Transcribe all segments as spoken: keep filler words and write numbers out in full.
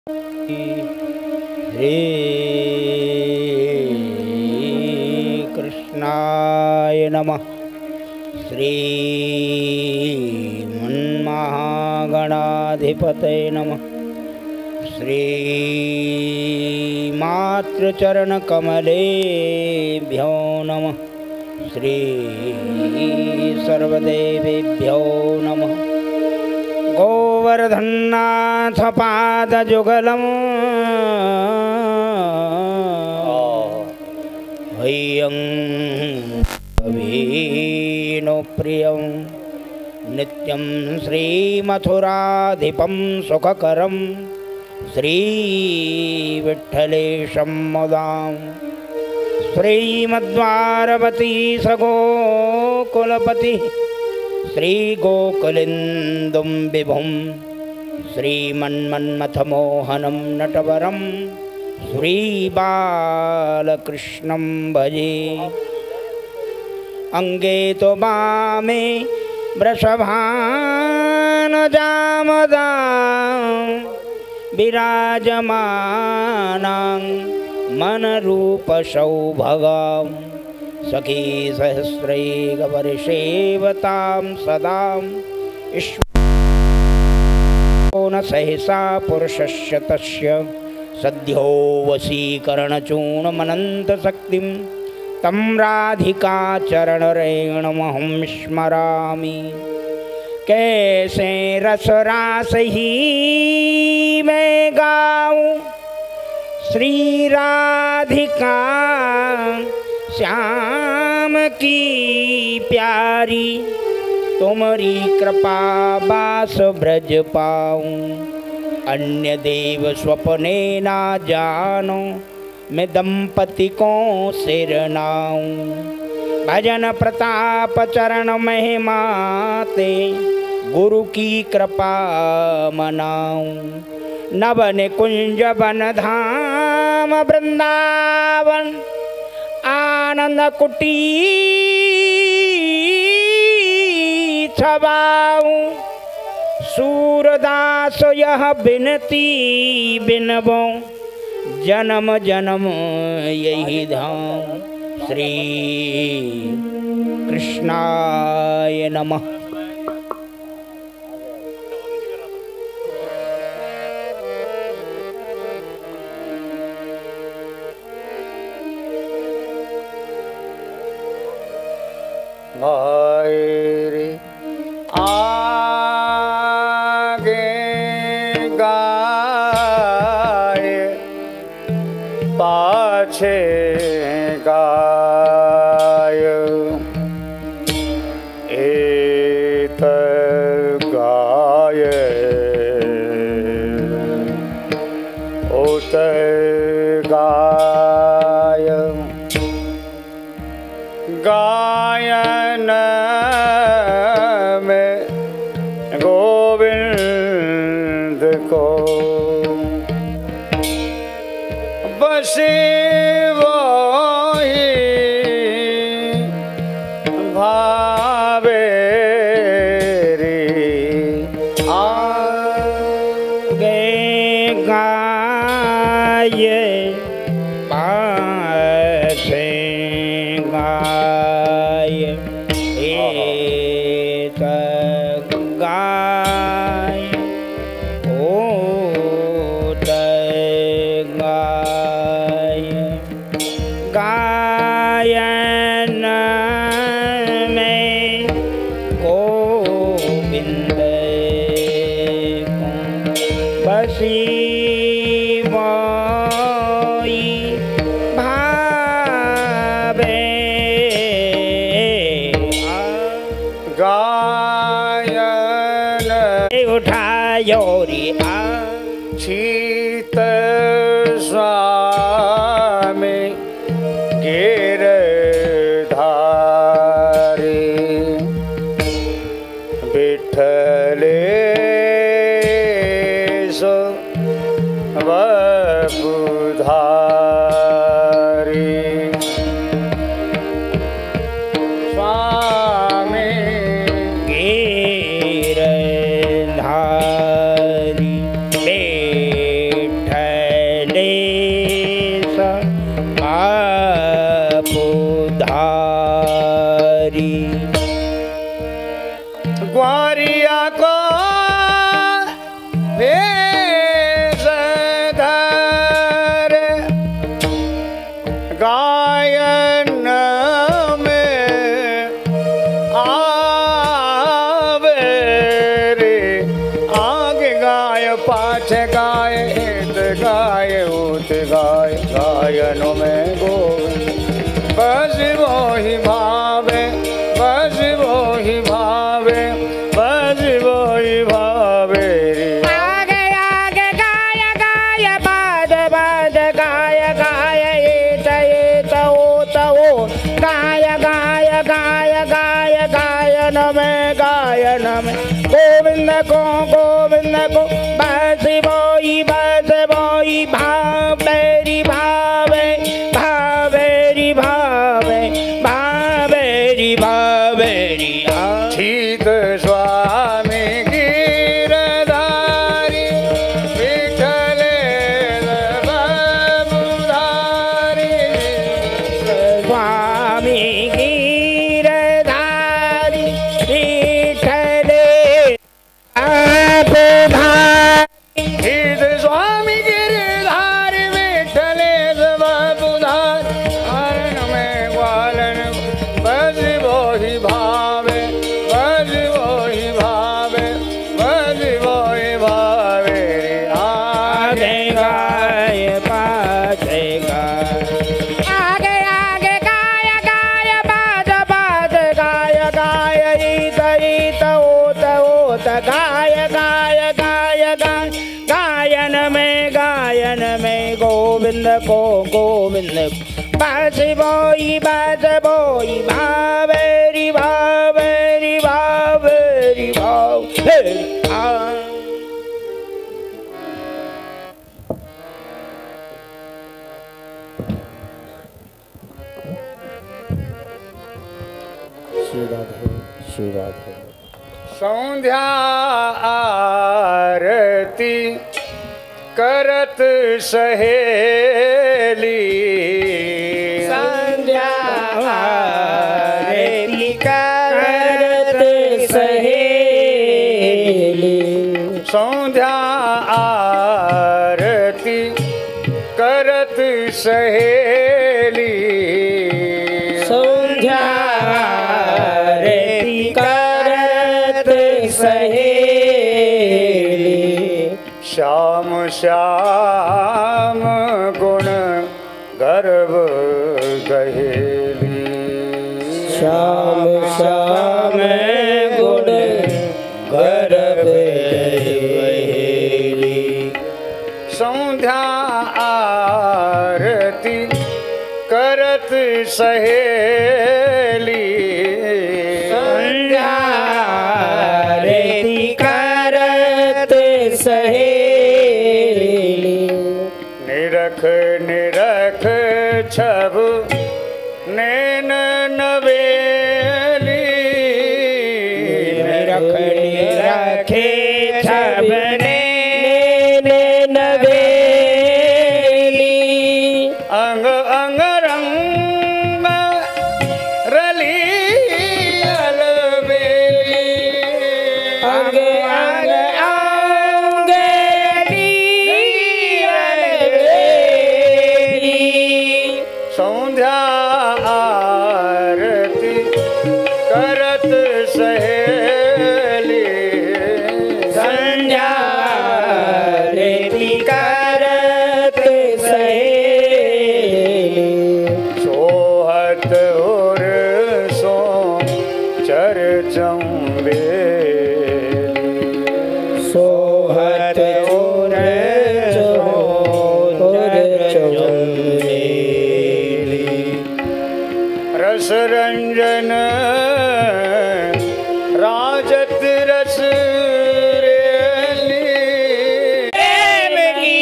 श्री कृष्णाय नमः। श्रीमन्महागणाधिपतये नमः। श्री मातृचरणकमलेभ्यो नमः। श्री सर्वदेवेभ्यो नमः। गोवर्धननाथ पादजुगलम् हयं कवीनो प्रियं नित्यं श्रीमथुराधिपं सुखकरं श्रीविठ्ठलेशं मुदां श्रीमद्वारवती सगोकुलपति श्रीगोकुलेन्दुं विभुं श्रीमन्मन्मथमोहनं नटवरं श्रीबालकृष्णं भजे। अंगे तो वामे वृषभानुजामदां विराजमानां मनरूपसौभगां सखी सहस्रैकवर्षेवतां सदां ईश्वरो न सहसा पुरुषस्य तस्य सद्यो वशीकरणचूर्णमनन्तशक्तिं तं राधिकाचरणरेणुमहं स्मरामि। कैसे रसरास ही मैं गाऊं श्री राधिका श्याम की प्यारी, तुम्हारी कृपा बास ब्रज पाऊं। अन्य देव स्वप्ने ना जानो, मैं दंपति को सिर नाऊं। भजन प्रताप चरण महिमाते, गुरु की कृपा मनाऊं। नवन कुंज बन धाम वृंदावन, आनंद कुटी छबाऊं। सूरदास यह बिनती बिनबो, जन्म जन्म यही धाम। श्री कृष्णाय नमः। रे आगे गाय पाछे गाय, एत गाय उत गाय। गायन में गोविंद को बसे वो ही भावे रे। आगे गाय पाछे गाय, एत गाय ओत गाय। गायन में गोविंद को बसी मोई भावे। गायन उठायो रे आ शीत स्वामी गिरधारी, विठ्ठलेश वपुधारी। स्वामी गिरधारी गीत गाय उत गाय गायनों में गोविंद बस वो ही भावे बस वो ही भावे बस वो ही भावे आगे आगे गाय गाय बाद बाद गाय गाय एत एत ओत ओ गाय गाय गाय गाय गायन में गायन में गोविंद को गोविंद को बस बोई बस बोई भावेरी भावे भावेरी भावे भावेरी भावेरी शीत स्वामी गिरधारी विठले बाबुधारी स्वामी गिरधारी विठले बाबुधारी शीत स्वामी गिरधारी विठले बाबुधारी हरण में ग्वालन बस वो ही भावे बस वो ही भावे बस वो ही भावे आगे गाय पाछे गाय आगे आगे गाय गाय बाद बाद गाय गाय ईत ईत ओत ओत गाय गाय गाय गाय गायन में गायन में गोविंद को गोविंद बस बोई बस बोई भावेरी भावेरी भावेरी भावेरी भाव श्री राधे श्री राधे संध्या आरती करत सहेली संध्या आरती करत सहेली संध्या आरती करत सहेली संध्या आरती करत सहेली श्याम श्याम गुण गर्भ गहेली श्याम श्याम गुण गर्भ गहेली संध्या आरती करत सहेली संध्या आरती करत सहेली निरख निरख छब नैन नवेली निरख निरखे छबने नवेली अंग अंग रंग रली अलबेली अंग अंग अंगेली अलबेली संध्या आरती करत सहेली संध्या आरती करत सहेली सोहत और सो चरचम बेली सोहत और चोर चौबेली रस रंजन राजत रस रेली प्रेम की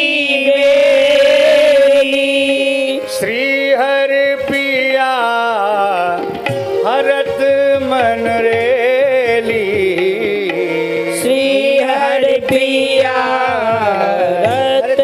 बेली श्री हरि पिया हरत मन रेली श्री हरि पिया रत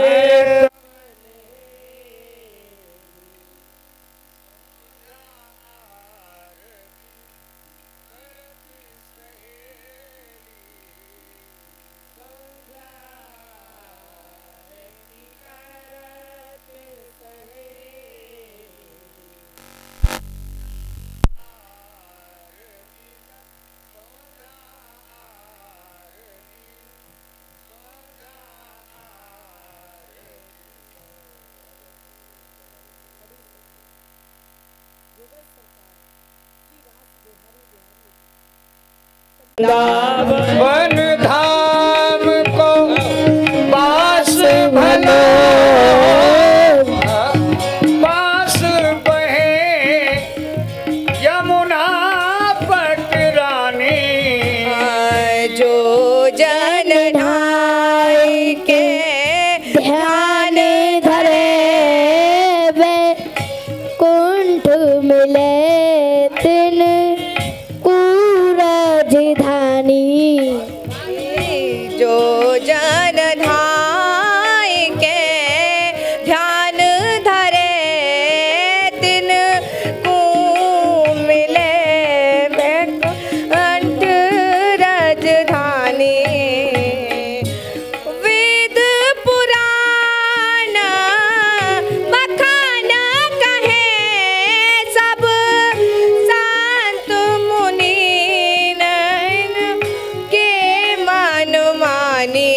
वन धाम को बास भलो बास बहे यमुना पटरानी। जो जन ढाई के ध्यान धरे वे कुंठ मिले तिन कूरज धानी। जो जन ढाई के ध्यान धरे तिन को मिले कंठ राजधानी। वेद पुराण बखान कहे सब संत मुनि नैन के मन मानी।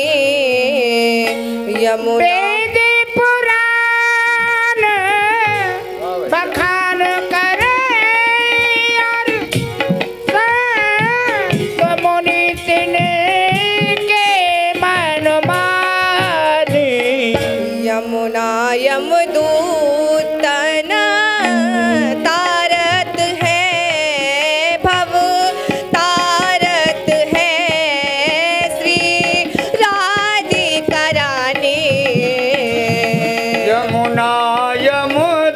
यमुना वेद पुराण बखान करे और संत मुनि तिनके मन मानी। यमुना यमदूतन तारत है भव तारत है श्री राधिका रानी। यमुना यमदूतन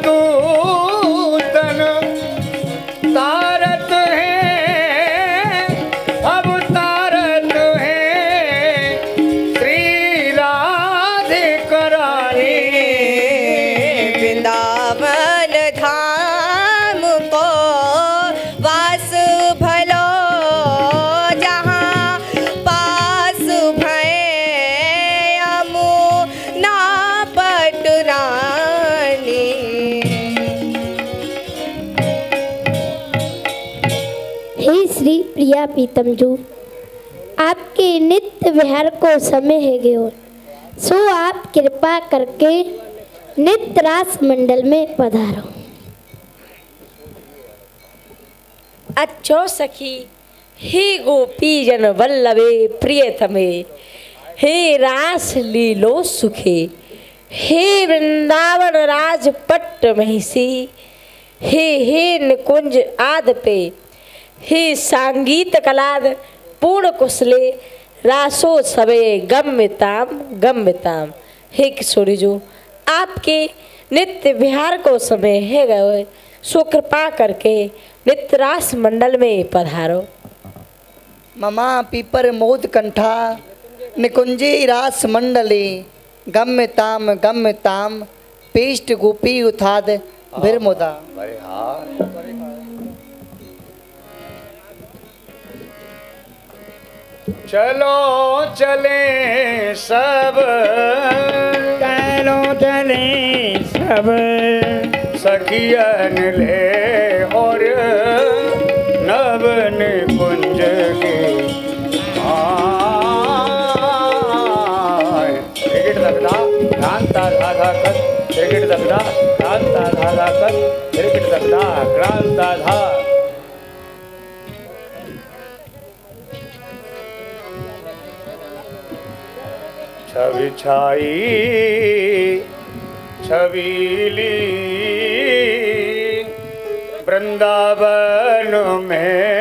तारत है अब तारत है श्री राधिका रानी। वृंदावन धाम को वास भलो जहाँ पास भय यमुना पटरानी। हे श्री प्रिया पीतमजू, आपके नित्य विहार को समय है गयो, सो आप कृपा करके नित्य रास मंडल में पधारो। अच्छो सखी हे गोपी जन वल्लभे प्रियतमे हे रास लीलो सुखे हे वृंदावन राजपट्ट महिषी हे हे निकुंज आदपे हे संगीत कलाद पूर्ण कुशले रासो सबे गम्यताम गम्यताम। हे किशोरी जो आपके नित्य विहार को समय है गए, सो कृपा करके नित्य रास मंडल में पधारो। ममा पीपर मोद कंठा निकुंजे रास मंडले गम्यताम गम्यताम पेष्ट गोपी उथाद भिर्मुदा। अरे हाँ चलो चले सब चलो चले सब सखियन ले और नव निकुंज के आय। क्रिकेट दगड़ा क्रांता धाधा कर क्रिकेट दगड़ा क्रांता धाधा कर क्रिकेट दगड़ा क्रांता धा। छवि छाई छबीली वृंदावन में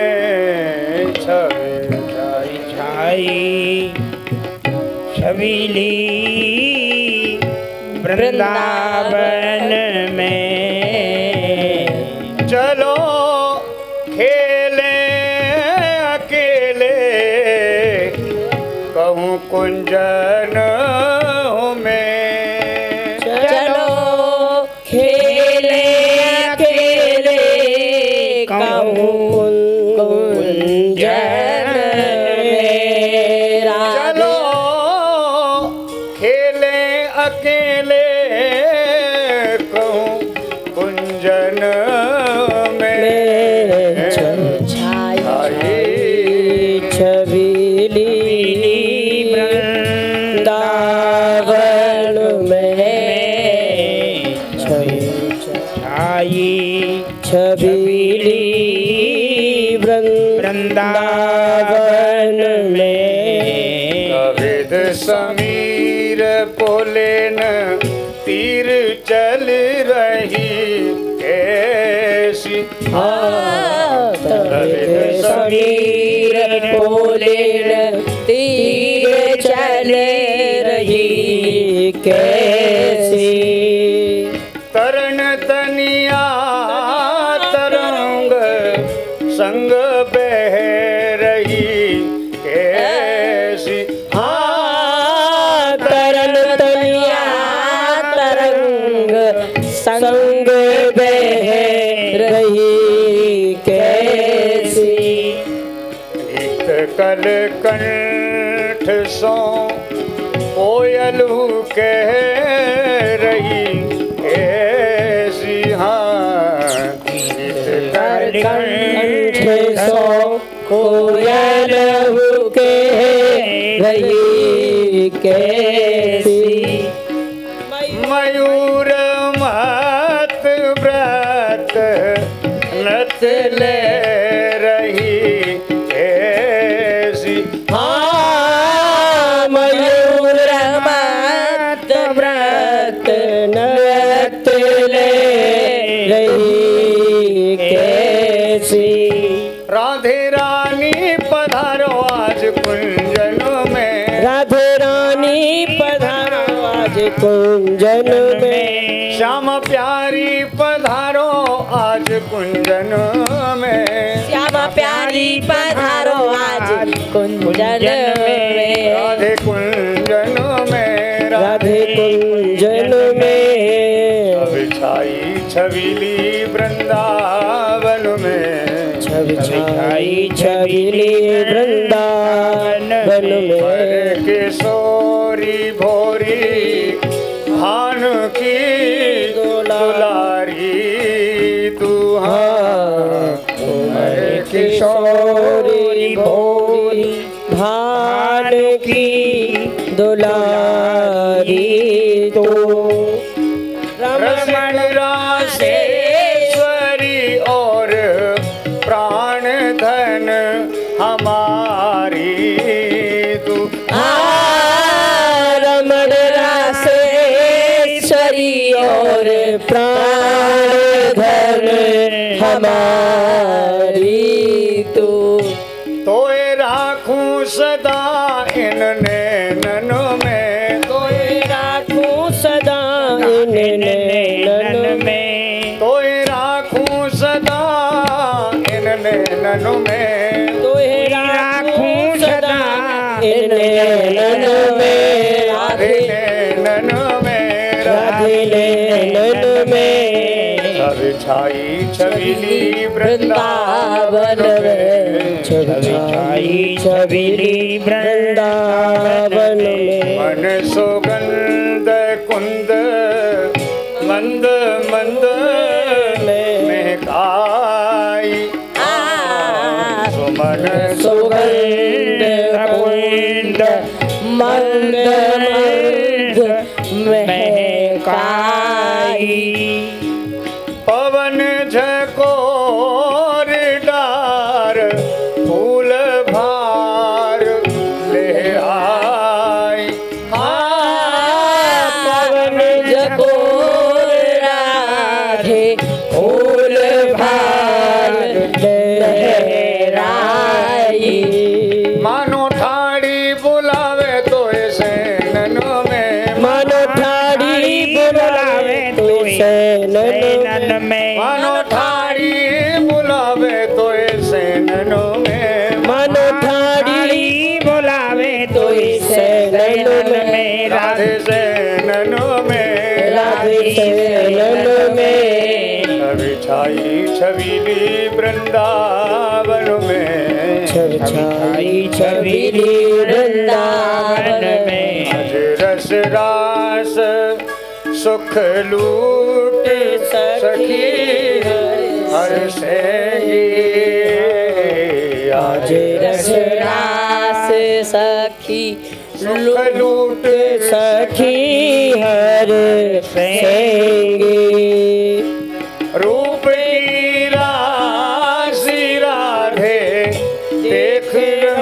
छवि छाई छाई छबीली वृंदावन में। चलो खेले अकेले कहूँ कुंजन में। चलो खेले अकेले कहूँ कुंजन मेरा। चलो खेले अकेले कहूँ कुंजन में। छाई छबीली वृंदावन में छाई छबीली वृंदावन तीर चल रही कैसी समीर बोले तीर चले रही कैसी तरन तनिया तरंग संग बह रही कैसी हाँ तरन तनिया तरंग संग बह रही कैसी एक कल कंठ सो कोयलू कह रही ऐसी हाँ कंठ सो कोयल के रही कैसी मयूर मत व्रत नत ले रही ऐसी हाँ मयूर मत व्रत नत ले रही कैसी राधे रानी पधारो आज कुंजन में राधे रानी पधारो आज कुंजन में श्याम प्यारी पधारो आज कुंजन में श्याम प्यारी पधारो आज कुंजन में राधे कुंजन में राधे कुंजन में छाई छबीली वृंदावन में छवि छाई छबीली वृंदावन में किशोरी भोरी भान की दुलारी तू हाँ किशोरी भोरी भान की दुलारी तो रमण रासेश्वरी और प्राण धन हमारी तू रमण रासेश्वरी और प्राण धन हमारी तू तोए राखूं सदा इन नैनन में तोए राखूं सदा इन नैनन में तोए राखूं सदा इन नैनन में तोए राखूं सदा इन नैनन में राधे नैनन में राधे नैनन में सब छाई छबीली वृंदावन में छवि छबीली वृंदावन में मन सुगंध कुंद मंद मंद महकाई सुमन सुगंध कुंद मंद मंद महकाई पवन झकोर डार फूल भार ले आई पवन झकोर राधे फूल भार लहराई मानो ठाड़ी बुलावे तो सैनन में मानो ठाड़ी बुलावे तो सैनन में मानो ठाड़ी बुलावे तो सैनन में मानो ठाड़ी बुलावे तो सैनन में राधे सैनन में राधे सैनन में छवि छाई छबीली वृंदावन में छवि छाई छबीली वृंदावन में अज रस रास सुख लूट सखी हर सेगी आज रस रास सखी सुख लूट सखी हर सेंगी रूप की राशि राधे देख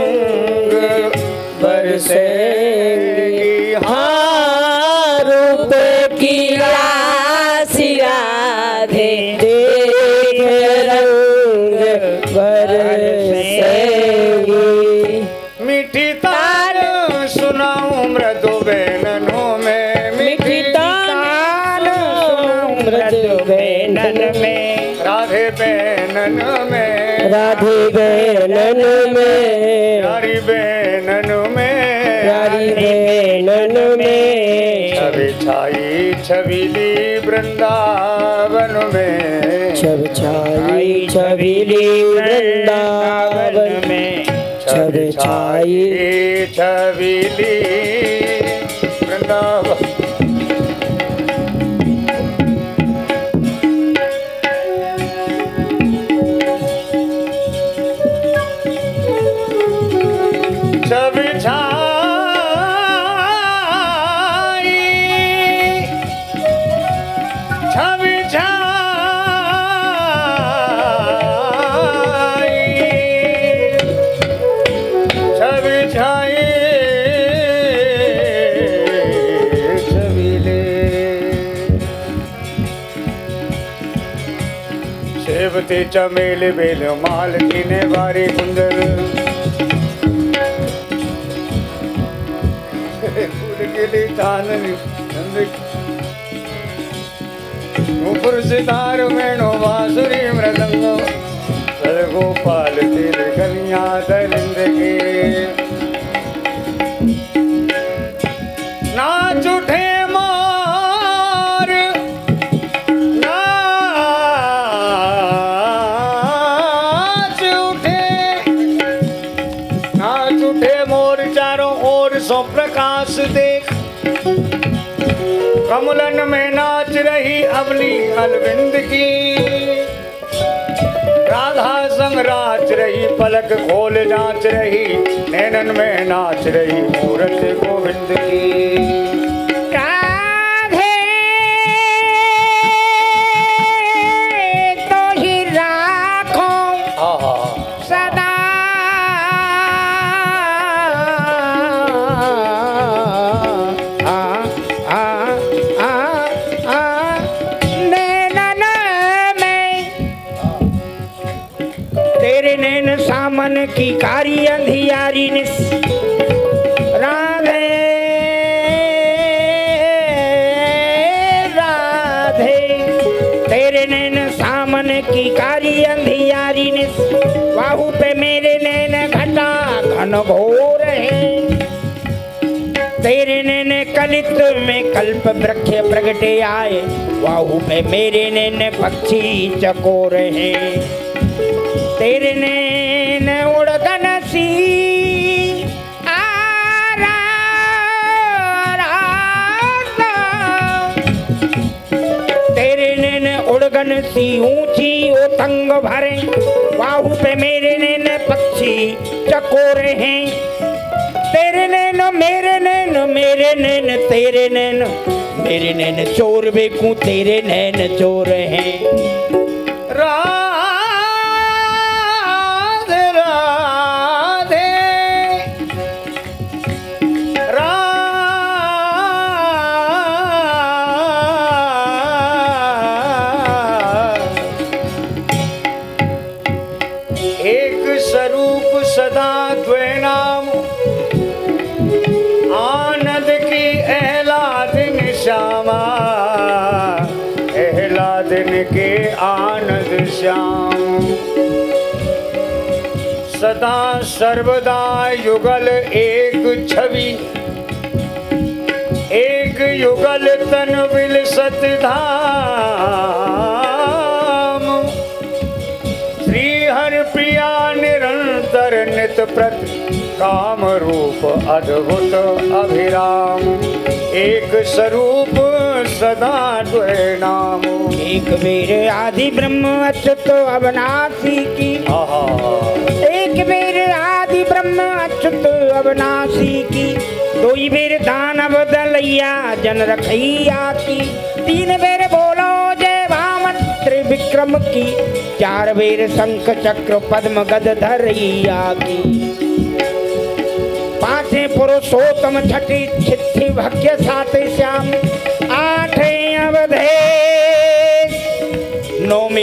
रंग बरसेगी हाँ रूप की राशि राधे देख रंग बरसेगी। मीठी तार सुनाऊं मृदु बेननों में, मीठी तान मृदु बेनन में, राधे बेनन में, राधे बेनन में, प्यारी बेनन में, प्यारी बेनन में, छवि छाई छबीली वृंदावन में, छब छाई छबीली वृंदावन में, छब छाई छबीली वृंदावन। छवि छाई छवि छाई छवि छाई छबीले सेवते चमेल बेल माल कीने बारी कुंजर फूल के लिए चांदनी ऊपर सितार वेणु बांसुरी मृदंग गोपाल तिल कन्या दरिंद के नाच उठे मोर नाच उठे नाच उठे मोर चारों ओर सो प्रकाश देख कमलन में नाच रही अबली अलविंद की राधा संग राच रही पलक खोल नाच रही नैनन में नाच रही मूरत गोविंद की राधे तो ही राखो सदा आ, आ, आ, आ, नैनन में तेरे नैन सामन की कारी अंधियारी निस राधे राधे तेरे नैन सामन की कारी अंधियारी निस बाहु पे मेरे नैन घटा घन घोर है तेरे नैन कलित में कल्प वृक्ष प्रगटे आए बाहु पे मेरे नैन पक्षी चकोर हैं तेरे नैन उड़गन सी आरा राधा तेरे नैन उड़गन सी ऊंची उतंग भरे बाहु पे मेरे नैन पक्षी चकोर हैं तेरे नैन मेरे नैन मेरे नैन तेरे नैन मेरे नैन चोर बेकू तेरे नैन चोर हैं राधे राधे राधे एक स्वरूप सदा द्वे नाम आनंद की एहलादिन श्यामा एहलादिन के आनंद श्याम सदा सर्वदा युगल एक छवि एक युगल तन विलसत धाम श्री हरि प्रिया निरंतर नित प्रति काम रूप अद्भुत अभिराम एक स्वरूप सदा द्वे नाम एक बेर आदि ब्रह्म अच्युत अविनाशी की आहा एक बेर आदि ब्रह्म अच्युत अविनाशी की दोई बेर दानव दलैया जन रखैया की तीन बेर बोलो जय वामन त्रिविक्रम की चार बेर शंख चक्र पद्म गद धरैया की पांचे पुरुषोत्तम छठी छिथि भग्य साते श्याम आ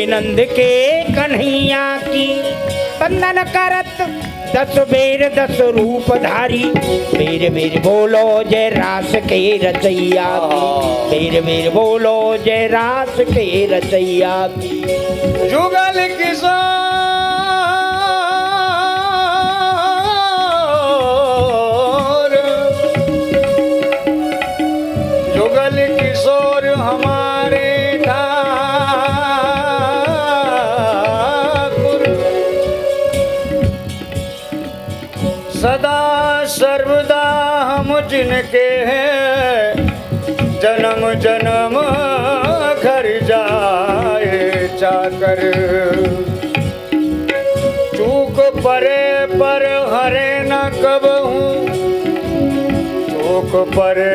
नंद के कन्हैया की बंदन करत दस बेर दस रूप धारी बेर बेर बोलो जय रास के रचैया की बेर बेर बोलो जय रास के रचैया की जुगल किशोर जुगल किशोर हमारे सदा सर्वदा हम जिनके हैं जन्म जन्म घर जाए चाकर चूक परे पर हरे न कब हूँ चूक परे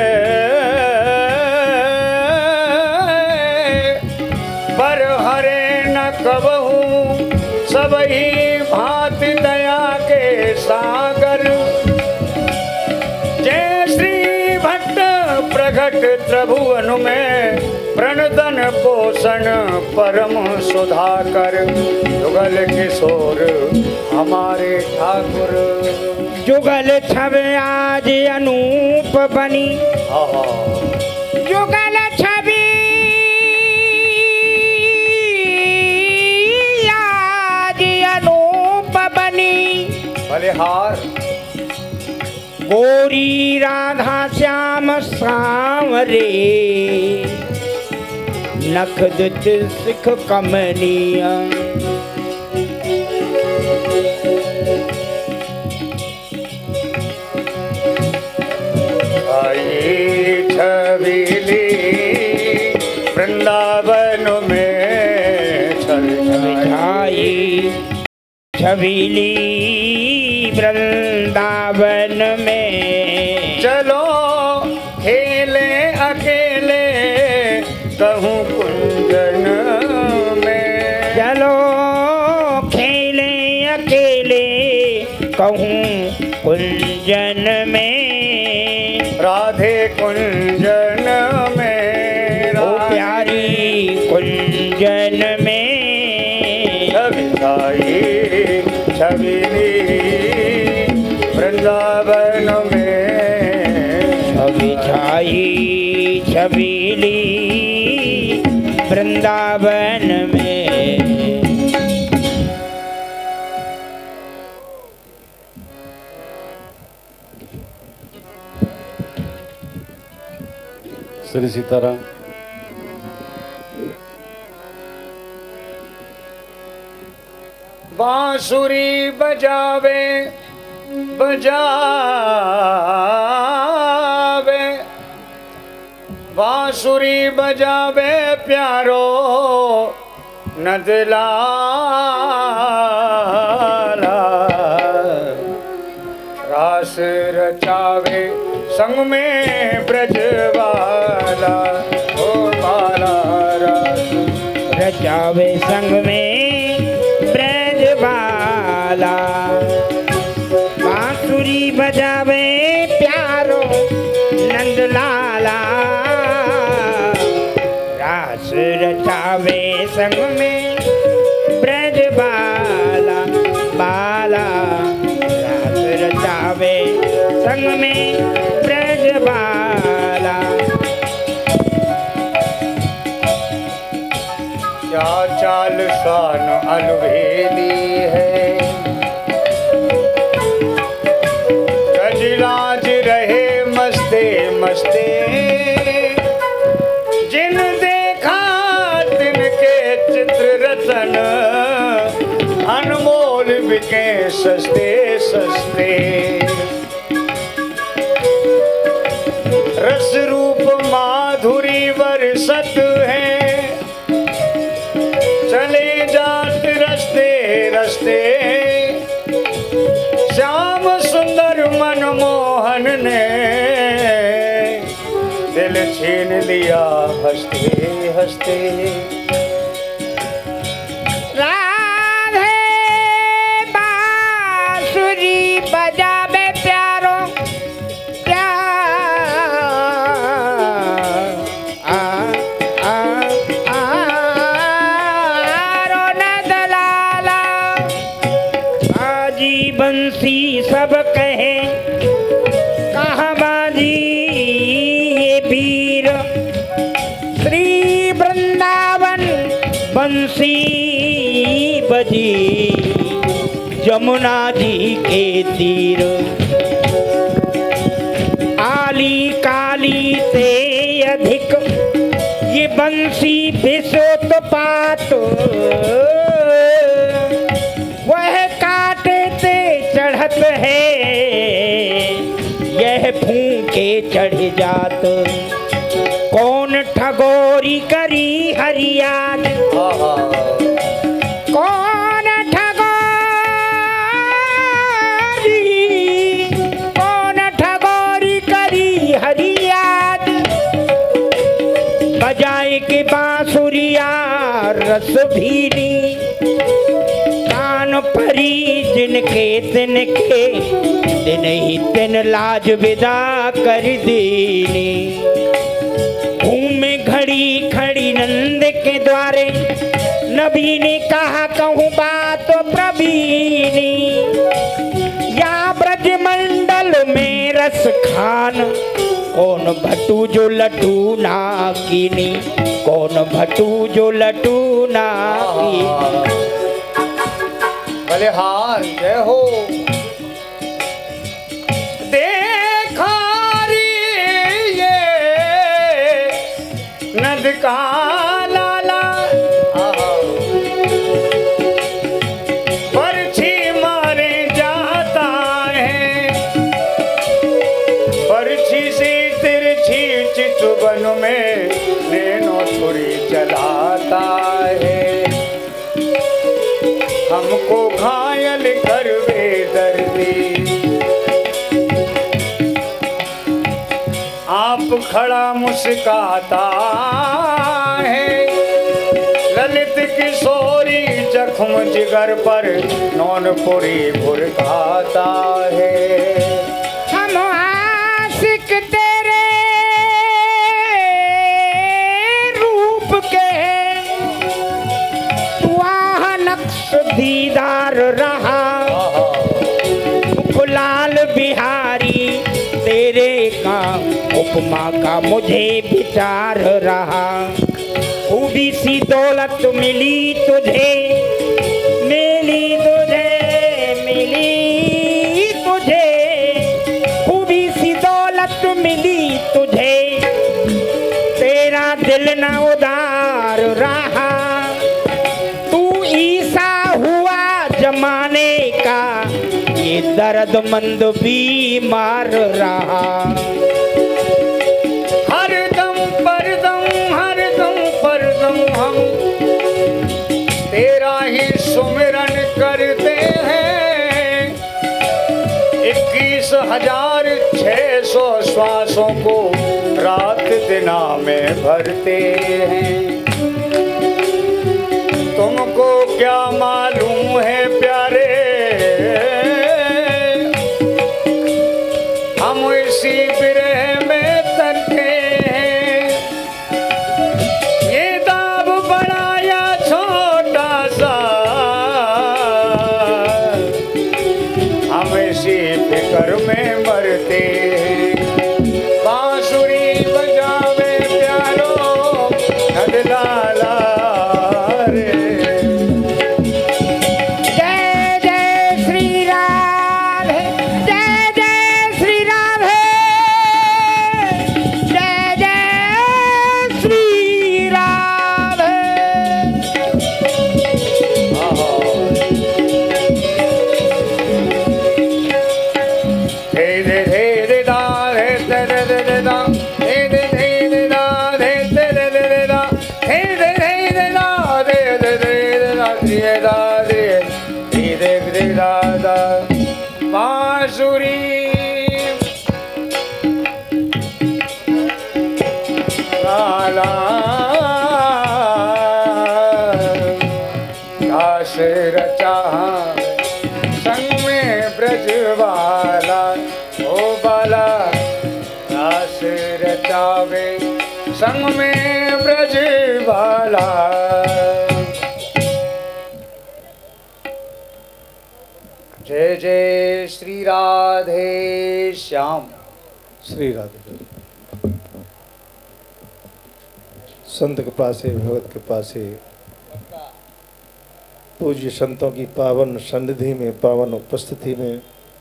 पर हरे न कब हूँ सब ही भांति दया के सागर जय श्री भट्ट प्रगट त्रिभुवन में प्रणदन पोषण परम सुधाकर जुगल किशोर हमारे ठाकुर जुगल छब आज अनूप बनी जुगल छवि आज अनूप बनी बलिहार गोरी राधा श्याम सांवरे नख दुच सिख कमनिया आई छबीली वृंदावन में छाई छबीली वृंदावन में चलो खेले अकेले कहूँ कुंजन में चलो खेले अकेले कहूँ कुंजन में राधे कुंजन में ओ प्यारी कुंजन में छवि छाई छबीली वृंदावन में छवि छाई छबीली वृंदावन में श्री सीताराम बांसुरी बजावे बजावे बांसुरी बजावे प्यारो नदलाला रास रचावे संग में ब्रजवाला ओ बाला रास रचावे संग में ब्रजवाला बांसुरी बजावे प्यारो नंदलाला रास रचावे संग में ब्रजवाला बाला रास रचावे संग में ब्रजवाला क्या चाल शान अलवेली है गजराज रहे मस्ते मस्ते जिन देखा तिनके चित्र रतन अनमोल बिके सस्ते सस्ते रस रूप माधुरी बरसत है चले जात रस्ते रस्ते श्याम सुंदर मनमोहन ने दिल छीन लिया हंसते हंसते राधे बांसुरी बजावे प्यारो प्यार आ आ आ बंसी बजी जमुना जी के तीर, आली काली से अधिक ये बंसी बिसोत पात, वह काटे ते चढ़त है यह फूंके चढ़ जात। कौन ठगोरी करी हरियाद, कौन ठगोरी, कौन ठगोरी करी हरियाद। बजाए के बांसुरिया रस भीरी, कान परी जिनके तिनके दिन ही तिन लाज विदा कर दीनी। घूमे घड़ी खड़ी नंद के द्वारे, नबी ने कहा कहूँ बात प्रवीणी। या ब्रज मंडल में रस खान, कौन भटू जो लटू ना कीनी, कौन भटू जो लटू ना कीनी। भले हाँ जय हो। देखा ये नद का लाला, बरछी मारे जाता है, बरछी से तिरछी चितवन में नैनो छुरी चलाता है। हमको घायल कर वे दर्दी, आप खड़ा मुस्काता है। ललित किशोरी जख्म जिगर पर नौनपुरी भुरकाता है। हम आशिक तेरे रूप के, तू आह नक्श दीदार रहा। लाल बिहारी तेरे का उपमा का मुझे विचार रहा। खूबी सी दौलत मिली तुझे, मिली तुझे, मिली तुझे, खूबी सी दौलत मिली तुझे। तेरा दिल न उदार रहा, तू ईसा हुआ जमाने का, ये दर्दमंद बीमार रहा। हर दम पर दम, हर दम पर दम हम तेरा ही सुमिरन करते हैं। इक्कीस हजार छह सौ श्वासों को रात दिना में भरते हैं। तुमको क्या मालूम है प्यारे, हम इसी विरह में तरते हैं। ये दाब बड़ा या छोटा सा, हम इसी फिक्र में मरते हैं। बांसुरी बजावे प्यारो नंदलाला रे। जय जय श्री राधे, जय जय श्री राधे, जय जय श्री राधे। हे दे दे दे दा हे दे दे दे दे दा, हे दे दे दे दा हे दे दे दे दे दा, हे दे दे दे दा दे दे दे दे दा दे दा दे दे दे दे दा दा। बांसुरी लाला दास रचा संग में ब्रजवाला, ओ बाला दास रचावे संग में ब्रजवाला। जय जय श्री राधे श्याम। श्री राधे। संत के पासे भगत के पासे पूज्य संतों की पावन सन्निधि में, पावन उपस्थिति में,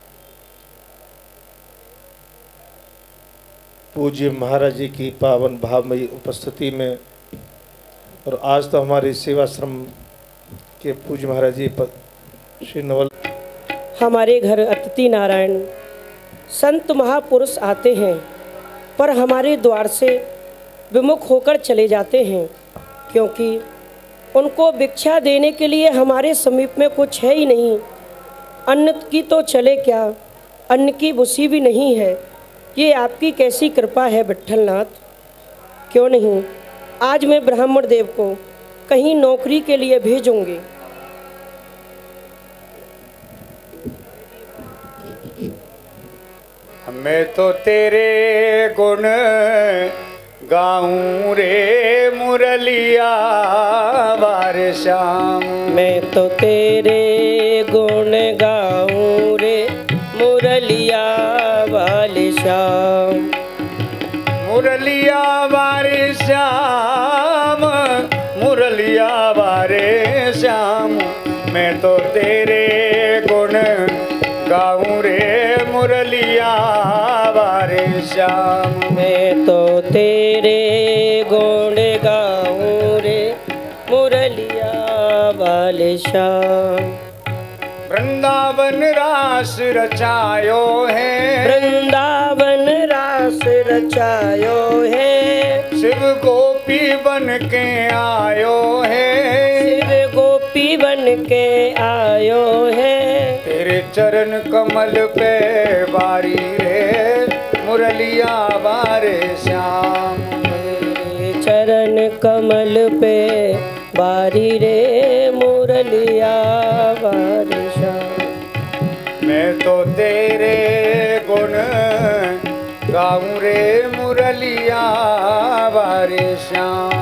पूज्य महाराज जी की पावन भावमयी उपस्थिति में, और आज तो हमारे सेवाश्रम के पूज्य महाराज जी श्री नवल हमारे घर अतिथि नारायण संत महापुरुष आते हैं, पर हमारे द्वार से विमुख होकर चले जाते हैं, क्योंकि उनको भिक्षा देने के लिए हमारे समीप में कुछ है ही नहीं। अन्न की तो चले क्या, अन्न की भूसी भी नहीं है। ये आपकी कैसी कृपा है विट्ठलनाथ। क्यों नहीं, आज मैं ब्राह्मण देव को कहीं नौकरी के लिए भेजूंगी। मैं तो तेरे गुण गाऊं रे मुरलिया वारे श्याम। मैं तो तेरे गुण गाऊं रे मुरलिया वाले श्याम। मुरलिया वारे श्याम, मुरलिया वारे श्याम। मैं तो तेरे गुण गाऊं रे मुरलिया वारे श्याम। मैं तो तेरे गुण गाऊं रे मुरलिया वाले श्याम। वृंदावन रास रचायो है, वृंदावन रास रचायो है। शिव गोपी बन के आयो है, शिव गोपी बन के आयो है। तेरे चरण कमल पे बारी रे मुरलिया वारे श्याम। तेरे चरण कमल पे बारी रे मुरलिया वारे श्याम। मैं तो तेरे गुण गाऊं रे मुरलिया वारे श्याम।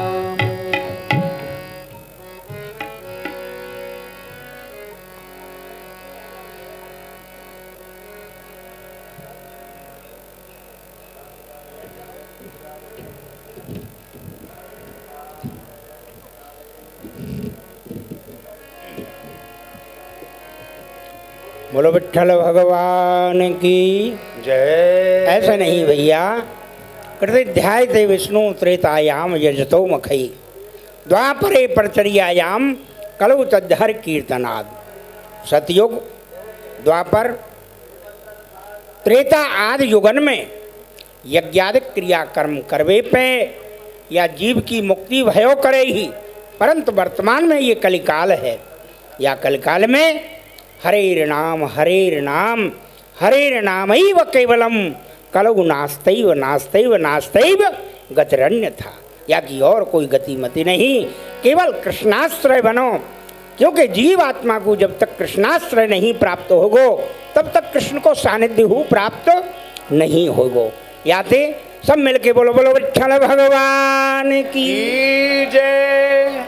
बोलो विट्ठल भगवान की जय। ऐसा नहीं भैया, कृति ध्याय ते विष्णु त्रेतायाम यजतो मखई द्वापरे परचर्यायाम कलौ तद्धर कीर्तनाद। सतयुग, द्वापर, त्रेता आदि युगन में यज्ञादिक क्रियाकर्म करवे पे या जीव की मुक्ति भयो करे ही, परंतु वर्तमान में ये कलिकाल है। या कलिकाल में हरेर नाम हरेर नाम हरेर नामैव केवलम कलौ नास्तैव नास्तैव नास्तैव गतिरन्य था। या कि और कोई गति मति नहीं, केवल कृष्णाश्रय बनो। क्योंकि जीव आत्मा को जब तक कृष्णाश्रय नहीं प्राप्त होगो तब तक कृष्ण को सानिध्य हो प्राप्त नहीं होगो। याते सब मिलके बोलो बोलो विट्ठल भगवान की जय।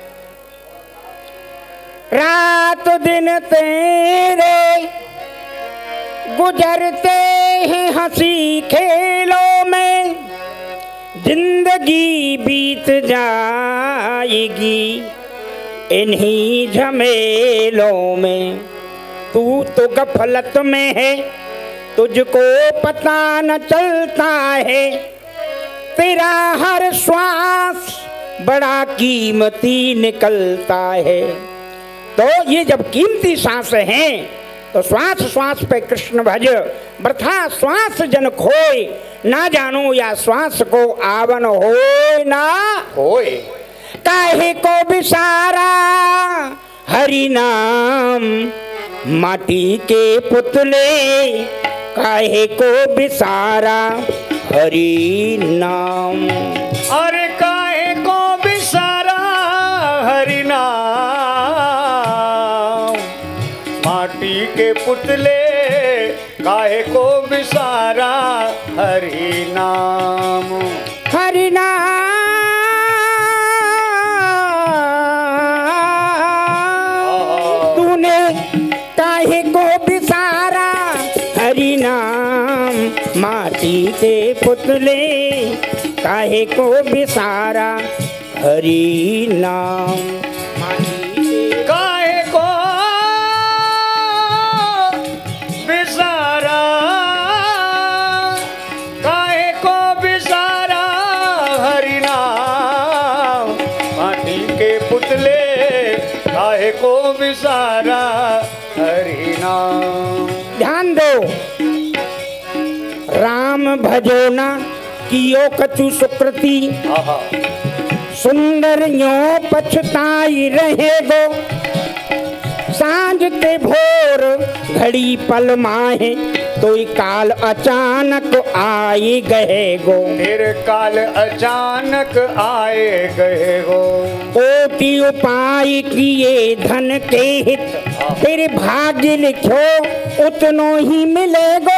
रात दिन तेरे गुजरते हैं हंसी खेलों में, जिंदगी बीत जाएगी इन्हीं झमेलों में। तू तो गफलत में है, तुझको पता न चलता है, तेरा हर श्वास बड़ा कीमती निकलता है। तो ये जब कीमती सांस हैं तो श्वास श्वास पे कृष्ण भज, वृथा श्वास जन खोए, ना जानो या श्वास को आवन होए ना होए। काहे को बिसारा हरि नाम, माटी के पुतले काहे को बिसारा हरि नाम। अरे काहे को बिसारा हरि नाम, माटी के पुतले काहे को बिसारा हरि नाम। हरि नाम तूने काहे को बिसारा हरि नाम, माटी के पुतले काहे को बिसारा हरि नाम। काहे के पुतले काहे को विसारा हरि नाम। ध्यान दो, राम भजो ना कियो कछु सुकृति, आहा सुंदर यो पछताई रहेगो। सांझ ते भोर घड़ी पल माहे, तो काल अचानक आए गए गो। फिर काल अचानक आए गए गो। कोटि उपाय किए धन के हित, फिर भाग्य लिखो उतनो ही मिलेगो।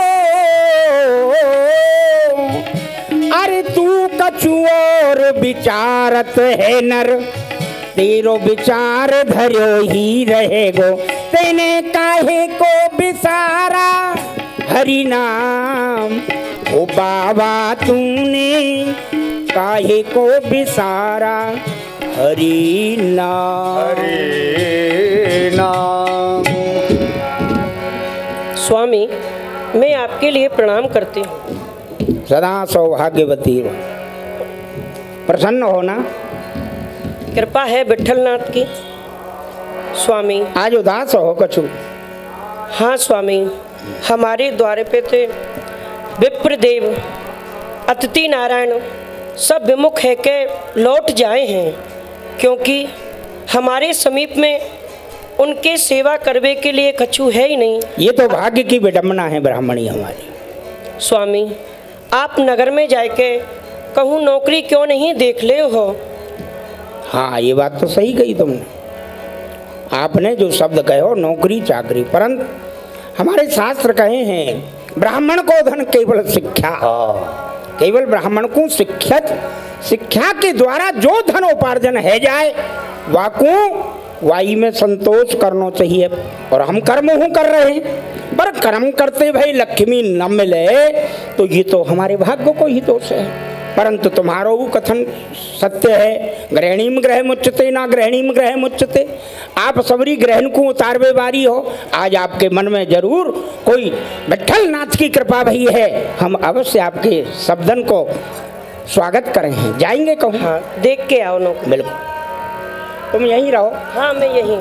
अरे तू कछु और विचारत है नर, तेरो विचार धरो ही रहेगो। तेने काहे को बिसारा हरि नाम, ओ बाबा तूने काहे को बिसारा हरि नाम। हरि नाम। स्वामी, मैं आपके लिए प्रणाम करती हूँ। सदा सौभाग्यवती हो, प्रसन्न हो ना। कृपा है विठलनाथ की। स्वामी, आज उदास हो कछु? हाँ स्वामी, हमारे द्वार पे थे विप्रदेव अतिथि नारायण सब विमुख है के लौट जाए हैं, क्योंकि हमारे समीप में उनके सेवा करने के लिए कछु है ही नहीं। ये तो भाग्य की विडम्बना है ब्राह्मणी हमारी। स्वामी, आप नगर में जाके कहूँ नौकरी क्यों नहीं देख ले हो? हाँ, ये बात तो सही कही तुमने। आपने जो शब्द कहे हो नौकरी चाकरी, परंतु हमारे शास्त्र कहे हैं ब्राह्मण को धन केवल शिक्षा। केवल ब्राह्मण को शिक्षित शिक्षा के द्वारा जो धन उपार्जन है जाए वाकू वाई में संतोष करना चाहिए। और हम कर्म हूँ कर रहे हैं, पर कर्म करते भाई लक्ष्मी न मिले तो ये तो हमारे भाग्य को ही दोष है। परंतु तुम्हारो वो कथन सत्य है, ग्रहणीम ग्रह मुच्यते ना ग्रहणीम ग्रह मुच्यते। आप सबरी ग्रहण को उतारवे बारी हो। आज आपके मन में जरूर कोई विठल नाथ की कृपा भई है, हम अवश्य आपके शब्दन को स्वागत करें हैं। जाएंगे कहूँ? हाँ, देख के आओ नौकरी। बिल्कुल, तुम यहीं रहो। हाँ, मैं यहीं।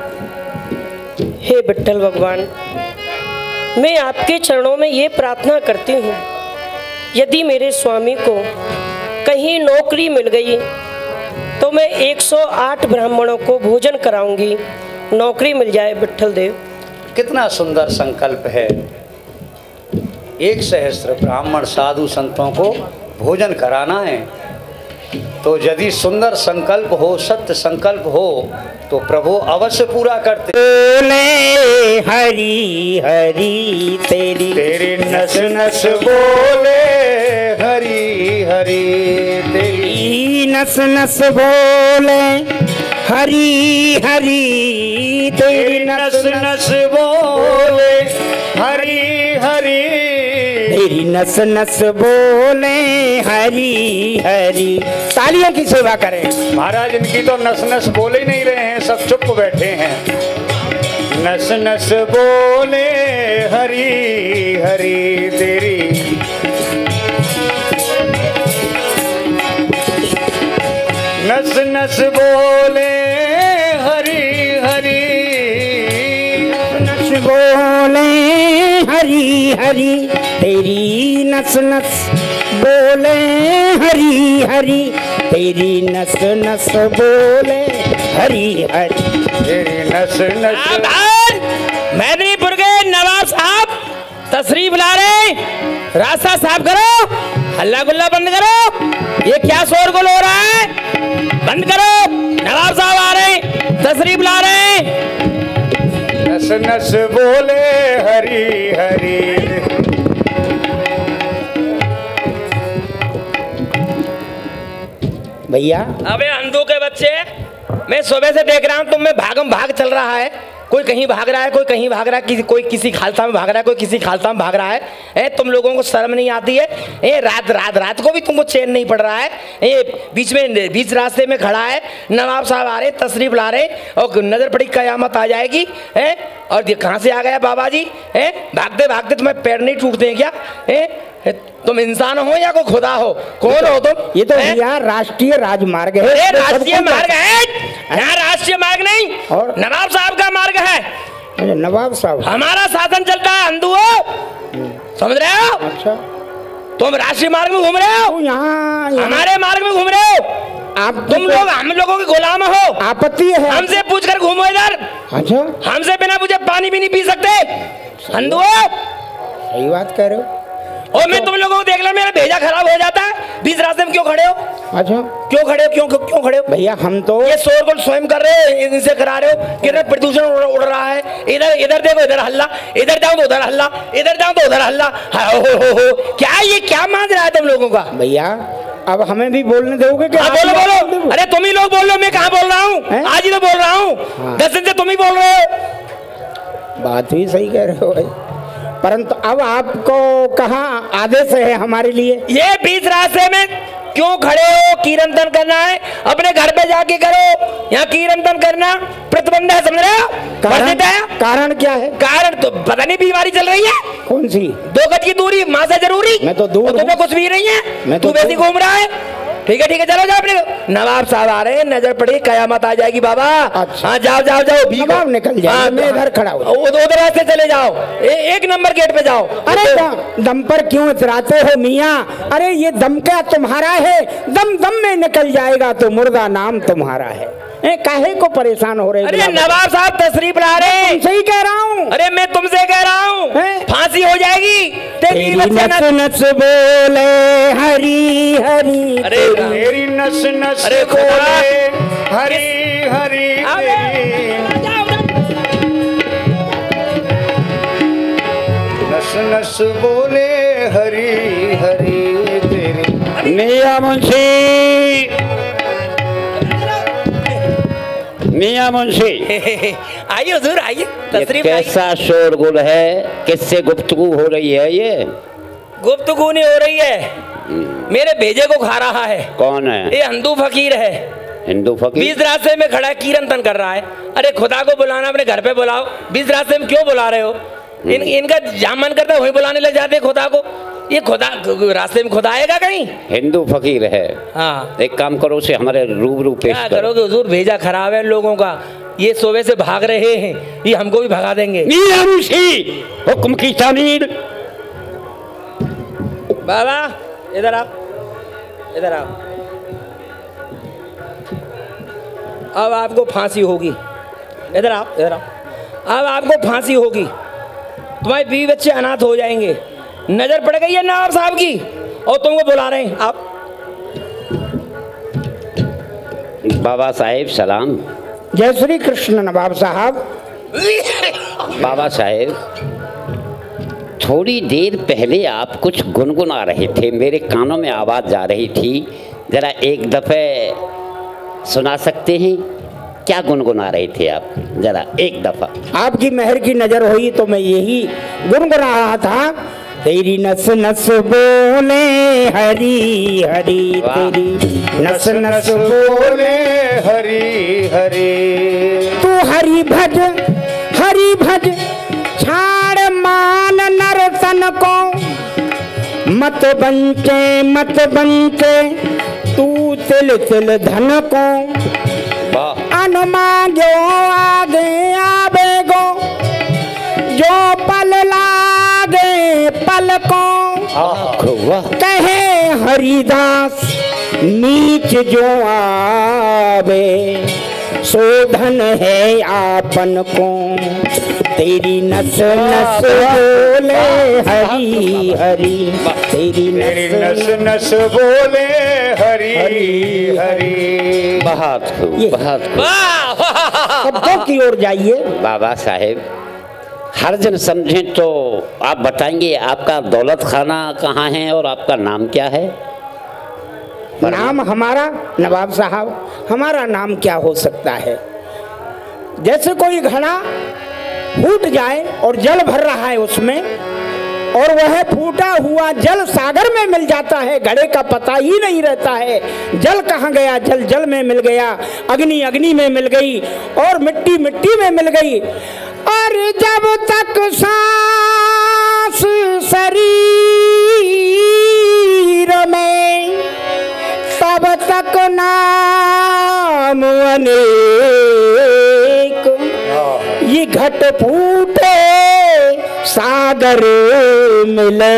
हे विठल भगवान, मैं आपके चरणों में ये प्रार्थना करती हूँ, यदि मेरे स्वामी को कहीं नौकरी मिल गई तो मैं एक सौ आठ ब्राह्मणों को भोजन कराऊंगी। नौकरी मिल जाए विठल देव। कितना सुंदर संकल्प है। एक सहस्त्र ब्राह्मण साधु संतों को भोजन कराना है, तो यदि सुंदर संकल्प हो, सत्य संकल्प हो, तो प्रभु अवश्य पूरा करते। बोले हरि हरि तेरी तेरी नस नस बोले हरि हरि, तेरी नस नस बोले हरि हरि, तेरी नस नस बोले हरि हरि, तेरी नस नस बोले हरि हरि। तालियों की सेवा करें। महाराज, इनकी तो नस नस बोले ही नहीं रहे हैं, सब चुप बैठे हैं। नस नस बोले हरि हरि, तेरी नस नस बोले हरि हरि, नस बोले हरि हरि, तेरी नस नस बोले हरि हरि, तेरी नस नस बोले हरि हरि, तेरी नस नस। मेदिनीपुर के नवाब साहब तशरीफ ला रहे, रास्ता साफ करो, हल्ला गुल्ला बंद करो। ये क्या शोरगुल हो रहा है? बंद करो। नवाब साहब आ रहे, तशरीफ ला रहे। नस नस बोले हरि हरि। भैया, अबे अंधों के बच्चे, मैं सुबह से देख रहा हूँ तुम में भागम भाग चल रहा है। कोई कहीं भाग रहा है, कोई कहीं भाग रहा है, किसी कोई किसी खालसा में भाग रहा है, कोई किसी खालसा में भाग रहा है। ए, तुम लोगों को शर्म नहीं आती है? ए, रात रात रात को भी तुमको चैन नहीं पड़ रहा है। ए, बीच में बीच रास्ते में खड़ा है, नवाब साहब आ रहे, तशरीफ ला रहे, और नजर पड़ी कयामत आ जाएगी। है, और ये कहाँ से आ गया बाबा जी? है, भागते भागते तुम्हें पैर नहीं टूटते हैं क्या? है, तुम इंसान हो या कोई खुदा हो? कौन हो तुम? ये तो हैं? भैया राष्ट्रीय राजमार्ग है। अरे इसमें सब राष्ट्रीय कुछ मार्ग है, यहाँ राष्ट्रीय मार्ग नहीं और? नवाब साहब का मार्ग है। अच्छा, नवाब साहब। हमारा शासन चलता है, हिंदुओं, समझ रहे हो? अच्छा, तुम राष्ट्रीय मार्ग में घूम रहे हो, तो यहाँ यहाँ- हमारे मार्ग में घूम रहे हो। आप तुम लोग हम लोगों के गुलाम हो। आपत्ति है? हमसे पूछ कर घूमो इधर। अच्छा, हमसे बिना पूछे पानी भी नहीं पी सकते हिंदुओं। सही बात कह रहे हो। और मैं तुम लोगों को देख लो, मेरा भेजा खराब हो जाता है। बीच रास्ते में क्यों खड़े हो? अच्छा क्यों खड़े हो? क्यों क्यों खड़े हो? भैया, हम तो ये शोरगुल स्वयं कर रहे हो, इनसे करा रहे हो। किधर प्रदूषण उड़, उड़ रहा है। इधर इधर देखो, इधर हल्ला, इधर जाओ तो उधर हल्ला, इधर जाओ तो उधर हल्ला। हाँ, हो, हो, हो, हो। क्या ये क्या मान रहा है तुम लोगों का? भैया, अब हमें भी बोलने दोगे क्या? हाँ, बोलो बोलो। अरे तुम ही लोग बोल लो, मैं कहाँ बोल रहा हूँ? आज ही तो बोल रहा हूँ। हाँ। दस दिन से तुम ही बोल रहे हो। बात भी सही कह रहे हो भाई, परंतु अब आपको कहाँ आदेश है हमारे लिए? ये बीच रास्ते में क्यों खड़े हो? कीर्तन करना है, अपने घर पे जाके करो। यहाँ कीर्तन करना प्रतिबंध है, समझ रहे हो? कारण, मस्जिद है। कारण क्या है? कारण तो पता नहीं, बीमारी चल रही है। कौन सी? दो गज की दूरी माँ से जरूरी। मैं तो दूर तुम्हें हूँ। कुछ भी नहीं है, मैं तू तो वैसे घूम रहा है। ठीक है ठीक है, चलो जाओ अपने। नवाब साहब आ रहे हैं, नजर पड़ी कयामत आ जाएगी बाबा। अच्छा। हाँ, जाओ जाओ जाओ। भीगो। नवाब निकल जाए, हाँ, मैं इधर खड़ा हूँ। उध- उधर रास्ते चले जाओ, ए, एक नंबर गेट पे जाओ। अरे दम, दम पर क्यों इतराते हो मियाँ? अरे ये दम क्या तुम्हारा है? दम दम में निकल जाएगा तो मुर्दा नाम तुम्हारा है। ए, काहे को परेशान हो रहे? अरे नवाब साहब तशरीफ ला रहे हैं। सही कह रहा हूँ। अरे मैं तुमसे कह रहा हूँ, हैं? फांसी हो जाएगी। तेरी तेरी नस नस नस- नस बोले हरी हरी। अरे तेरी नस नस अरे खुदा। बोले हरी हरी तेरी नस नस बोले हरी हरी तेरी। मियाँ मुंशी, मियाँ मुंशी, आइए हुजूर, आइए ये तशरीफ लाइए। कैसा शोरगुल है? किससे गुफ्तगू हो रही है? ये गुफ्तगू नहीं हो रही है, मेरे भेजे को खा रहा है। कौन है? ये हिंदू फकीर है, हिंदू फकीर? बीच रास्ते में खड़ा है, कीर्तन कर रहा है। अरे खुदा को बुलाना अपने घर पे बुलाओ, बीच रास्ते में क्यों बुला रहे हो? इन इनका जहाँ मन करता है वहीं बुलाने लग जाते हैं खुदा को। ये खुदा रास्ते में खुदा आएगा कहीं? हिंदू फकीर है। हाँ, एक काम करो, उसे हमारे रूबरू पेश क्या करो। करोगे हुजूर? भेजा खराब है लोगों का, ये सुबह से भाग रहे हैं, ये हमको भी भगा देंगे। मियाँ मुंशी, हुक्म की तामीर। बाबा इधर आओ, इधर आओ। अब आपको फांसी होगी। इधर आओ, इधर आओ। अब आपको फांसी होगी, तुम्हारे बीवी बच्चे अनाथ हो जाएंगे। नजर पड़ गई है नवाब साहब की और तुमको बुला रहे हैं। आप बाबा साहेब सलाम। जय श्री कृष्ण नवाब साहब। बाबा साहेब, थोड़ी देर पहले आप कुछ गुनगुना रहे थे, मेरे कानों में आवाज़ जा रही थी। ज़रा एक दफ़े सुना सकते हैं? क्या गुनगुना रहे थे आप? ज़रा एक दफ़ा। आपकी मेहर की नजर हुई तो मैं यही गुनगुना रहा था। तेरी नस नस बोले हरी हरी, वाह। तेरी नस नस बोले हरी हरी। तू हरि भज हरि भज, छाड़ मान नरतन को, मत बंचे मत बंचे तू तिल तिल धन को। वाह। अनुमांगो आगे आवेगो, जो पल लागे पल को। वाह। कहे हरिदास नीच जो आवे, शोधन है आपन को। तेरी नस नस बोले हरी हरी, तेरी तेरी नस नस नस बोले हरी हरी। बहुत खूब, ये। बहुत खूब। वाह, वाह। शब्दों की ओर जाइए। बाबा साहेब, हर जन समझें तो आप बताएंगे आपका दौलत खाना कहाँ है और आपका नाम क्या है? नाम हमारा नवाब साहब, हमारा नाम क्या हो सकता है? जैसे कोई घड़ा फूट जाए और जल भर रहा है उसमें, और वह फूटा हुआ जल सागर में मिल जाता है, घड़े का पता ही नहीं रहता है। जल कहाँ गया? जल जल में मिल गया, अग्नि अग्नि में मिल गई, और मिट्टी मिट्टी में मिल गई। और जब तक सांस शरीर अब तक नाम अनेक, ये घट फूटे सागर मिले,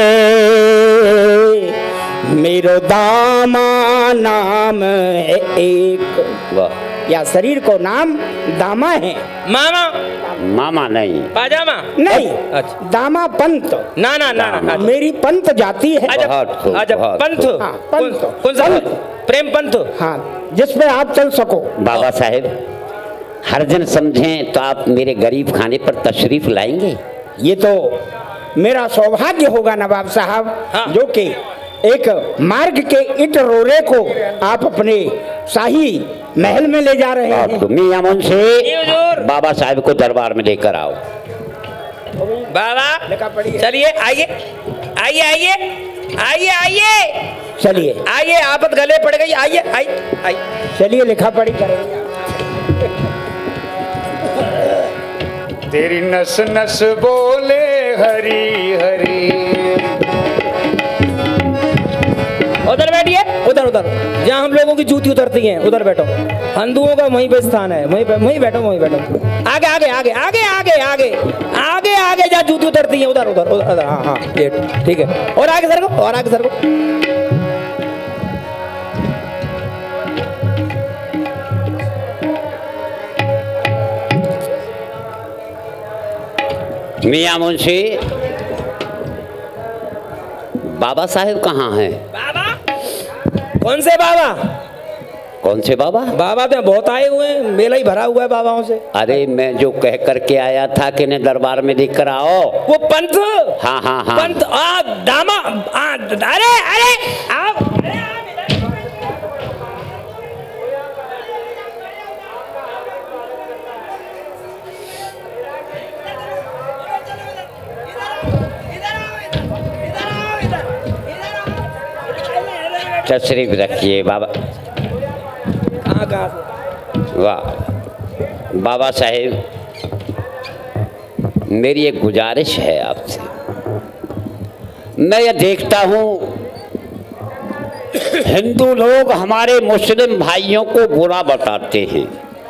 मेरो दामा नाम है एक। वाह, या शरीर को नाम दामा है। मामा मामा नहीं, पाजामा नहीं, अच्छा। दामा पंत। ना ना ना ना मेरी पंत जाती है। अच्छा बहुत खूब, अच्छा बहुत पंथ। हाँ, पंथ। कौन कौन सा पंथ। प्रेम पंथ? हाँ, जिसमें आप चल सको। बाबा साहेब हरजन समझें तो आप मेरे गरीब खाने पर तशरीफ लाएंगे? ये तो मेरा सौभाग्य होगा नवाब साहब, हाँ। जो कि एक मार्ग के इट रोरे को आप अपने शाही महल में ले जा रहे हैं। मियां मुंशी, जी हुजूर। बाबा साहब को दरबार में लेकर आओ। बाबा लिखा पढ़िए। चलिए आइए आइए आइए आइए आइए चलिए आइए, आपत गले पड़ गई, आइए आइए आइए। चलिए लिखा पढ़ी करेंगे। तेरी नस नस बोले हरी हरी। उधर बैठिए, उधर उधर जहाँ हम लोगों की जूती उतरती हैं, उधर बैठो। हिंदुओं का वहीं पे स्थान है, वहीं पे वहीं बैठो, वहीं बैठो। आगे आगे आगे आगे आगे आगे आगे आगे जहाँ जूती उतरती हैं, उधर उधर उधर। हाँ हाँ ये ठीक है। और आगे सर को, और आगे सर को। मियां मुंशी, बाबा साहेब कहाँ हैं? बाबा कौन से बाबा? कौन से बाबा? बाबा तो बहुत आए हुए हैं, मेला ही भरा हुआ है बाबाओं से। अरे मैं जो कह करके आया था कि इन्हें दरबार में लेकर आओ। वो पंथ। हाँ हाँ हाँ, पंथ आ दामा आ, अरे अरे आओ। तशरीफ रखिए बाबा। कहाँ कहाँ से? वाह बाबा साहेब, मेरी एक गुजारिश है आपसे। मैं ये देखता हूँ हिंदू लोग हमारे मुस्लिम भाइयों को बुरा बताते हैं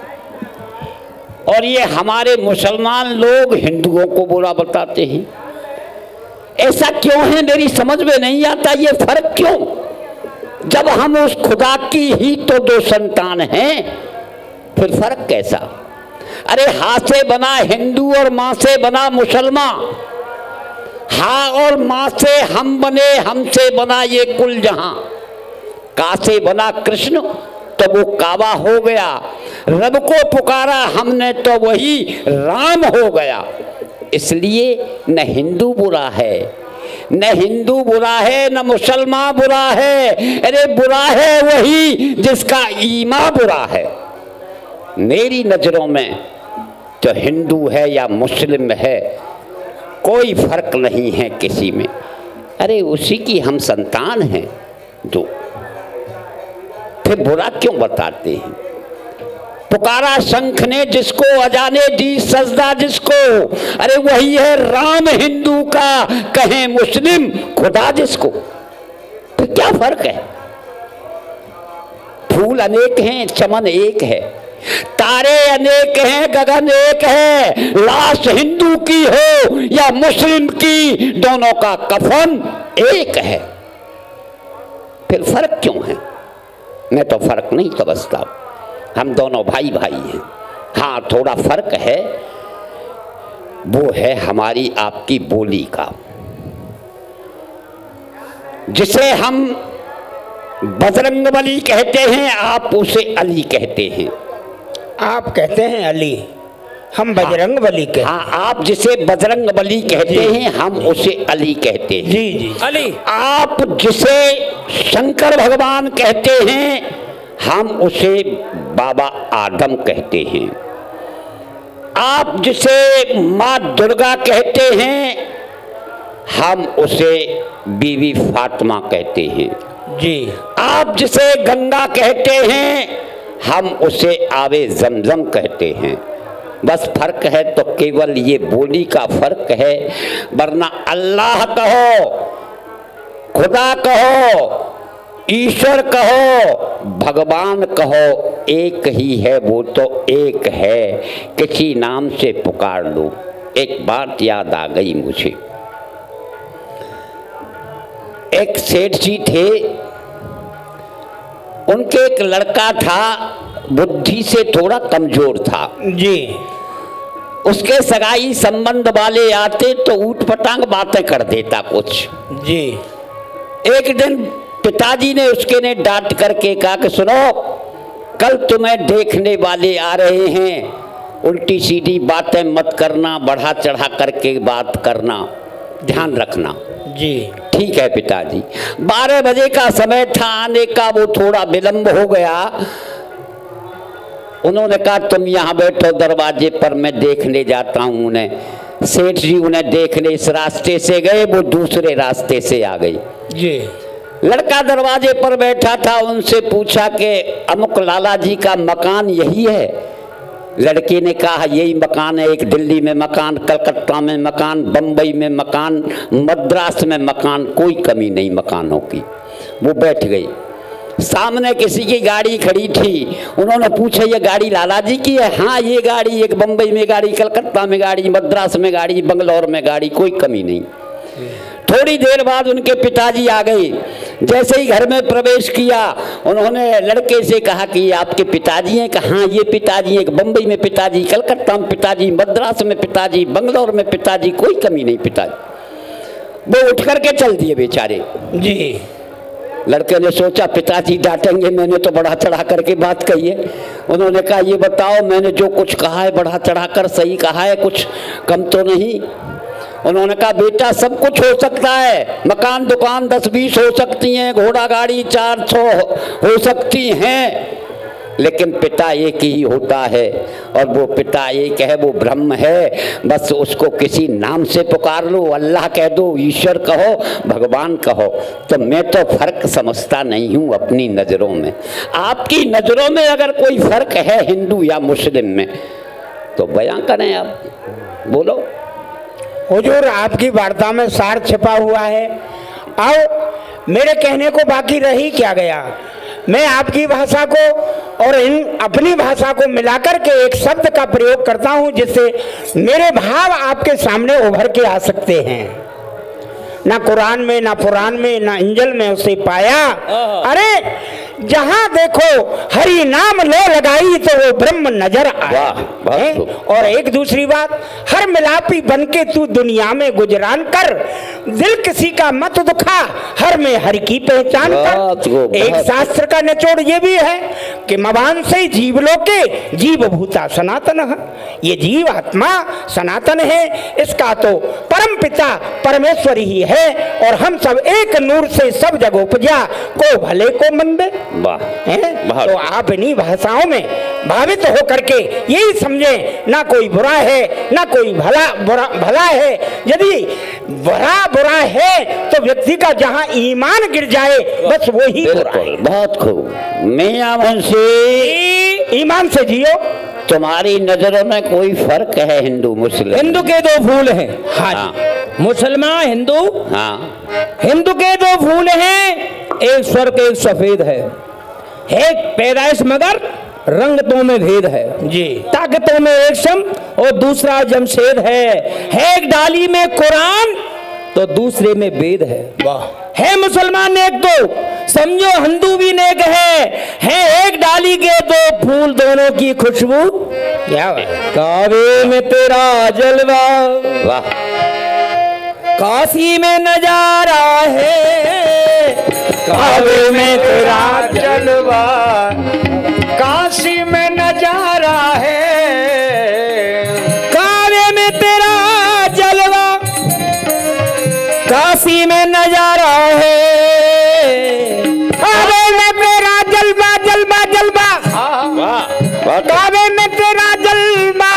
और ये हमारे मुसलमान लोग हिंदुओं को बुरा बताते हैं। ऐसा क्यों है मेरी समझ में नहीं आता, ये फर्क क्यों? जब हम उस खुदा की ही तो दो संतान हैं, फिर फर्क कैसा? अरे हाथ से बना हिंदू और माँ से बना मुसलमान, हाँ और माँ से हम बने, हमसे बना ये कुल जहां। का से बना कृष्ण तो वो काबा हो गया, रब को पुकारा हमने तो वही राम हो गया। इसलिए न हिंदू बुरा है, न हिंदू बुरा है, न मुसलमान बुरा है। अरे बुरा है वही जिसका ईमान बुरा है। मेरी नजरों में जो हिंदू है या मुस्लिम है, कोई फर्क नहीं है किसी में। अरे उसी की हम संतान हैं, जो फिर बुरा क्यों बताते हैं? पुकारा शंख ने जिसको, अजाने दी सजदा जिसको, अरे वही है राम हिंदू का, कहें मुस्लिम खुदा जिसको। तो क्या फर्क है? फूल अनेक हैं, चमन एक है, तारे अनेक हैं, गगन एक है। लाश हिंदू की हो या मुस्लिम की, दोनों का कफन एक है। फिर फर्क क्यों है? मैं तो फर्क नहीं समझता। हम दोनों भाई भाई हैं। हाँ थोड़ा फर्क है, वो है हमारी आपकी बोली का। जिसे हम बजरंगबली कहते हैं, आप उसे अली कहते हैं। आप कहते हैं अली, हम बजरंग बली कहते हैं। हाँ, आप जिसे बजरंगबली कहते हैं, हम उसे अली कहते हैं। जी जी अली। आप जिसे शंकर भगवान कहते हैं, हम उसे बाबा आदम कहते हैं। आप जिसे माँ दुर्गा कहते हैं, हम उसे बीवी फातिमा कहते हैं। जी। आप जिसे गंगा कहते हैं, हम उसे आवे जमजम कहते हैं। बस फर्क है तो केवल ये बोली का फर्क है, वरना अल्लाह कहो, खुदा कहो, ईश्वर कहो भगवान कहो एक ही है, वो तो एक है, किसी नाम से पुकार लो। एक बात याद आ गई मुझे, एक सेठ जी थे, उनके एक लड़का था, बुद्धि से थोड़ा कमजोर था जी। उसके सगाई संबंध वाले आते तो ऊट पटांग बातें कर देता कुछ जी। एक दिन पिताजी ने उसके ने डांट करके कहा कि सुनो, कल तुम्हें देखने वाले आ रहे हैं, उल्टी सीधी बातें मत करना, बढ़ा चढ़ा करके बात करना, ध्यान रखना। जी ठीक है पिताजी। बारह बजे का समय था आने का, वो थोड़ा विलंब हो गया। उन्होंने कहा तुम यहाँ बैठो दरवाजे पर, मैं देखने जाता हूँ उन्हें। सेठ जी उन्हें देखने इस रास्ते से गए, वो दूसरे रास्ते से आ गई जी। लड़का दरवाजे पर बैठा था, उनसे पूछा कि अमुक लाला जी का मकान यही है? लड़के ने कहा यही मकान है। एक दिल्ली में मकान, कलकत्ता में मकान, बम्बई में मकान, मद्रास में मकान, कोई कमी नहीं मकानों की। वो बैठ गई। सामने किसी की गाड़ी खड़ी थी, उन्होंने पूछा ये गाड़ी लाला जी की है? हाँ ये गाड़ी, एक बम्बई में गाड़ी, कलकत्ता में गाड़ी, मद्रास में गाड़ी, बंगलौर में गाड़ी, कोई कमी नहीं। थोड़ी देर बाद उनके पिताजी आ गए। जैसे ही घर में प्रवेश किया, उन्होंने लड़के से कहा कि ये आपके पिताजी हैं? कहा हाँ ये पिताजी हैं। बम्बई में पिताजी, कलकत्ता में पिताजी, मद्रास में पिताजी, बंगलौर में पिताजी, कोई कमी नहीं पिताजी। वो उठ करके चल दिए बेचारे जी। लड़के ने सोचा पिताजी डांटेंगे, मैंने तो बढ़ा चढ़ा करके बात कही है। उन्होंने कहा ये बताओ मैंने जो कुछ कहा है बढ़ा चढ़ा कर सही कहा है, कुछ कम तो नहीं? उन्होंने कहा बेटा सब कुछ हो सकता है, मकान दुकान दस बीस हो सकती हैं, घोड़ा गाड़ी चार सौ हो सकती हैं, लेकिन पिता एक ही होता है, और वो पिता एक है, वो ब्रह्म है। बस उसको किसी नाम से पुकार लो, अल्लाह कह दो, ईश्वर कहो, भगवान कहो। तो मैं तो फर्क समझता नहीं हूँ अपनी नज़रों में। आपकी नज़रों में अगर कोई फर्क है हिंदू या मुस्लिम में तो बयां करें आप, बोलो। हुजूर आपकी वार्ता में सार छिपा हुआ है। आओ, मेरे कहने को बाकी रह ही क्या गया। मैं आपकी भाषा को और इन अपनी भाषा को मिलाकर के एक शब्द का प्रयोग करता हूं, जिससे मेरे भाव आपके सामने उभर के आ सकते हैं। ना कुरान में, ना पुराण में, ना इंजल में उसे पाया। अरे जहां देखो हरि नाम लो लगाई तो वो ब्रह्म नजर आए। और एक दूसरी बात, हर मिलापी बनके तू दुनिया में गुजरान कर, दिल किसी का मत दुखा, हर में हर की पहचान कर। एक शास्त्र का निचोड़ ये भी है कि मवान से जीव लोके जीव भूता सनातन है। ये जीव आत्मा सनातन है, इसका तो परम पिता परमेश्वर ही है, और हम सब एक नूर से सब जग उपजा, को भले को मंदे। तो आप इन्हीं भाषाओं में भावित होकर के यही समझें, ना कोई बुरा है ना कोई भला बुरा भला है। यदि बुरा बुरा है तो व्यक्ति का जहां ईमान गिर जाए बस वो ही बुरा है। बहुत खूब। मियां मुंशी, ईमान से जियो। तुम्हारी नजरों में कोई फर्क है हिंदू मुस्लिम? हिंदू के दो फूल हैं। हाँ, हाँ। मुसलमान हिंदू, हाँ। हिंदू के दो फूल हैं, एक स्वर्ग एक सफेद है। एक पैदाइश मगर रंगतों में भेद है जी, ताकतों में एक सम और दूसरा जमशेद है। है एक डाली में कुरान तो दूसरे में वेद है। वाह। है मुसलमान नेक तो समझो हिंदू भी नेक है। है एक डाली के दो फूल, दोनों की खुशबू क्या कावे में तेरा जलवा, वाह। काशी में नजारा है, कावे में तेरा जलवा, काशी में नजारा है। कावे में तेरा जलवा, काशी में नजारा है। कावे में तेरा जलवा जलवा जलवा, कावे में तेरा जलवा,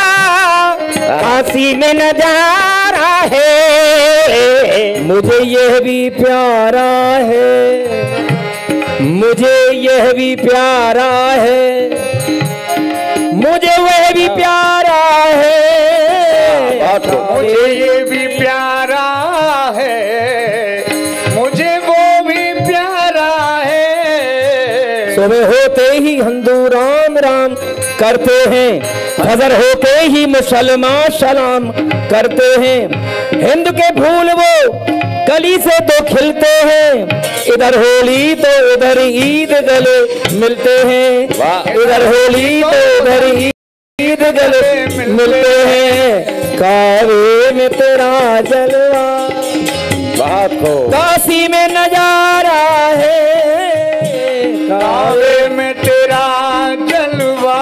काशी में नजारा है। मुझे यह भी प्यारा है, मुझे यह भी प्यारा है, मुझे वह भी प्यारा है, मुझे ये भी प्यारा है, मुझे वो भी प्यारा है। ही हिंदू राम राम करते हैं, फजर होके ही मुसलमान सलाम करते हैं। हिंद के फूल वो कली से तो खिलते हैं, इधर होली तो उधर ईद गले मिलते हैं, इधर होली तो उधर ईद गले मिलते हैं। कावे में तेरा जलवा बहुत खूब। काशी में नजारा है, कावे में तेरा जलवा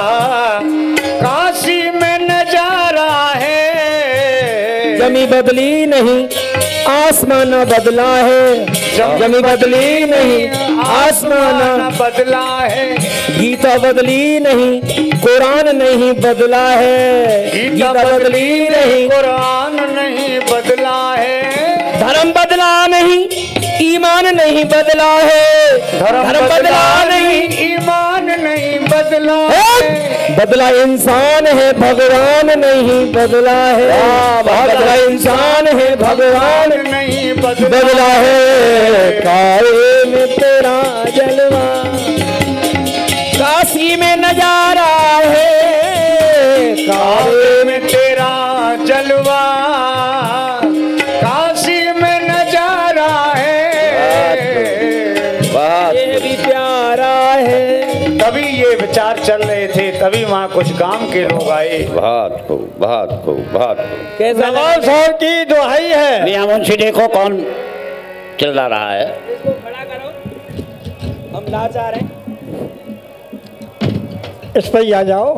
काशी में नजारा है। जमी बदली नहीं आसमान बदला है, जमी बदली नहीं आसमान बदला है। गीता बदली नहीं कुरान नहीं बदला है, गीता बदली नहीं कुरान नहीं बदला है। धर्म बदला नहीं ईमान नहीं बदला है, धर्म बदला नहीं ईमान नहीं बदला है। बदला इंसान है भगवान नहीं बदला है, बदला इंसान है भगवान नहीं बदला है। कावे में तेरा जलवा काशी में नजारा है, कावे में तेरा जलवा काशी में नजारा है। ये भी प्यारा है। तभी ये विचार चल रहे थे, तभी वहाँ कुछ गांव के लोग आए। बहुत खूब, बहुत खूब, बहुत खूब। कैसा नवाब साहब की दुहाई है। मियां मुंशी देखो कौन चिल्ला रहा है। खड़ा करो, हम लाचार हैं। इस पर ही आ जाओ।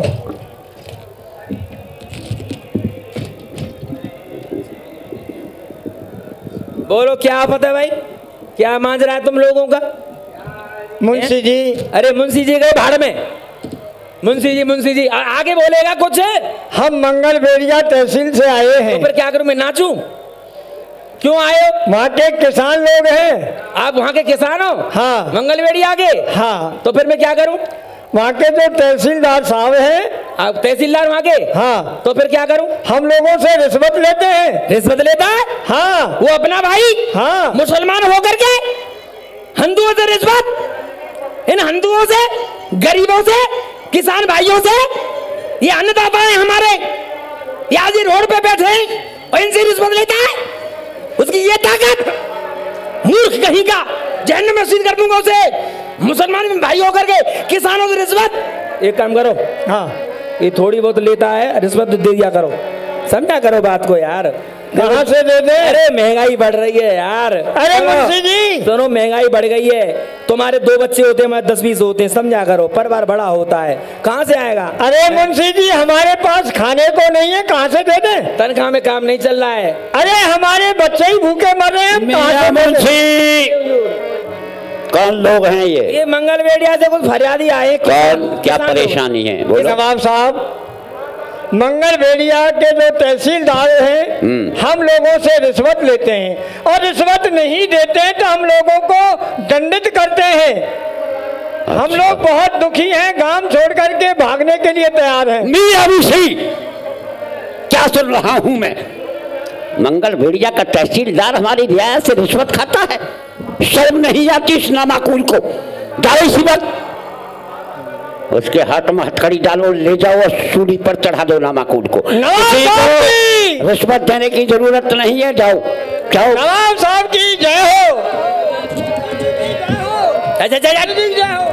बोलो क्या पता है भाई, क्या मांझ रहा है तुम लोगों का? मुंशी जी, अरे मुंशी जी गए भाड़ में। मुंशी जी मुंशी जी आ, आगे बोलेगा कुछ। हम मंगल बेड़िया तहसील से आए हैं। तो फिर क्या करूं मैं, नाचूं? क्यों आए हो? वहाँ के किसान लोग हैं। आप वहाँ के किसान हो? हाँ। मंगलवेड़ी आगे? हाँ। तो फिर मैं क्या करूं? वहाँ के जो तहसीलदार साहब हैं। आप तहसीलदार वहाँ के? हाँ। तो फिर क्या करूं? हम लोगों से रिश्वत लेते हैं। रिश्वत लेता है? हाँ। वो अपना भाई? हाँ। मुसलमान होकर के हिंदुओं से रिश्वत, इन हिंदुओं से, गरीबों से, किसान भाइयों से, ये अन्नदाता है हमारे, ये आज रोड पे बैठे हैं और इनसे रिश्वत लेता है। उसकी ये ताकत, मूर्ख कहीं का, जहन्नम में सीध कर दूंगा उसे। मुसलमान भाई होकर के किसानों से रिश्वत। एक काम करो, हाँ, ये थोड़ी बहुत लेता है रिश्वत दे दिया करो, समझा करो बात को यार। कहाँ से दे दे? अरे महंगाई बढ़ रही है यार। अरे मुंशी जी, दोनों महंगाई बढ़ गई है। तुम्हारे दो बच्चे होते हैं, हमारे दस बीस होते हैं, समझा करो। परिवार बड़ा होता है, कहाँ से आएगा? अरे मुंशी जी, हमारे पास खाने को नहीं है, कहाँ से दे दे? तनख्वाह में काम नहीं चल रहा है। अरे हमारे बच्चे ही भूखे मर रहे हैं, कहाँ से दे दे? कौन लोग हैं ये? ये मंगलवेड़िया से कुछ फरियादी आए। कौन, क्या परेशानी है? बोलो। नवाब साहब, मंगल बेड़िया के जो तहसीलदार हैं, हम लोगों से रिश्वत लेते हैं और रिश्वत नहीं देते हैं तो हम लोगों को दंडित करते हैं। अच्छा। हम लोग बहुत दुखी हैं, गांव छोड़ करके भागने के लिए तैयार हैं। मियां मुंशी, क्या सुन रहा हूं मैं? मंगल भेड़िया का तहसीलदार हमारी रियायत से रिश्वत खाता है? शर्म नहीं आती इस नामाकुल को? जाओ इसी वक्त उसके हाथ में हथकड़ी डालो, ले जाओ और सूली पर चढ़ा दो नामाकुल को। किसी को रिश्वत देने की जरूरत नहीं है, जाओ जाओ। नवाब साहब की जय हो। जय जय जय हो।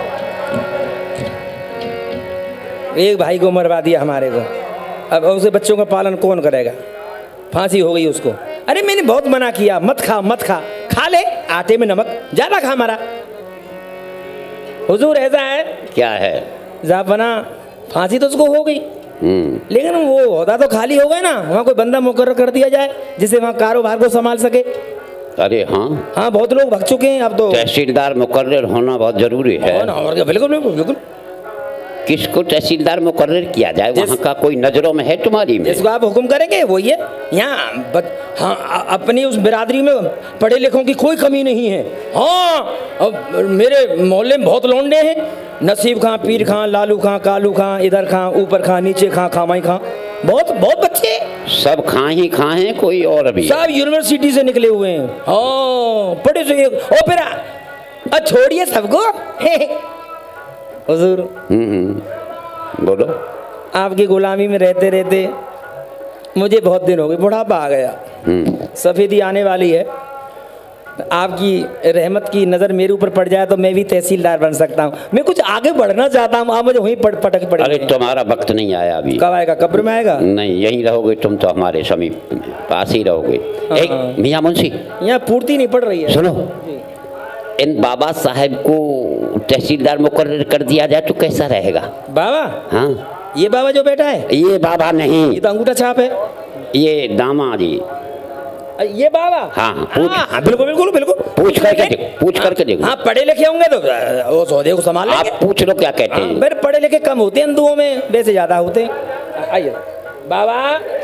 एक भाई को मरवा दिया हमारे को, अब उसे बच्चों का पालन कौन करेगा? फांसी हो गई उसको। अरे मैंने बहुत मना किया, मत खा मत खा, खा ले आटे में नमक, ज्यादा खा हमारा। हुजूर ऐसा है, क्या है? जाफना फांसी तो उसको हो गई, लेकिन वो होता तो खाली हो गए ना, वहाँ कोई बंदा मुकर्रर कर दिया जाए जिससे वहाँ कारोबार को संभाल सके। अरे हाँ हाँ, बहुत लोग भग चुके हैं अब तो। तहसीलदार मुकर्रर होना बहुत जरूरी है। बिल्कुल बिल्कुल बिल्कुल। किसको तहसीलदार मुकर्रर किया जाए? वहाँ का कोई नजरों में है तुम्हारी में? जिसको आप हुक्म करेंगे वो ये। यहाँ हाँ, अपनी उस बिरादरी में पढ़े लिखों की कोई कमी नहीं है। हाँ, अब मेरे मोहल्ले में बहुत लौंडे हैं, नसीब खां, पीर खां, लालू खां, कालू खां, इधर खां, ऊपर खां, नीचे खां, खामाई खां, बहुत बहुत बच्चे सब खां ही खां हैं, कोई और भी? सब यूनिवर्सिटी से निकले हुए हैं। हाँ, पढ़े से। और फिर छोड़िए सबको, हुजूर हम्म बोलो। आपकी गुलामी में रहते रहते मुझे बहुत दिन हो गए, बुढ़ापा आ गया, सफ़ेदी आने वाली है। आपकी रहमत की नज़र मेरे ऊपर पड़ जाए तो मैं भी तहसीलदार बन सकता हूँ। मैं कुछ आगे बढ़ना चाहता हूँ, आप मुझे वहीं पट पटक पड़े। अरे तुम्हारा वक्त नहीं आया अभी। कब आएगा? कब्र में आएगा? नहीं, यहीं रहोगे तुम तो, हमारे समीप पास ही रहोगे। एक मियाँ मुंशी, यहाँ पूर्ति नहीं पड़ रही है। सुनो, इन बाबा साहब को तहसीलदार मुकर्रर कर दिया जाए तो कैसा रहेगा? बाबा? हाँ, ये बाबा जो बैठा है? ये बाबा नहीं, ये तो अंगूठा छाप है। ये दामा जी। ये बाबा? हाँ, पूछ, हाँ, बिल्कुल बिल्कुल बिल्कुल। पूछ करके देखो, पूछ करके देखो। हाँ, पढ़े लिखे होंगे तो वो सौदे को संभाल लेंगे। आप पूछ लो क्या कहते हैं। मेरे पढ़े लिखे कम होते हैं हिंदुओं में, वैसे ज्यादा होते हैं। आइए बाबा।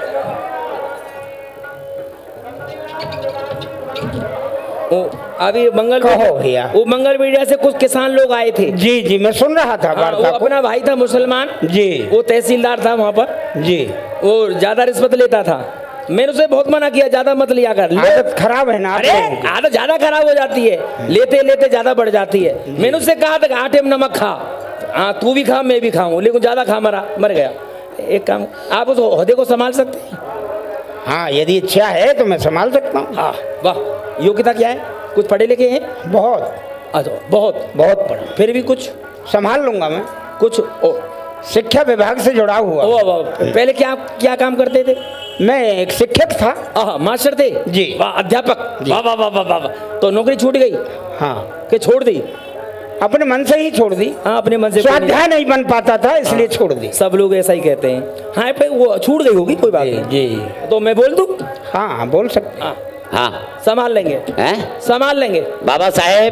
ओ, अभी मंगल कहो भैया। वो मंगल मीडिया से कुछ किसान लोग आए थे। जी जी, मैं सुन रहा था हाँ, वो वार्ता को। अपना भाई था मुसलमान जी। वो तहसीलदार था वहाँ पर जी। वो ज्यादा रिश्वत लेता था। मैंने उसे बहुत मना किया, ज्यादा मत लिया कर। आदत खराब है ना। अरे आदत ज्यादा खराब हो जाती है, लेते लेते ज्यादा बढ़ जाती है। मैंने उससे कहा था कि आटे में नमक खा, हाँ तू भी खा मैं भी खाऊं, लेकिन ज्यादा खा मरा मर गया। एक काम, आप उस ओहदे को संभाल सकते हैं? हाँ, यदि इच्छा है तो मैं संभाल सकता हूँ। हाँ वाह, योग्यता क्या है? कुछ पढ़े लिखे हैं? बहुत। अच्छा, बहुत बहुत पढ़ा। फिर भी कुछ संभाल लूंगा मैं। कुछ ओ, शिक्षा विभाग से जुड़ा हुआ। ओ, ओ, पहले क्या क्या काम करते थे? मैं एक शिक्षक था। आह, मास्टर थे? जी। वाह, अध्यापक। वाह वाह वाह वाह वाह। तो नौकरी छूट गई? हाँ। कि छोड़ दी? अपने मन से ही छोड़ दी। हाँ, अपने मन से। स्वाध्याय नहीं बन पाता था इसलिए छोड़ दी। सब लोग ऐसा ही कहते हैं। हाँ पे वो छूट गई होगी, कोई बात नहीं। जी। तो मैं बोल दूं? हाँ हाँ, बोल सकते। हाँ, हाँ, संभाल लेंगे। हैं? संभाल लेंगे। बाबा साहेब,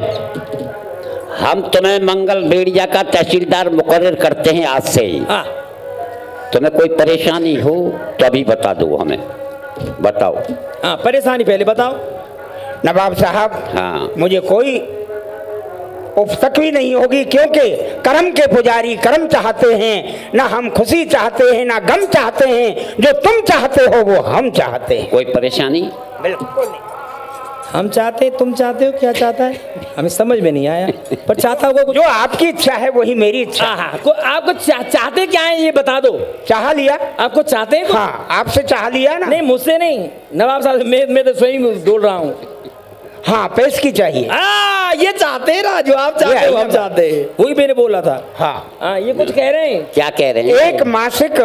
हम तुम्हें मंगल बेड़िया का तहसीलदार मुकर्रर करते हैं आज से ही। हाँ। तुम्हें कोई परेशानी हो तो अभी बता दो हमें, बताओ। हाँ, परेशानी पहले बताओ। नवाब साहब, हाँ, मुझे कोई उपसक भी नहीं होगी, क्योंकि कर्म के पुजारी कर्म चाहते हैं। ना हम खुशी चाहते हैं ना गम चाहते हैं, जो तुम चाहते हो वो हम चाहते हैं। कोई परेशानी? बिल्कुल नहीं। हम चाहते, तुम चाहते हो, क्या चाहता है हमें समझ में नहीं आया, पर चाहता होगा कुछ। जो आपकी इच्छा है वही मेरी इच्छा। हाँ हाँ, आपको चा, चाहते क्या है ये बता दो। चाह लिया? आपको चाहते हैं? हाँ, आपसे चाह लिया ना। नहीं, मुझसे नहीं, नवाब साहब, मैं मैं तो स्वयं डोल रहा हूँ। हाँ, पेश की चाहिए। हाँ, ये चाहते हैं ना, जो आप चाहते हो हम चाहते हैं, वही मैंने बोला था। हाँ हाँ, ये कुछ कह रहे हैं? क्या कह रहे हैं? एक मासिक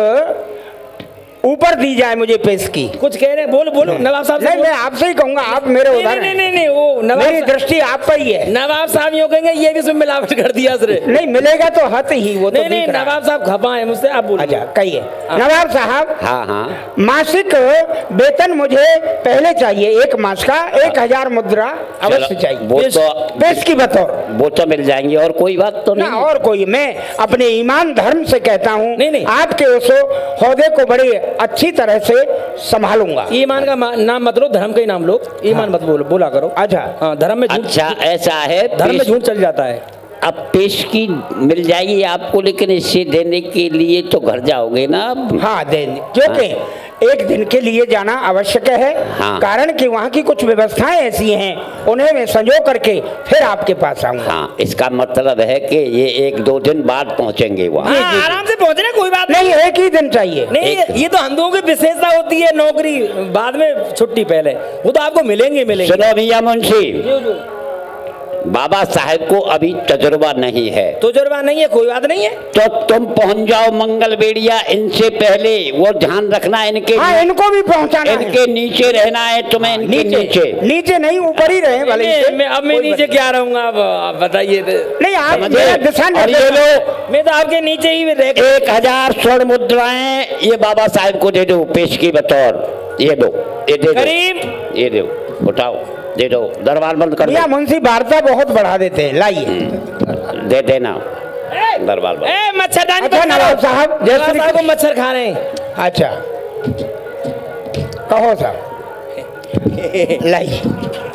ऊपर दी जाए मुझे पेश की। कुछ कह रहे हैं? बोलो बोलो नवाब साहब। नहीं, मैं आपसे ही कहूंगा, आप मेरे उधर नहीं नहीं नहीं, वो नवाब, मेरी दृष्टि आप पर ही है। नवाब साहब यूँ कहेंगे ये भी इसमें मिलावट कर दिया सर। नहीं मिलेगा तो हत ही, वो तो नहीं नहीं, नवाब साहब खपा है मुझसे, आप बोलिए। अच्छा कहिए। नवाब साहब, हाँ हाँ, मासिक वेतन मुझे पहले चाहिए, एक मास का एक हजार मुद्रा अवश्य चाहिए। वो तो पेश की बतौर वो तो मिल जाएंगे, और कोई बात तो ना। नहीं। और कोई, मैं अपने ईमान धर्म से कहता हूँ, नहीं, नहीं। आपके उस ओहदे को बड़ी अच्छी तरह से संभालूंगा। ईमान का नाम मत लो, धर्म का ही नाम लो। ईमान मत बोलो, बोला करो। अच्छा। हाँ, धर्म में झूठ, अच्छा ऐसा है, धर्म में पेश- झूठ चल जाता है। अब पेश की मिल जाएगी आपको, लेकिन इसे देने के लिए तो घर जाओगे ना आप? हाँ, देंगे, क्योंकि एक दिन के लिए जाना आवश्यक है। हाँ। कारण कि वहाँ की कुछ व्यवस्थाएं ऐसी हैं, उन्हें मैं संजो करके फिर आपके पास आऊंगा। हाँ, इसका मतलब है कि ये एक दो दिन बाद पहुंचेंगे वहाँ। हाँ, आराम से पहुंचना, कोई बात नहीं, एक ही दिन चाहिए। नहीं। ये, ये तो हिंदुओं की विशेषता होती है, नौकरी बाद में छुट्टी पहले, वो तो आपको मिलेंगे मिलेंगे। सुनो भैया मुंशी, जो जो बाबा साहब को अभी तजुर्बा नहीं है, तजुर्बा नहीं है, कोई बात नहीं है। तो तुम पहुंच जाओ मंगल बेड़िया इनसे पहले। वो ध्यान रखना इनके, हाँ, इनको भी पहुंचाना है। इनके नीचे रहना है तुम्हें, इनके नीचे। नीचे नहीं, ऊपर ही रहे भले नहीं, से। मैं अब मैं नीचे क्या रहूंगा, अब आप बताइए। नहीं, आप समझे? मेरा दिशा और ये निर्देश- लो, मैं तो आपके नीचे ही रह एक हजार स्वर्ण मुद्राएं ये बाबा साहब को दे दो पेश की बतौर। ये दो, ये दे दो, करीब ये दो, उठाओ, दे दो, दरबार बंद कर भैया दो। मुंशी वार्ता बहुत बढ़ा देते हैं, लाइए। दे देना, दरबार बंद। ए मच्छरदानी अच्छा बंद करो। नवाब साहब, जय नवाब श्री साहब को मच्छर खा रहे हैं। अच्छा कहो साहब, लाइए।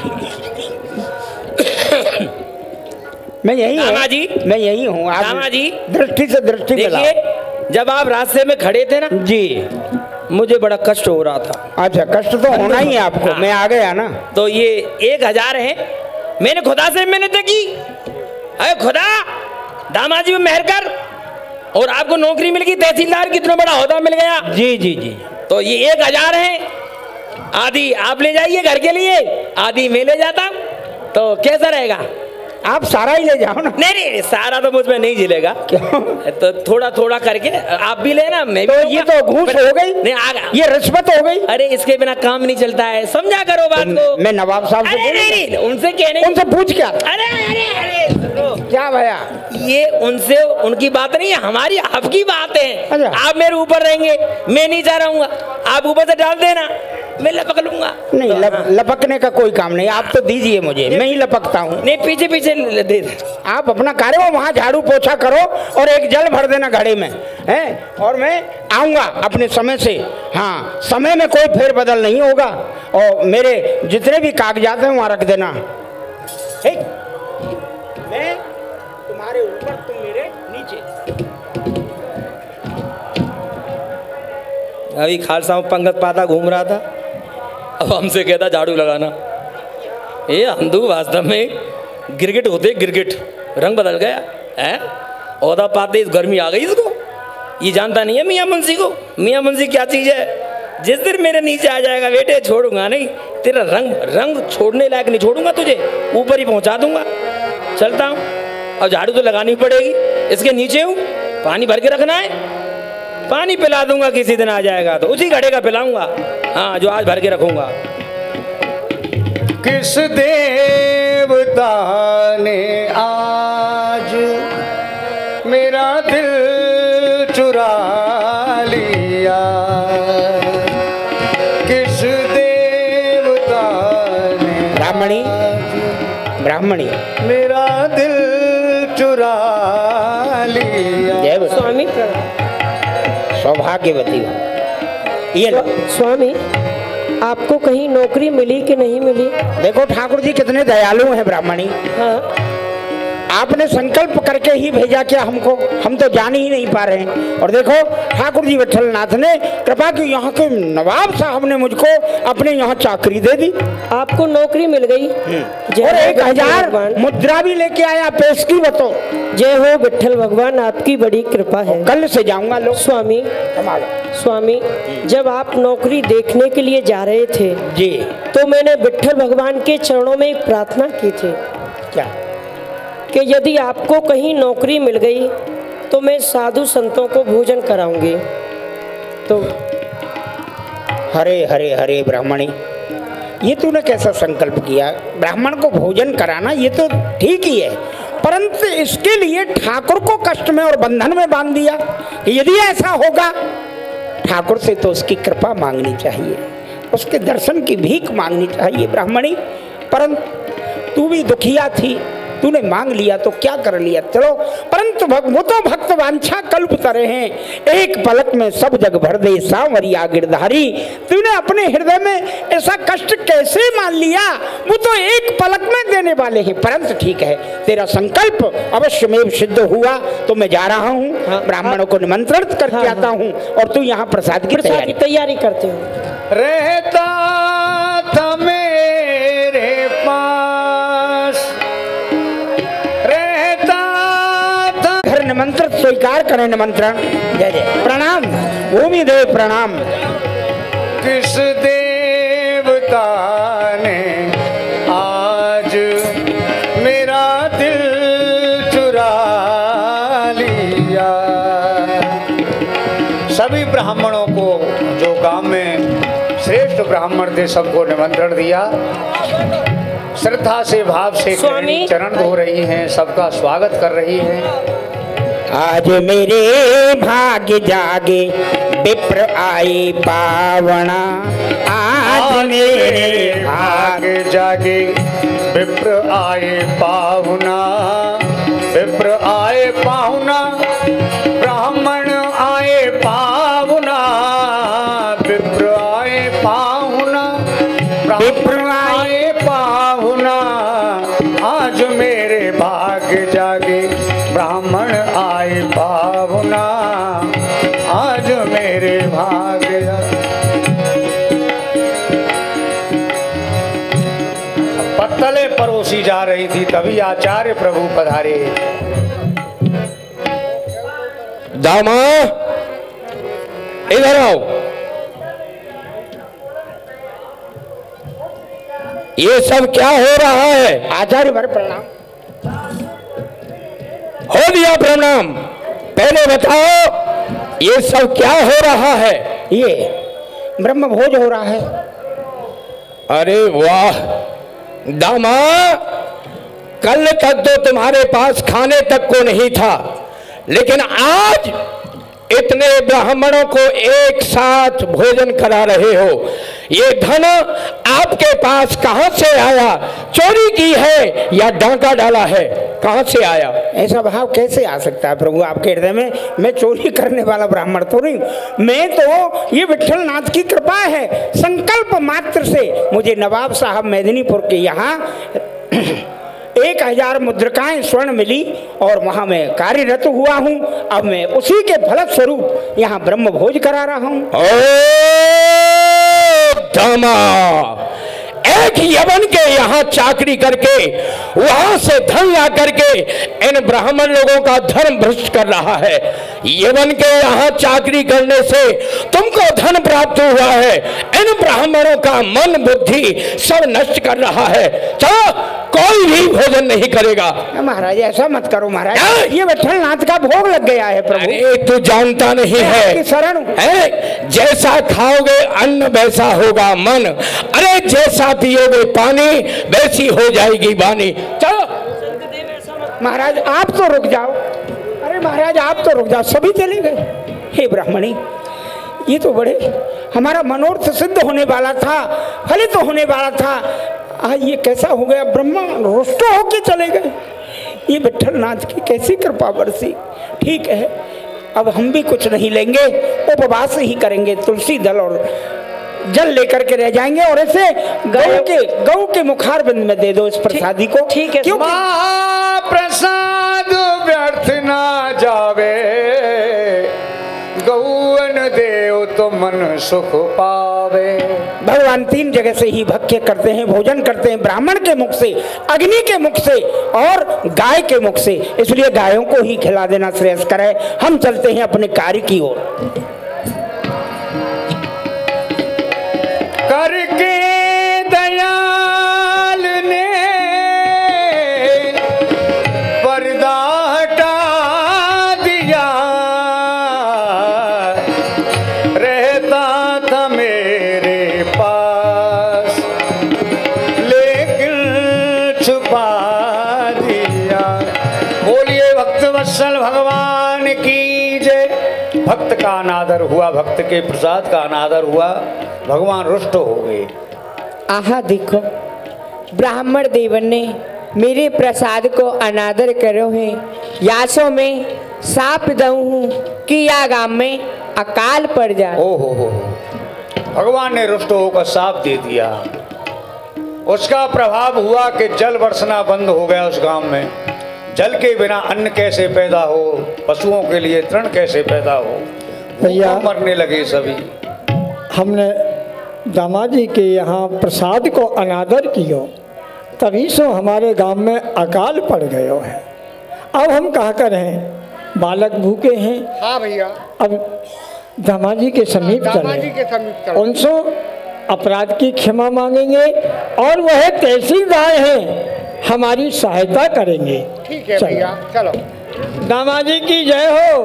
मैं यही दामा हूँ, जी। मैं यही हूँ। आप दामा जी। दृष्टि से दृष्टि मिलाओ। देखिए, जब आप रास्ते में खड़े थे ना जी, मुझे बड़ा कष्ट हो रहा था। अच्छा कष्ट तो होना ही है आपको, मैं आ गया ना। तो ये एक हजार है, मैंने खुदा से मिन्नत की, अरे खुदा दामाजी में मेहर कर और आपको नौकरी मिल गई, तहसीलदार कितना बड़ा ओहदा मिल गया। जी जी जी। तो ये एक हजार है, आधी आप ले जाइए घर के लिए, आधी मैं ले जाता, तो कैसा रहेगा? आप सारा ही ले जाओ ना। नहीं नहीं सारा तो मुझ में नहीं जिलेगा। क्यों? तो थोड़ा थोड़ा करके आप भी लेना, मैं तो भी ये तो घूस हो गई, नहीं आगा, ये रिश्वत हो गई। अरे इसके बिना काम नहीं चलता है, समझा करो बात को। मैं नवाब साहब से अरे नहीं नहीं उनसे कहने, उनसे पूछ क्या? अरे अरे अरे सुनो। क्या भैया? ये उनसे उनकी बात नहीं है, हमारी आपकी बात है। अच्छा। आप मेरे ऊपर रहेंगे, मैं नहीं जा रहूंगा, आप ऊपर से डाल देना, मैं लपक लूंगा। नहीं लप, लपकने का कोई काम नहीं, आप तो दीजिए मुझे, मैं ही लपकता हूँ। नहीं पीछे पीछे दे दे। आप अपना कार्य हो, वहाँ झाड़ू पोछा करो और एक जल भर देना घड़े में, हैं? और मैं आऊँगा अपने समय से। हाँ, समय में कोई फेरबदल नहीं होगा और मेरे जितने भी कागजात हैं वहाँ रख देना। ठीक? मैं तुम्हारे ऊपर, तुम मेरे नीचे। अभी खालसा में पंगत पाता घूम रहा था, अब हमसे कहता झाड़ू लगाना। ये अंधु वास्तव में गिरगिट होते, गिरगिट रंग बदल गया है। ओहदा पाते इस गर्मी आ गई इसको, ये जानता नहीं है मियाँ मुंशी को। मियाँ मुंशी क्या चीज़ है? जिस दिन मेरे नीचे आ जाएगा बेटे, छोड़ूंगा नहीं तेरा रंग, रंग छोड़ने लायक नहीं छोड़ूंगा तुझे, ऊपर ही पहुंचा दूंगा। चलता हूँ, अब झाड़ू तो लगानी पड़ेगी, इसके नीचे हूँ, पानी भर के रखना है, पानी पिला दूंगा, किसी दिन आ जाएगा तो उसी घड़े का पिलाऊंगा। हाँ, जो आज भर के रखूंगा। किस देवता ने आज मेरा दिल चुरा लिया, किस देवता ने ब्राह्मणी, ब्राह्मणी मेरा दिल चुरा लिया। जय बच्चा। स्वामी सौभाग्यवती हो। ये लो। स्वामी आपको कहीं नौकरी मिली कि नहीं मिली? देखो ठाकुर जी कितने दयालु हैं ब्राह्मणी। हाँ, आपने संकल्प करके ही भेजा क्या हमको, हम तो जान ही नहीं पा रहे हैं। और देखो ठाकुर जी विठलनाथ ने कृपा की, यहाँ के नवाब साहब ने मुझको अपने यहाँ चाकरी दे दी आपको नौकरी मिल गई। और एक हजार मुद्रा भी लेके आया, पेश की बतो। जय हो विठल भगवान, आपकी बड़ी कृपा है। कल से जाऊंगा लोग। स्वामी स्वामी जब आप नौकरी देखने के लिए जा रहे थे जी, तो मैंने विठल भगवान के चरणों में एक प्रार्थना की थी क्या? कि यदि आपको कहीं नौकरी मिल गई तो मैं साधु संतों को भोजन कराऊंगी। तो हरे हरे हरे ब्राह्मणी, ये तूने कैसा संकल्प किया? ब्राह्मण को भोजन कराना ये तो ठीक ही है, परंतु इसके लिए ठाकुर को कष्ट में और बंधन में बांध दिया। यदि ऐसा होगा, ठाकुर से तो उसकी कृपा मांगनी चाहिए, उसके दर्शन की भीख मांगनी चाहिए ब्राह्मणी। परंतु तू भी दुखिया थी, तूने मांग लिया तो क्या कर लिया, चलो। परंतु भग, वो तो भक्त वांछा कल्प तरे हैं, एक पलक में सब जग भर दे सांवरिया गिरधारी। तूने अपने हृदय में ऐसा कष्ट कैसे मान लिया? वो तो एक पलक में देने वाले हैं। परंतु ठीक है, तेरा संकल्प अवश्य में सिद्ध हुआ, तो मैं जा रहा हूँ। हाँ, ब्राह्मणों को निमंत्रित करके हाँ, आता हूँ और तू यहाँ प्रसाद की तैयारी तैयारी करते हो। रहता था मेरे पास, घर निमंत्रित स्वीकार करें निमंत्रण। जय जय। प्रणाम भूमि देव प्रणाम। किस देवता ने आज मेरा दिल चुरा लिया। सभी ब्राह्मणों को जो गांव में श्रेष्ठ ब्राह्मण थे सबको निमंत्रण दिया। श्रद्धा से भाव से चरण धो रही हैं, सबका स्वागत कर रही हैं। आज मेरे भाग्य जागे विप्र आए पावना, आज मेरे भाग्य जागे विप्र आए पावना, विप्र आए पाहुना, ब्राह्मण आए पावना, विप्र आए पाहुना, विप्र आए पाहुना। आज मेरे भाग्य जागे ब्राह्मण आए पावना, आज मेरे भाग्य। पत्तले परोसी जा रही थी, तभी आचार्य प्रभु पधारे। दामा इधर आओ। ये सब क्या हो रहा है? आचार्य वर प्रणाम। हो दिया प्रणाम। पहले बताओ ये सब क्या हो रहा है? ये ब्रह्म भोज हो रहा है। अरे वाह दामा, कल तक तो तुम्हारे पास खाने तक को नहीं था, लेकिन आज इतने ब्राह्मणों को एक साथ भोजन करा रहे हो। ये धन आपके पास कहां से आया? चोरी की है या डांका डाला है? कहां से आया? ऐसा भाव कैसे आ सकता है प्रभु आपके हृदय में? मैं चोरी करने वाला ब्राह्मण तो नहीं, मैं तो ये विठल नाथ की कृपा है। संकल्प मात्र से मुझे नवाब साहब मेदिनीपुर के यहाँ एक हजार मुद्रिकाएं स्वर्ण मिली और वहां मैं कार्यरत हुआ हूं। अब मैं उसी के फलस्वरूप यहाँ ब्रह्म भोज करा रहा हूं। ओ दामा, एक यवन के यहाँ चाकरी करके वहां से धन ला करके इन ब्राह्मण लोगों का धर्म भ्रष्ट कर रहा है। यवन के यहाँ चाकरी करने से तुमको धन प्राप्त हुआ है, इन ब्राह्मणों का मन बुद्धि सब नष्ट कर रहा है। चलो कोई भी भोजन नहीं करेगा। महाराज ऐसा मत करो महाराज, ये विठल नाथ का भोग लग गया है प्रभु। अरे तू जानता नहीं है, शरण है जैसा खाओगे अन्न वैसा होगा मन। अरे जैसा पियोगे पानी वैसी हो जाएगी वाणी। चलो महाराज आप तो रुक जाओ। अरे महाराज आप तो रुक जाओ, सभी चले गए। हे ब्राह्मणी, ये तो बड़े हमारा मनोरथ सिद्ध होने वाला था, फलित होने वाला था। आज ये कैसा हो गया? ब्रह्मा रुष्ट होके चले गए। ये विठल नाथ की कैसी कृपा बरसी। ठीक है, अब हम भी कुछ नहीं लेंगे, उपवास ही करेंगे। तुलसी दल और जल लेकर के रह जाएंगे और ऐसे गौ के गौ के मुखारबिंद में दे दो इस प्रसादी को। ठीक है। क्योंकि प्रसाद व्यर्थ ना जावे, गौवन देव तो मन सुख पावे। भगवान तीन जगह से ही भक्ष्य करते हैं, भोजन करते हैं, ब्राह्मण के मुख से, अग्नि के मुख से और गाय के मुख से। इसलिए गायों को ही खिला देना श्रेयस्कर है। हम चलते हैं अपने कार्य की ओर। करके दयाल ने पर्दा हटा दिया, रहता था मेरे पास लेकिन छुपा दिया। बोलिए भक्त वत्सल भगवान की जय। भक्त का अनादर हुआ, भक्त के प्रसाद का अनादर हुआ, भगवान रुष्ट हो गए। आहा देखो, ब्राह्मण देवन ने मेरे प्रसाद को अनादर करो है। यासों में साप दऊ हूँ कि या गांव में अकाल पड़ जाए। ओ हो हो, भगवान ने रुष्ट होकर साप दे दिया। उसका प्रभाव हुआ कि जल बरसना बंद हो गया उस गांव में। जल के बिना अन्न कैसे पैदा हो, पशुओं के लिए तृण कैसे पैदा हो, भैया मरने लगे सभी। हमने दामाद जी के यहाँ प्रसाद को अनादर कियो, तभी सो हमारे गांव में अकाल पड़ गयो है। अब हम कहा करें, बालक भूखे हैं। हाँ भैया, अब दामाद जी के समीप दामाद जी के चले, समीप चलो। उनसे अपराध की क्षमा मांगेंगे और वह तहसीलदार हैं, हमारी सहायता करेंगे। ठीक है भैया, चलो। दामाद जी की जय हो।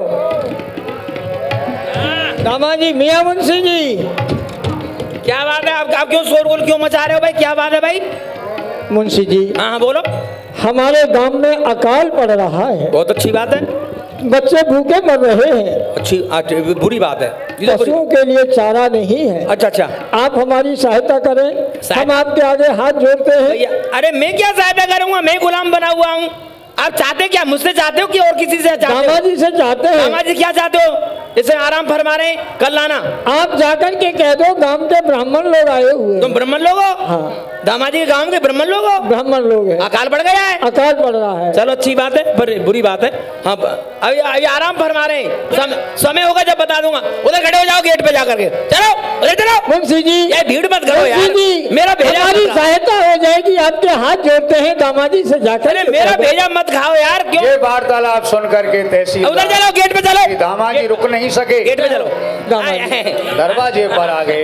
दामाद जी, मियां मुंशी जी। क्या बात है? आप, आप क्यों शोरगुल क्यों मचा रहे हो भाई? क्या बात है भाई? मुंशी जी, हाँ हाँ बोलो। हमारे गांव में अकाल पड़ रहा है। बहुत अच्छी बात है। बच्चे भूखे मर रहे हैं। अच्छी, अच्छी बुरी बात है। पशुओं के लिए चारा नहीं है। अच्छा अच्छा, आप हमारी सहायता करें, हम आपके आगे हाथ जोड़ते हैं। अरे मैं क्या सहायता करूंगा? मैं गुलाम बना हुआ हूँ। आप चाहते क्या? मुझसे चाहते हो कि और किसी से चाहते हो? दामाद जी से चाहते हैं। दामाद जी क्या चाहते हो? इसे आराम फरमा रहे, कल लाना। आप जाकर के कह दो गांव के ब्राह्मण लोग आए हुए। तुम ब्राह्मण लोग हो? हाँ। दामाद जी के गांव के ब्राह्मण लोग हो? ब्राह्मण लोग हैं। अकाल पड़ गया है? अकाल पड़ रहा है। चलो अच्छी बात है, पर बुरी बात है। हाँ, अभी अभी आराम फरमा रहे हैं। समय होगा जब बता दूंगा। उधर खड़े हो जाओ गेट पे जाकर के। चलो उधर चलो मुंशी जी, ये भीड़ मत करो यार, मुंशी जी, मेरा भेजा हमारी मत खाओ। सहायता हो जाएगी, आपके हाथ जोड़ते हैं दामाजी से जाकर। अरे मेरा भेजा मत खाओ यार, क्यों? ये वार्तालाप सुन करके तहसील उधर चलो, गेट पे चलो, दामाजी रुक नहीं सके, गेट पे चलो, दरवाजे पर आ गए।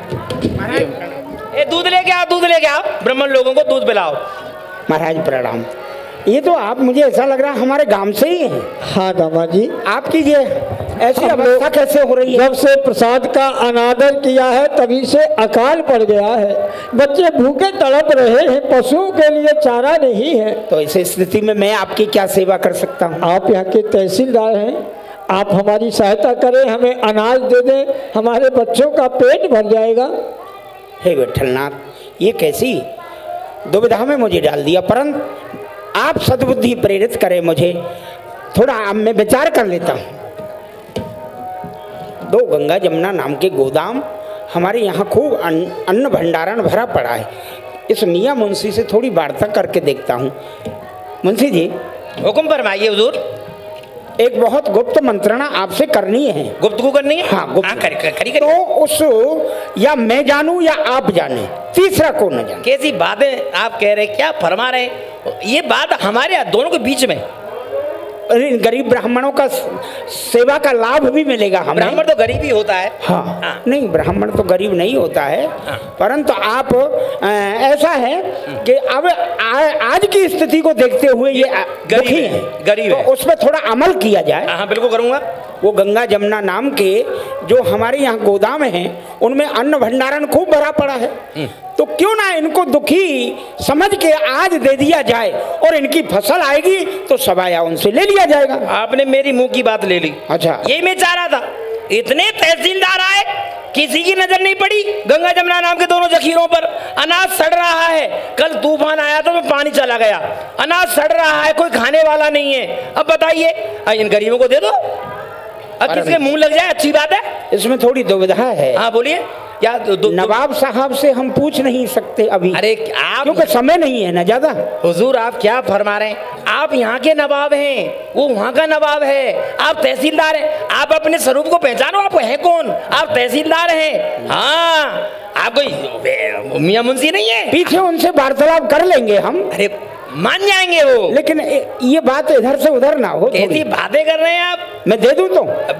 ए दूध लेके आओ, दूध लेके आओ, ब्राह्मण लोगों को दूध पिलाओ। महाराज प्रणाम। ये तो आप, मुझे ऐसा लग रहा है हमारे गांव से ही हैं। हाँ दामाजी, आपकी ये ऐसी अवस्था कैसे हो रही है? जब से प्रसाद का अनादर किया है तभी से अकाल पड़ गया है। बच्चे भूखे तड़प रहे हैं, पशुओं के लिए चारा नहीं है। तो ऐसी स्थिति में मैं आपकी क्या सेवा कर सकता हूँ? आप यहाँ के तहसीलदार हैं, आप हमारी सहायता करें, हमें अनाज दे दें, हमारे बच्चों का पेट भर जाएगा। हे विठलनाथ, ये कैसी दुविधा में मुझे डाल दिया, परंतु आप सद्बुद्धि प्रेरित करें मुझे, थोड़ा अब मैं विचार कर लेता हूँ। दो गंगा जमुना नाम के गोदाम हमारे यहाँ खूब अन्न, अन्न भंडारण भरा पड़ा है। इस मियाँ मुंशी से थोड़ी वार्ता करके देखता हूँ। मुंशी जी, हुक्म फरमाइए हुजूर। एक बहुत गुप्त मंत्रणा आपसे करनी है। गुप्त को करनी है? हाँ, गुप्त। हाँ, करी, करी, करी, करी। तो उस, या मैं जानूं या आप जाने, तीसरा कौन न जाने। कैसी बातें आप कह रहे, क्या फरमा रहे? ये बात हमारे दोनों के बीच में। अरे गरीब ब्राह्मणों का सेवा का लाभ भी मिलेगा हमें। ब्राह्मण तो गरीब ही होता है। हाँ, हाँ। नहीं, ब्राह्मण तो गरीब नहीं होता है। हाँ। परंतु आप आ, ऐसा है कि अब आ, आज की स्थिति को देखते हुए ये गरीब है, गरीब तो है। उस पर थोड़ा अमल किया जाए। हाँ, बिल्कुल करूँगा। वो गंगा जमुना नाम के जो हमारे यहाँ गोदाम हैं उनमें अन्न भंडारण खूब भरा पड़ा है, तो क्यों ना इनको दुखी समझ के आज दे दिया जाए, और इनकी फसल आएगी तो सवाया उनसे ले लिया जाएगा। आपने मेरी मुंह की बात ले ली। अच्छा, यही मैं चाह रहा था। इतने तहसीलदार आए, किसी की नजर नहीं पड़ी गंगा जमुना नाम के दोनों जखीरों पर। अनाज सड़ रहा है, कल तूफान आया तो में पानी चला गया, अनाज सड़ रहा है, कोई खाने वाला नहीं है। अब बताइए, इन गरीबों को दे दो, अब किसके मुंह लग जाए, अच्छी बात है। इसमें थोड़ी दुविधा है। हाँ बोलिए। क्या नवाब साहब से हम पूछ नहीं सकते अभी? अरे आप, क्योंकि समय नहीं है ना ज्यादा। हुजूर आप क्या फरमा रहे हैं? आप यहाँ के नवाब हैं, वो वहाँ का नवाब है, आप तहसीलदार हैं। आप अपने स्वरूप को पहचानो, आप हैं कौन? आप तहसीलदार हैं। हाँ, आप कोई मियाँ मुंशी नहीं है। पीछे उनसे वार्तालाप कर लेंगे हम। अरे मान जाएंगे वो, लेकिन ये बात इधर से उधर ना हो। कैसी बातें कर रहे हैं आप? मैं दे दूं तो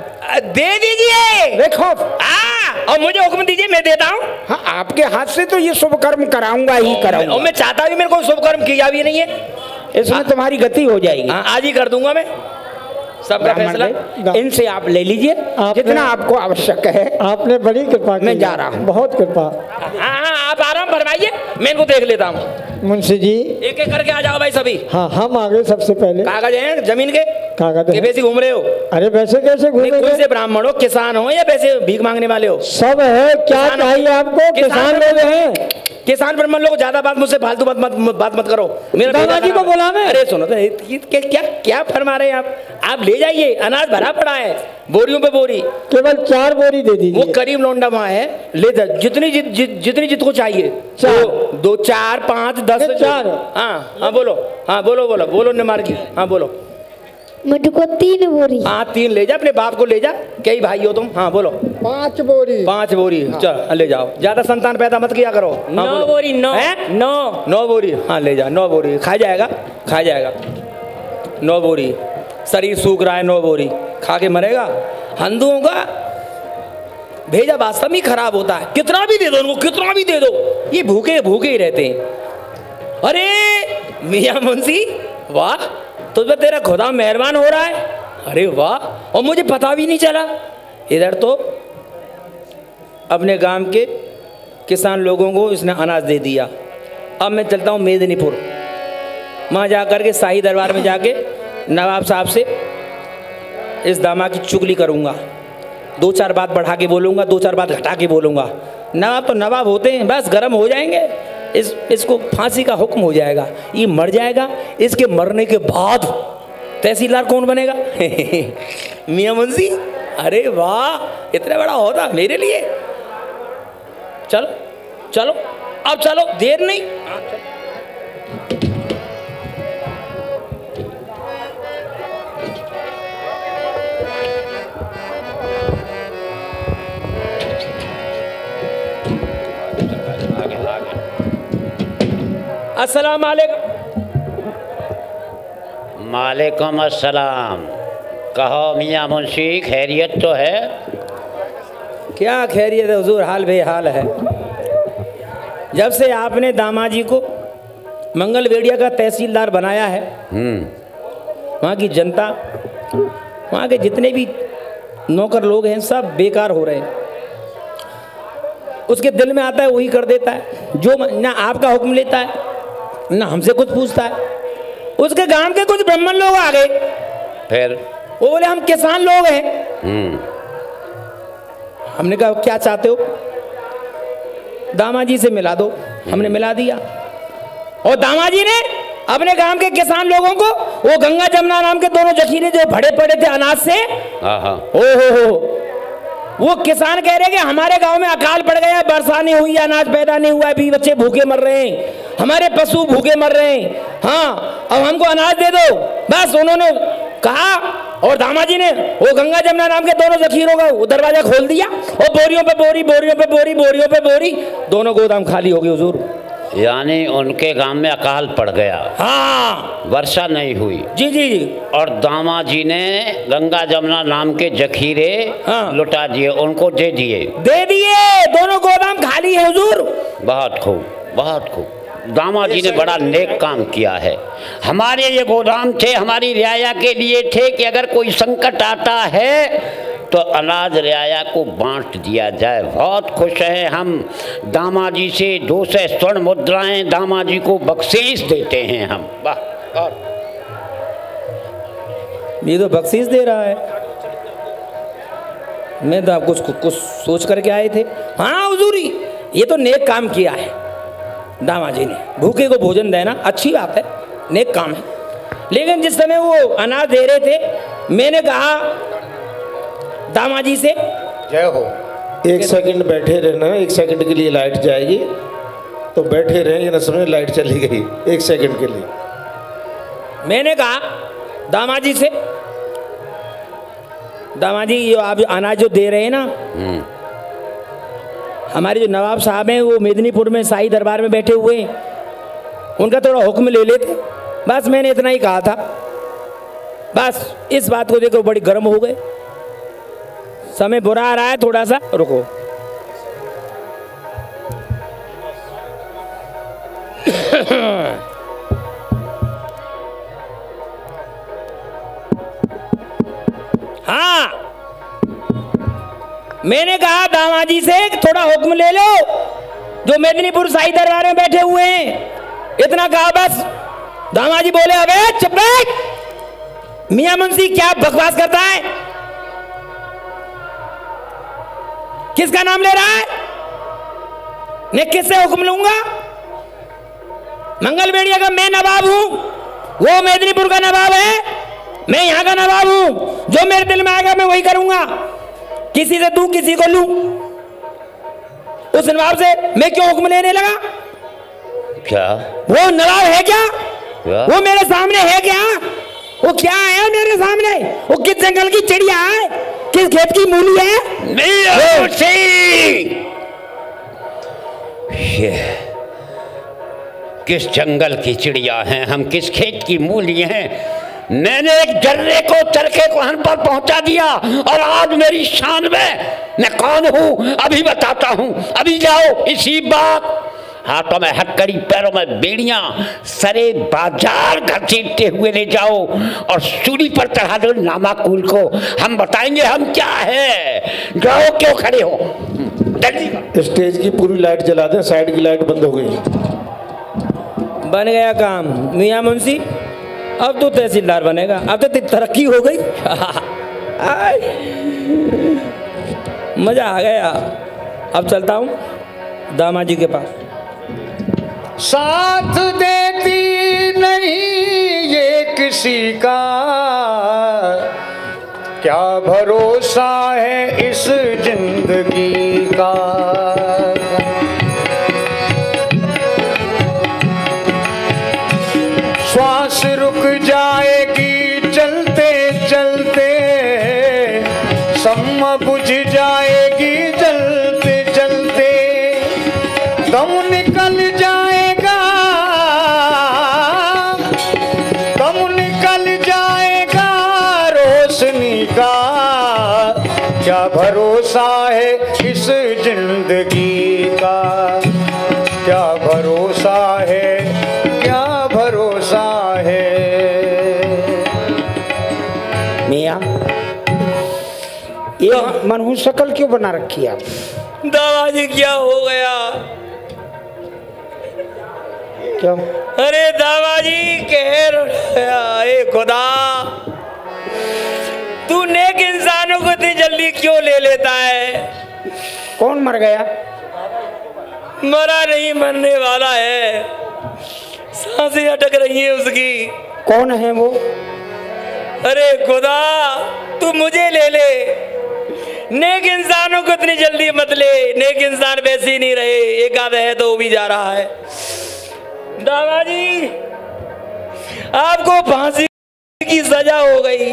दे दीजिए, देखो। हाँ, और मुझे हुक्म दीजिए, मैं देता हूँ। हाँ, आपके हाथ से तो ये शुभ कर्म कराऊंगा ही कराऊंगा। और मैं चाहता भी मेरे को शुभ कर्म किया भी नहीं है, इसमें तुम्हारी गति हो जाएगी। हाँ, आज ही कर दूंगा मैं सबका फैसला। इनसे आप ले लीजिए जितना आपको आवश्यक है। आपने बड़ी कृपा की, मैं जा रहा हूँ। बहुत कृपा। हाँ हाँ, आप आराम फरमाइए, मैं इनको देख लेता हूँ। मुंशी जी, एक एक करके आ जाओ भाई सभी। हाँ, हम आगे सबसे पहले। कागज हैं जमीन के? कागज के वैसे घूम रहे हो? अरे वैसे कैसे घूमेंगे? कोई से ब्राह्मण हो, किसान हो, या वैसे भीख मांगने वाले हो? सब है। क्या चाहिए आपको? किसान लोग हैं। किसान ब्राह्मण लोग, ज्यादा बात मुझसे फालतू बात मत बात मत करो। मेरा दादाजी को बोला मैं। अरे सुनो तो, क्या क्या क्या फरमा रहे हैं आप? आप ले जाइए, अनाज भरा पड़ा है, बोरियों पे बोरी। केवल चार बोरी दे दीजिए। वो करीब लौंडा वहाँ है, ले जा, जितनी जित, जित, जितनी जित को चाहिए। चार, दो, दो चार पाँच दस चार। हाँ हाँ बोलो, हाँ बोलो बोलो बोलो निमार जी, हाँ बोलो। मुझको तीन बोरी। हाँ, तीन ले जा, अपने बाप को ले जा, कई भाई हो तुम। हाँ बोलो। पाँच बोरी। पाँच बोरी, चल ले जाओ, ज्यादा संतान पैदा मत किया करो। हाँ, नौ बोरी। नौ नौ नौ बोरी। हाँ ले जा, नौ बोरी खा जाएगा, खा जाएगा। नौ बोरी, शरीर सूख रहा है, नौ बोरी खा के मरेगा। हिंदुओं का भेजा वास्तव में खराब होता है। कितना भी दे दो उनको, कितना भी दे दो, ये भूखे भूखे ही रहते हैं। अरे मियाँ मुंशी, वाह, तुझ पर तेरा खुदा मेहरबान हो रहा है। अरे वाह, और मुझे पता भी नहीं चला। इधर तो अपने गांव के किसान लोगों को इसने अनाज दे दिया। अब मैं चलता हूँ मेदिनीपुर, वहाँ जा कर के शाही दरबार में जाके नवाब साहब से इस दामा की चुगली करूँगा। दो चार बात बढ़ा के बोलूँगा, दो चार बात घटा के बोलूँगा। नवाब तो नवाब होते हैं, बस गर्म हो जाएंगे, इस इसको फांसी का हुक्म हो जाएगा, ये मर जाएगा। इसके मरने के बाद तहसीलदार कौन बनेगा? मियाँ मुंशी। अरे वाह, इतना बड़ा होता मेरे लिए। चलो चलो, अब चलो, देर नहीं। अस्सलाम वालेकुम। मालेकुम अस्सलाम। कहो मियाँ मुंशी, खैरियत तो है? क्या खैरियत है हुजूर, हाल बेहाल है। जब से आपने दामाजी को मंगलवेड़िया का तहसीलदार बनाया है, वहाँ की जनता, वहाँ के जितने भी नौकर लोग हैं सब बेकार हो रहे हैं। उसके दिल में आता है वही कर देता है, जो ना आपका हुक्म लेता है ना हमसे कुछ पूछता है। उसके गांव के कुछ ब्राह्मण लोग आ गए, फिर वो बोले हम किसान लोग हैं। हमने कहा क्या चाहते हो? दामाजी से मिला दो। हमने मिला दिया और दामाजी ने अपने गांव के किसान लोगों को वो गंगा जमुना नाम के दोनों जखीरे जो भरे पड़े थे अनाज से, ओ हो हो वो किसान कह रहे कि हमारे गांव में अकाल पड़ गया, बरसा नहीं हुई, अनाज पैदा नहीं हुआ, भी बच्चे भूखे मर रहे हैं, हमारे पशु भूखे मर रहे हैं, हाँ अब हमको अनाज दे दो। बस उन्होंने कहा और दामाजी ने वो गंगा जमुना नाम के दोनों जखीरों का वो दरवाजा खोल दिया और बोरियों पे बोरी, बोरियों पे बोरी, बोरियों पे बोरी, दोनों गोदाम खाली हो गए हुजूर। यानी उनके गांव में अकाल पड़ गया। हाँ, वर्षा नहीं हुई। जी जी जी। और दामाजी ने गंगा जमुना नाम के जखीरे हाँ। लुटा दिए, उनको दे दिए दे दिए दोनों गोदाम खाली है हुजूर। बहुत खूब, बहुत खूब। दामाजी ने बड़ा नेक काम किया है। हमारे ये गोदाम थे, हमारी रियाया के लिए थे कि अगर कोई संकट आता है तो अनाज रियाया को बांट दिया जाए। बहुत खुश हैं हम। दामाजी से दो सौ स्वर्ण मुद्राएं दामाजी को बख्शीश देते हैं हम। वाह, और ये तो बख्शीश दे रहा है। मैं तो आपको कुछ कुछ सोच करके आए थे। हाँ हुजूरी, ये तो नेक काम किया है दामाजी ने। भूखे को भोजन देना अच्छी बात है, नेक काम है। लेकिन जिस समय वो अनाज दे रहे थे, मैंने कहा दामाजी से, जय हो, एक सेकंड बैठे रहना, एक सेकंड के लिए लाइट जाएगी तो बैठे रहेंगे ना, समझ लाइट चली गई एक सेकंड के लिए। मैंने कहा दामाजी से, दामाजी ये आप अनाज जो दे रहे हैं ना, हमारे जो नवाब साहब हैं वो मेदिनीपुर में शाही दरबार में बैठे हुए हैं, उनका थोड़ा हुक्म ले लेते। बस मैंने इतना ही कहा था। बस इस बात को देखो बड़ी गर्म हो गए। समय बुरा आ रहा है, थोड़ा सा रुको। हाँ, मैंने कहा दामाजी से थोड़ा हुक्म ले लो, जो मेदिनीपुर शाही दरबार में बैठे हुए हैं। इतना कहा बस। दामाजी बोले अबे चुप बैठ, मियां मुंशी क्या बकवास करता है, किसका नाम ले रहा है, मैं किससे हुक्म लूंगा? मंगलवेड़िया का मैं नवाब हूं, वो मेदिनीपुर का नवाब है, मैं यहाँ का नवाब हूं। जो मेरे दिल में आएगा मैं वही करूंगा, किसी से दूं किसी को लूं। उस नवाब से मैं क्यों हुक्म लेने लगा? क्या वो नवाब है क्या? क्या? वो मेरे सामने है क्या? वो क्या है मेरे सामने? वो किस जंगल की चिड़िया है, किस खेत की मूली है? ये किस जंगल की चिड़िया हैं हम, किस खेत की मूली हैं? मैंने एक जर्रे को चरखे को हन पर पहुंचा दिया और आज मेरी शान में मैं कौन हूं अभी बताता हूं। अभी जाओ इसी बात, हाथों में हथकड़ी पैरों में बेड़ियां, सरे बाजार घसीटते हुए ले जाओ और सूली पर चढ़ा दो नामाकुल को। हम बताएंगे हम क्या है। जाओ, क्यों खड़े हो? जल्दी। स्टेज की पूरी लाइट जला दें, साइड की लाइट बंद हो गई। बन गया काम मियां मुंशी, अब तो तहसीलदार बनेगा, अब तो तरक्की हो गई। मजा आ गया। अब चलता हूँ दामाजी के पास। साथ देती नहीं ये किसी का, क्या भरोसा है इस जिंदगी का। श्वास रुक जाएगी चलते चलते, सम्मा बुझ जाएगी जलते जलते, दम निकल जाएगा क्या भरोसा है इस जिंदगी का, क्या भरोसा है, क्या भरोसा है। मियाँ ये मनहूस शक्ल क्यों बना रखी आप? दादाजी क्या हो गया? क्यों? अरे दादाजी कहर गया। ए खुदा, तू नेक इंसानों को इतनी जल्दी क्यों ले लेता है? कौन मर गया? मरा नहीं, मरने वाला है, सांसें अटक रही हैं उसकी। कौन है वो? अरे खुदा, तू मुझे ले ले, नेक इंसानों को इतनी जल्दी मत ले। नेक इंसान वैसे ही नहीं रहे, एक आधा है तो वो भी जा रहा है। दादाजी आपको फांसी की सजा हो गई।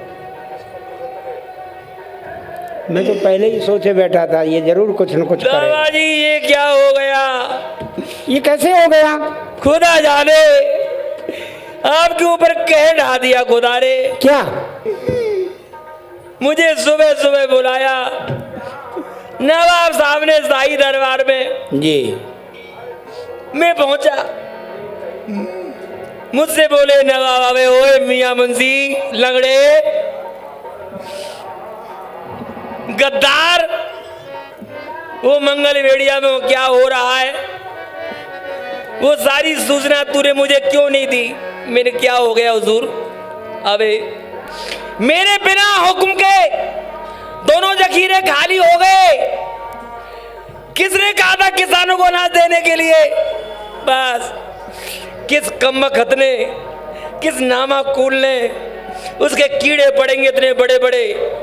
मैं तो पहले ही सोचे बैठा था ये जरूर कुछ न कुछ करेगा। दादाजी ये क्या हो गया? ये कैसे हो गया? खुदा जाने, आपके ऊपर कह ढा दिया खुदा ने। क्या? मुझे सुबह सुबह बुलाया नवाब साहब ने शाही दरबार में जी। मैं पहुंचा, मुझसे बोले नवाब आवे, ओए मियां मुंशी लंगड़े गद्दार, वो मंगल वेड़िया में वो क्या हो रहा है, वो सारी सूचना तूने मुझे क्यों नहीं दी? मैंने क्या हो गया हुजूर? अबे मेरे बिना हुक्म के दोनों जखीरे खाली हो गए। किसने कहा था किसानों को अनाज देने के लिए? बस किस कमबख्त ने, किस नामाकूल ने, उसके कीड़े पड़ेंगे इतने बड़े बड़े,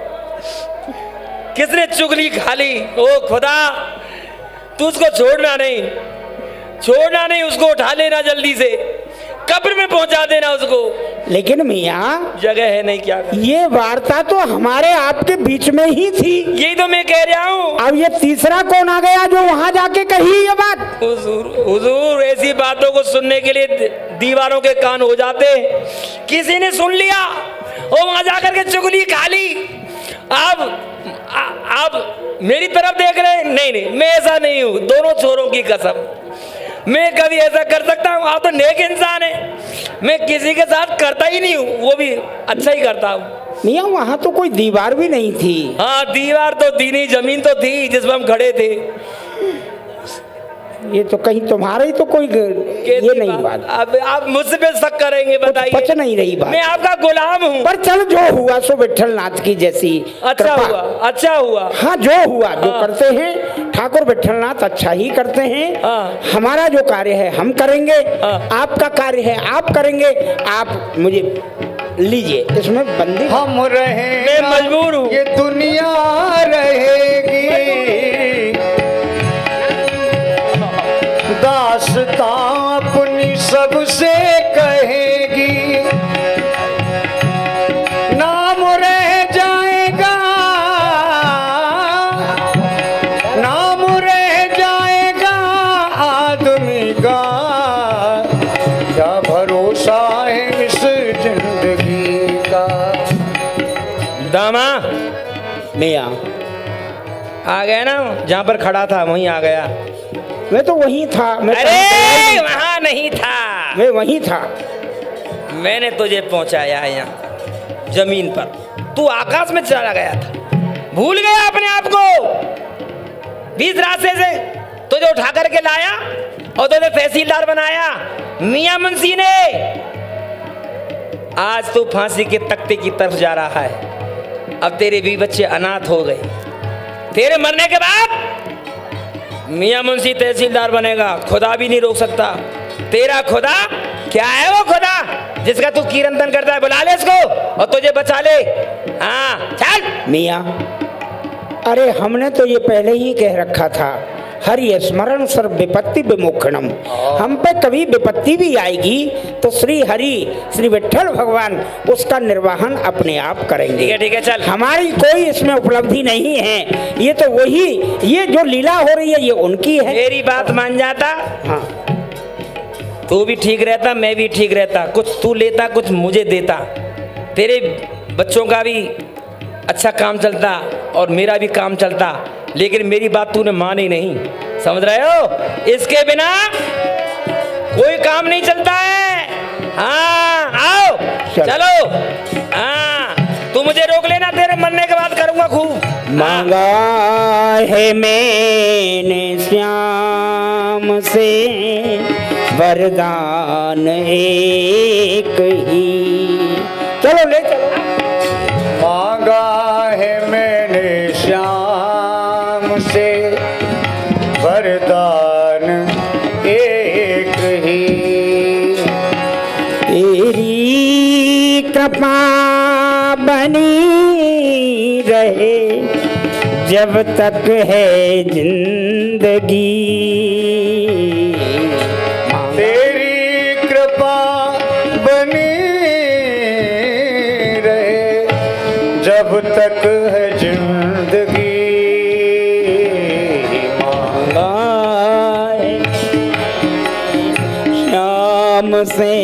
किसने चुगली खाली? ओ खुदा, तू उसको छोड़ना नहीं, छोड़ना नहीं, उसको उठा लेना जल्दी से, कब्र में पहुंचा देना उसको। लेकिन मियाँ जगह है नहीं क्या? ये वार्ता तो हमारे आपके बीच में ही थी। यही तो मैं कह रहा हूँ। अब ये तीसरा कौन आ गया जो वहाँ जाके कही ये बात? हुजूर, हुजूर ऐसी बातों को सुनने के लिए दीवारों के कान हो जाते। किसी ने सुन लिया और वहाँ जाकर के चुगली खा ली। अब आप मेरी तरफ देख रहे हैं? नहीं नहीं, मैं ऐसा नहीं हूँ, दोनों छोरों की कसम, मैं कभी ऐसा कर सकता हूँ? आप तो नेक इंसान है, मैं किसी के साथ करता ही नहीं हूँ, वो भी अच्छा ही करता हूँ। मियाँ वहाँ तो कोई दीवार भी नहीं थी। हाँ दीवार तो थी नहीं, जमीन तो थी जिस पर हम खड़े थे। ये तो कहीं तुम्हारा ही तो कोई ये नहीं बात। अब आप मुझसे पे शक करेंगे, बताइए। पच नहीं रही बात। मैं आपका गुलाम हूँ। पर चल जो हुआ सो विट्ठल नाथ की जैसी अच्छा हुआ, अच्छा हुआ। हाँ जो हुआ, जो हाँ। करते हैं ठाकुर विट्ठल नाथ अच्छा ही करते हैं। हाँ। हमारा जो कार्य है हम करेंगे। हाँ। आपका कार्य है आप करेंगे। आप मुझे लीजिए, इसमें बंदी हम रहे, मैं मजबूर हूँ, ये दुनिया रहेगी, दास्तां अपनी सबसे कहेगी, नाम रह जाएगा, नाम रह जाएगा आदमी का, क्या भरोसा है इस जिंदगी का। दामा मियाँ आ गया ना, जहाँ पर खड़ा था वहीं आ गया। मैं तो वहीं था। मैं अरे वहाँ नहीं था, मैं वहीं था। मैंने तुझे पहुँचाया यहाँ जमीन पर, तू आकाश में चला गया था, भूल गया अपने आप को। बीस रास्ते से तुझे उठा करके लाया और तुझे तहसीलदार बनाया मियां मुंशी ने। आज तू फांसी के तख्ते की तरफ जा रहा है। अब तेरे भी बच्चे अनाथ हो गए। तेरे मरने के बाद मियां मुंशी तहसीलदार बनेगा, खुदा भी नहीं रोक सकता। तेरा खुदा क्या है? वो खुदा जिसका तू कीर्तन करता है, बुला ले इसको और तुझे बचा ले। हाँ चल। मियां अरे हमने तो ये पहले ही कह रखा था, हरि स्मरण सर्व विपत्ति विमोक्षणम। हम पे कभी विपत्ति भी आएगी तो श्री हरि श्री विट्ठल भगवान उसका निर्वाहन अपने आप करेंगे। ठीक है ठीक है चल। हमारी कोई इसमें उपलब्धि नहीं है, ये तो वही, ये जो लीला हो रही है ये उनकी है। मेरी बात मान जाता, हाँ तू भी ठीक रहता, मैं भी ठीक रहता, कुछ तू लेता कुछ मुझे देता, तेरे बच्चों का भी अच्छा काम चलता, और मेरा भी काम चलता, लेकिन मेरी बात तूने मानी नहीं, समझ रहे हो? इसके बिना कोई काम नहीं चलता है। हाँ आओ चल। चलो। हाँ तू मुझे रोक लेना, तेरे मरने के बाद करूंगा खूब। मांगा है मैंने श्याम से वरदान एक ही। चलो ले चलो। मांगा है मैंने श्याम से वरदान एक ही, तेरी कृपा बनी रहे जब तक है जिंदगी। तेरी कृपा बनी रहे जब तक है जिंदगी। मांगा है श्याम से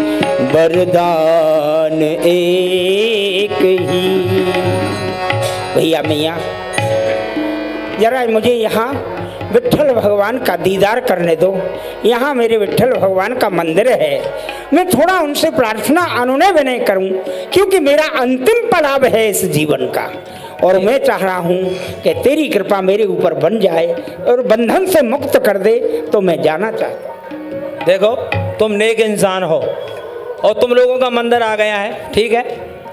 वरदान एक ही। भैया मैया जरा मुझे यहाँ विट्ठल भगवान का दीदार करने दो। यहाँ मेरे विट्ठल भगवान का मंदिर है, मैं थोड़ा उनसे प्रार्थना अनुनय विनय करूं, क्योंकि मेरा अंतिम पड़ाव है इस जीवन का, और मैं चाह रहा हूँ कि तेरी कृपा मेरे ऊपर बन जाए और बंधन से मुक्त कर दे, तो मैं जाना चाहता हूँ। देखो तुम नेक इंसान हो और तुम लोगों का मंदिर आ गया है, ठीक है।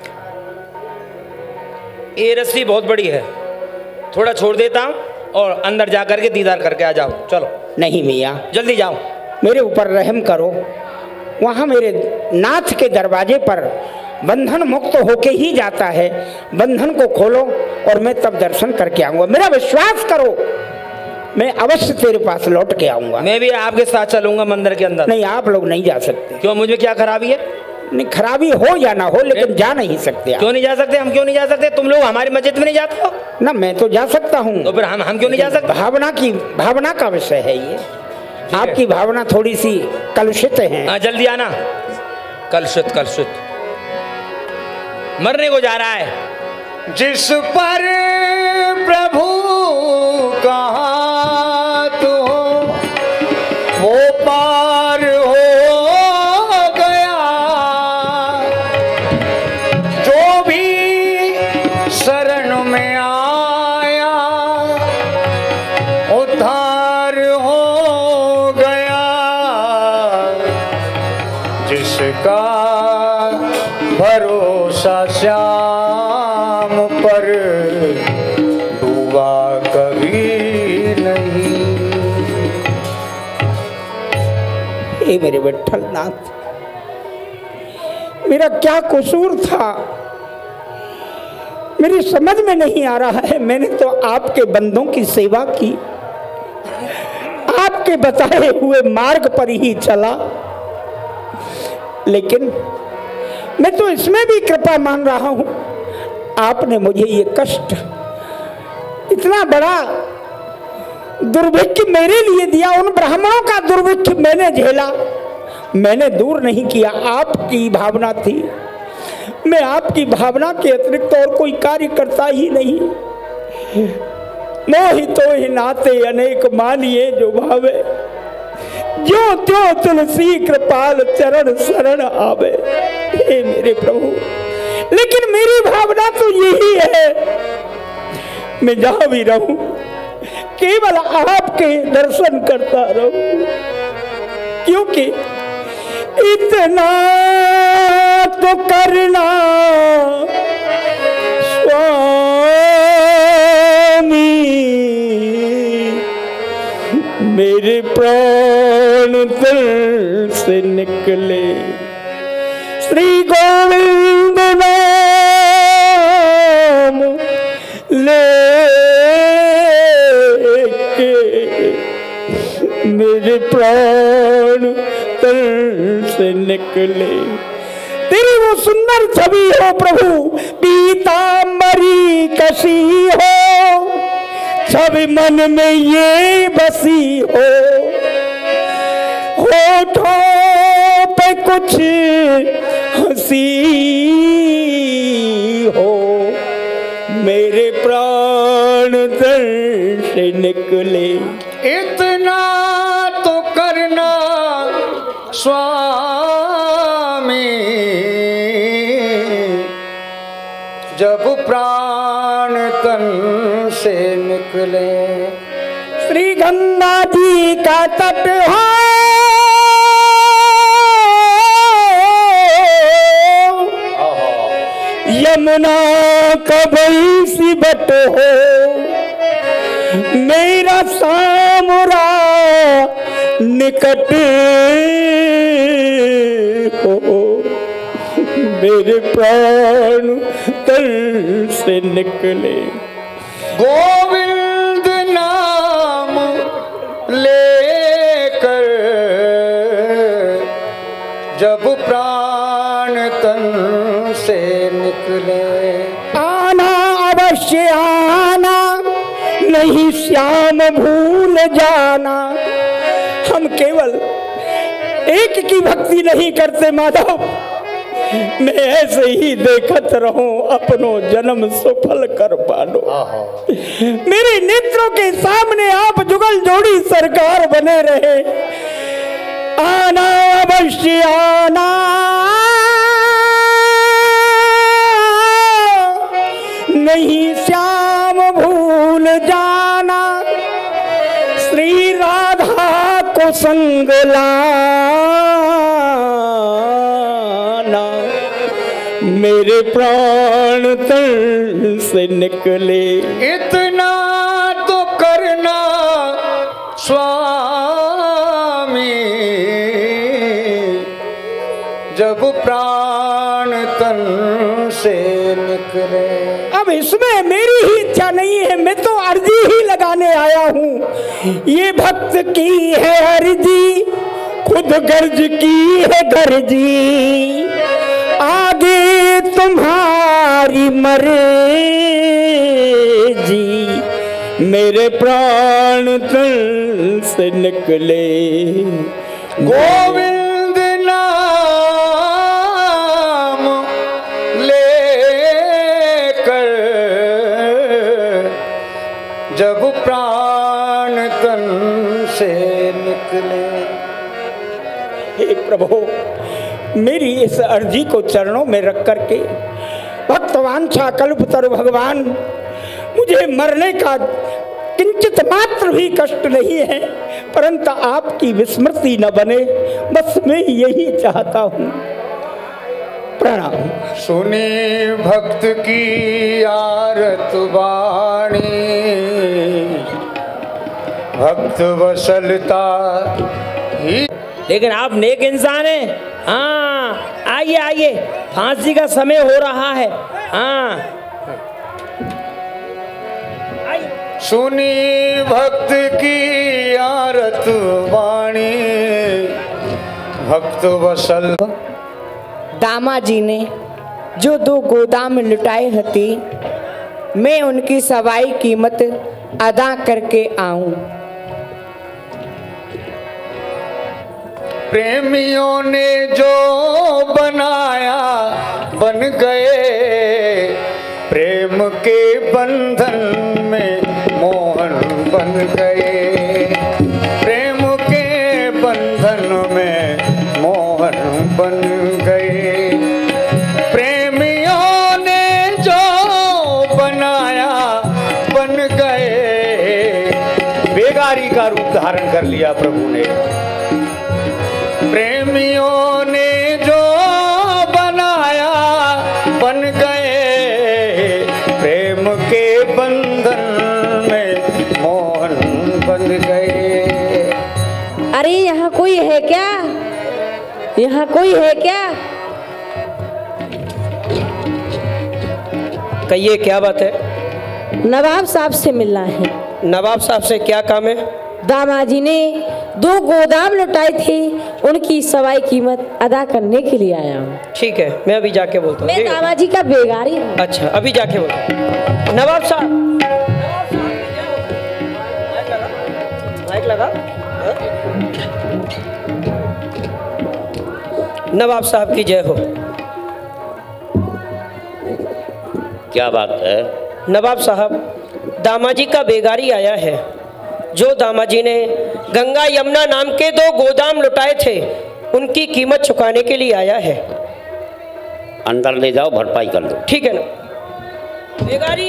ये रस्सी बहुत बड़ी है, थोड़ा छोड़ देता हूँ और अंदर जा करके दीदार करके आ जाओ। चलो। नहीं मैया, जल्दी जाओ। मेरे ऊपर रहम करो। वहाँ मेरे नाथ के दरवाजे पर बंधन मुक्त होके ही जाता है, बंधन को खोलो और मैं तब दर्शन करके आऊँगा। मेरा विश्वास करो, मैं अवश्य तेरे पास लौट के आऊँगा। मैं भी आपके साथ चलूंगा मंदिर के अंदर। नहीं, आप लोग नहीं जा सकते। क्यों, मुझे क्या खराबी है? नहीं, खराबी हो या ना हो, लेकिन जा नहीं सकते आप। क्यों नहीं जा सकते? हम क्यों नहीं जा सकते? तुम लोग हमारी मस्जिद में नहीं जाते हो ना? मैं तो जा सकता हूँ। तो फिर हम हम क्यों नहीं जा सकते? भावना की भावना का विषय है ये। आपकी भावना थोड़ी सी कलुषित है। हाँ जल्दी आना। कलुषित कलुषित मरने को जा रहा है। जिस पर प्रभु का हाथ हो वो पार हो गया, जो भी शरण में आया उद्धार हो गया, जिसका भरोसा श्याम पर डूबा कभी नहीं। हे मेरे विट्ठल नाथ, मेरा क्या कसूर था मेरी समझ में नहीं आ रहा है। मैंने तो आपके बंदों की सेवा की, आपके बताए हुए मार्ग पर ही चला, लेकिन मैं तो इसमें भी कृपा मान रहा हूं। आपने मुझे ये कष्ट, इतना बड़ा दुर्भिक्ष मेरे लिए दिया, उन ब्राह्मणों का दुर्भिक्ष मैंने झेला, मैंने दूर नहीं किया। आपकी भावना थी, मैं आपकी भावना के अतिरिक्त और कोई कार्य करता ही नहीं। मोहितो ही नाते अनेक मानिए जो भावे, जो त्यो तुलसी कृपाल चरण शरण आवे। हे मेरे प्रभु, लेकिन मेरी भावना तो यही है, मैं जहां भी रहूं केवल आपके दर्शन करता रहूं, क्योंकि इतना तो करना स्वामी, मेरे प्राण दिल से निकले। श्री गोविंद नाम ले के मेरे प्राण तन से निकले। तेरी वो सुंदर छवि हो प्रभु, पीतांबरी कसी हो, छवि मन में ये बसी हो, होठों पे कुछ हंसी हो, मेरे प्राण तन से निकले। इतना तो करना स्वामी, जब प्राण तन से निकले। श्री गंगा जी का तट हो, यमुना का भई सी बट हो, मेरा सामुरा निकट हो, मेरे प्राण तन से निकले। गोविंद नाम लेकर जब प्राण तन से निकले। आना अवश्य आना, नहीं श्याम भूल जाना। हम केवल एक की भक्ति नहीं करते माधव, मैं ऐसे ही देखत रहूं अपनो जन्म सफल कर पालो। मेरे नेत्रों के सामने आप जुगल जोड़ी सरकार बने रहे। आना अवश्य आना, नहीं श्याम भूल जाना। श्री राधा को संग लाना, मेरे प्राण तन से निकले। इतना तो करना स्वामी, जब प्राण तन से निकले। अब इसमें मेरी ही इच्छा नहीं है, मैं तो अर्जी ही लगाने आया हूँ। ये भक्त की है अर्जी, खुद गर्ज की है गर्जी। आगे तुम्हारी मर्जी, मेरे प्राण तन से निकले। गोविंद नाम लेकर जब प्राण तन से निकले। हे प्रभु, मेरी इस अर्जी को चरणों में रख करके भक्तवांछा कल्पतरु भगवान, मुझे मरने का किंचित मात्र भी कष्ट नहीं है, परंतु आपकी विस्मृति न बने, बस मैं यही चाहता हूँ। प्रणाम। सुनी भक्त की आरत वाणी, भक्त वसलता ही। लेकिन आप नेक इंसान हैं। हाँ, आइए आइए, फांसी का समय हो रहा है। हाँ, सुनी भक्त की आरत वाणी, भक्त वसल। दामा जी ने जो दो गोदाम लुटाए हती, मैं उनकी सवाई कीमत अदा करके आऊं। प्रेमियों ने जो बनाया बन गए, प्रेम के बंधन में मोहन बन गए। प्रेम के बंधन में मोहन बन गए। प्रेमियों ने जो बनाया बन गए। बेगारी का रूप धारण कर लिया प्रभु ने। प्रेमियों ने जो बनाया बन गए, प्रेम के बंधन में मोहन बन गए। अरे यहाँ कोई है क्या? यहाँ कोई है क्या? कहिए, क्या बात है? नवाब साहब से मिलना है। नवाब साहब से क्या काम है? दामाजी ने दो गोदाम लुटाई थी, उनकी सवाई कीमत अदा करने के लिए आया हूँ। ठीक है, मैं अभी जाके बोलता हूँ। मैं दामाजी का बेगारी हूँ। अच्छा, अभी जाके बोलता हूँ। नवाब साहब, माइक लगा। नवाब साहब की जय हो। क्या बात है? नवाब साहब, दामाजी का बेगारी आया है। जो दामाजी ने गंगा यमुना नाम के दो गोदाम लुटाए थे, उनकी कीमत चुकाने के लिए आया है। अंदर ले जाओ, भरपाई कर दो। ठीक है ना बेगारी।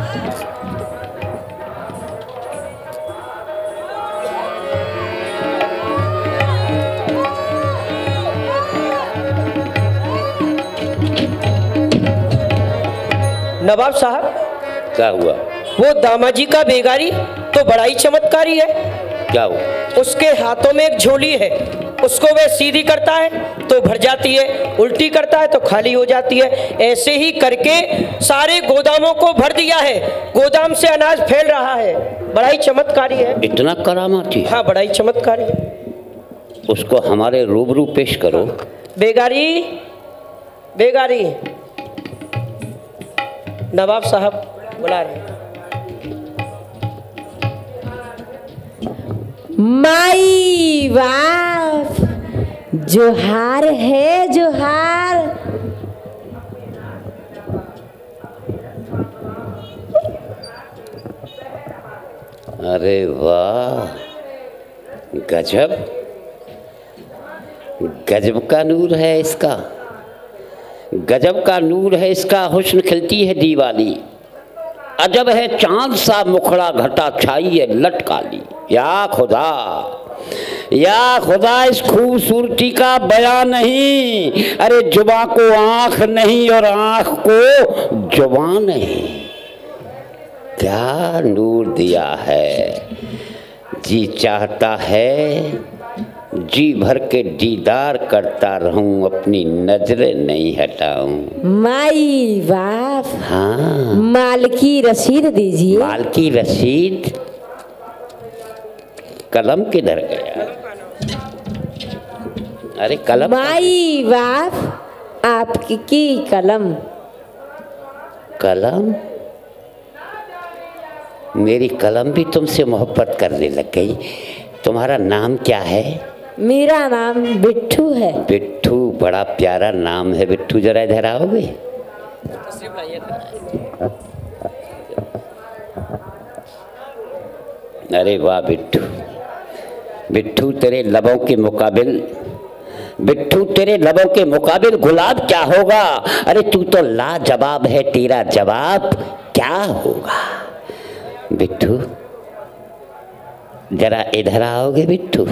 नवाब साहब, क्या हुआ? वो दामाजी का बेगारी तो बड़ा ही चमत्कारी है। क्या हुआ? उसके हाथों में एक झोली है, उसको वह सीधी करता है तो भर जाती है, उल्टी करता है तो खाली हो जाती है। ऐसे ही करके सारे गोदामों को भर दिया है, गोदाम से अनाज फैल रहा है। बड़ा ही चमत्कारी है। इतना करामाती? हाँ, बड़ा ही चमत्कारी है। उसको हमारे रूबरू पेश करो। बेगारी, बेगारी। नवाब साहब बुला रहे हैं। माई बाप, जोहार है जोहार। अरे वाह, गजब गजब का नूर है इसका, गजब का नूर है इसका। हुस्न खिलती है दीवाली, अजब है चांद सा मुखड़ा, घटा छाई है लट काली। या खुदा, या खुदा, इस खूबसूरती का बयान नहीं। अरे जुबां को आँख नहीं और आँख को जुबां नहीं। क्या नूर दिया है। जी चाहता है जी भर के दीदार करता रहूं, अपनी नजरें नहीं हटाऊं। माई बाप। हाँ, माल की रसीद दीजिए। माल की रसीद? कलम किधर गया? अरे कलम। माई बाप, आपकी की कलम। कलम? मेरी कलम भी तुमसे मोहब्बत करने लग गई। तुम्हारा नाम क्या है? मेरा नाम बिट्ठू है। बिट्ठू, बड़ा प्यारा नाम है बिट्ठू। जरा इधर आओगे? अरे वाह बिट्ठू, बिट्ठू तेरे लबों के मुकाबिल, बिट्ठू तेरे लबों के मुकाबिल गुलाब क्या होगा। अरे तू तो लाजवाब है, तेरा जवाब क्या होगा। बिट्ठू जरा इधर आओगे बिट्ठू?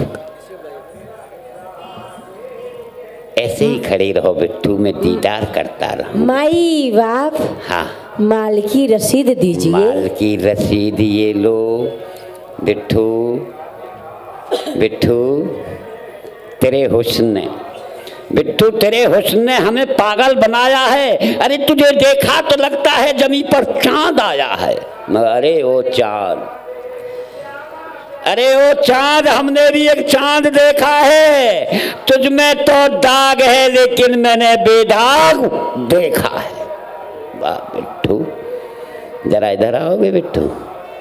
ऐसे ही खड़े रहो बिट्ठू, मैं दीदार करता रहूं। माई बाप। हाँ, माल की रसीद दीजिए। माल की रसीद ये लो। बिट्ठू, बिट्ठू तेरे हुस्न ने, बिट्ठू तेरे हुस्न ने हमें पागल बनाया है। अरे तुझे देखा तो लगता है जमीन पर चांद आया है। अरे ओ चांद, अरे ओ चांद, हमने भी एक चांद देखा है। तुझ में तो दाग है लेकिन मैंने बेदाग देखा है। वाह बिट्ठू, जरा इधर आओगे बिट्ठू?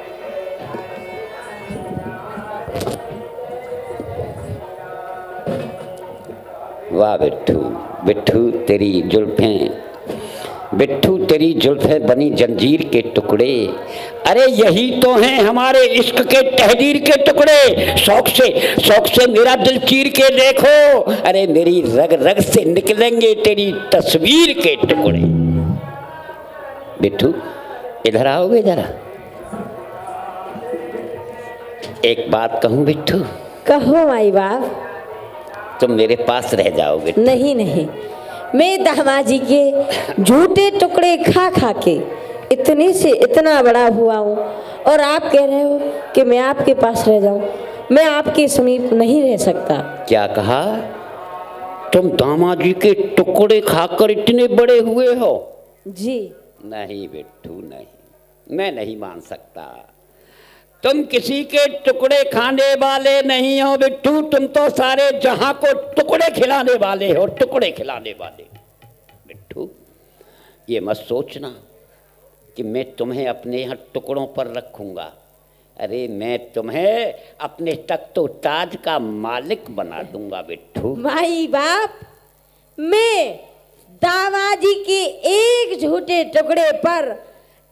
वाह बिट्ठू, बिट्ठू तेरी जुल्फें, बिट्ठू तेरी जुल्फें बनी जंजीर के टुकड़े। अरे यही तो हैं हमारे इश्क के तहदीर के टुकड़े। शौक से, शौक से मेरा दिल चीर के देखो। अरे मेरी रग रग से निकलेंगे तेरी तस्वीर के टुकड़े। बिट्ठू इधर आओगे जरा? एक बात कहूँ बिट्ठू? कहो माई बाप। तुम मेरे पास रह जाओगे? नहीं नहीं, मैं दामाजी के झूठे टुकड़े खा खा के इतने से इतना बड़ा हुआ हूँ, और आप कह रहे हो कि मैं आपके पास रह जाऊँ। मैं आपके समीप नहीं रह सकता। क्या कहा? तुम दामाजी के टुकड़े खाकर इतने बड़े हुए हो? जी नहीं बिट्ठू नहीं, मैं नहीं मान सकता। तुम किसी के टुकड़े खाने वाले नहीं हो बिट्ठू, तुम तो सारे जहां को टुकड़े खिलाने वाले हो, टुकड़े खिलाने वाले। बिट्ठू ये मत सोचना कि मैं तुम्हें अपने यहाँ टुकड़ों पर रखूंगा। अरे मैं तुम्हें अपने तख्तो ताज का मालिक बना दूंगा बिट्ठू। माई बाप, मैं दामाजी के एक झूठे टुकड़े पर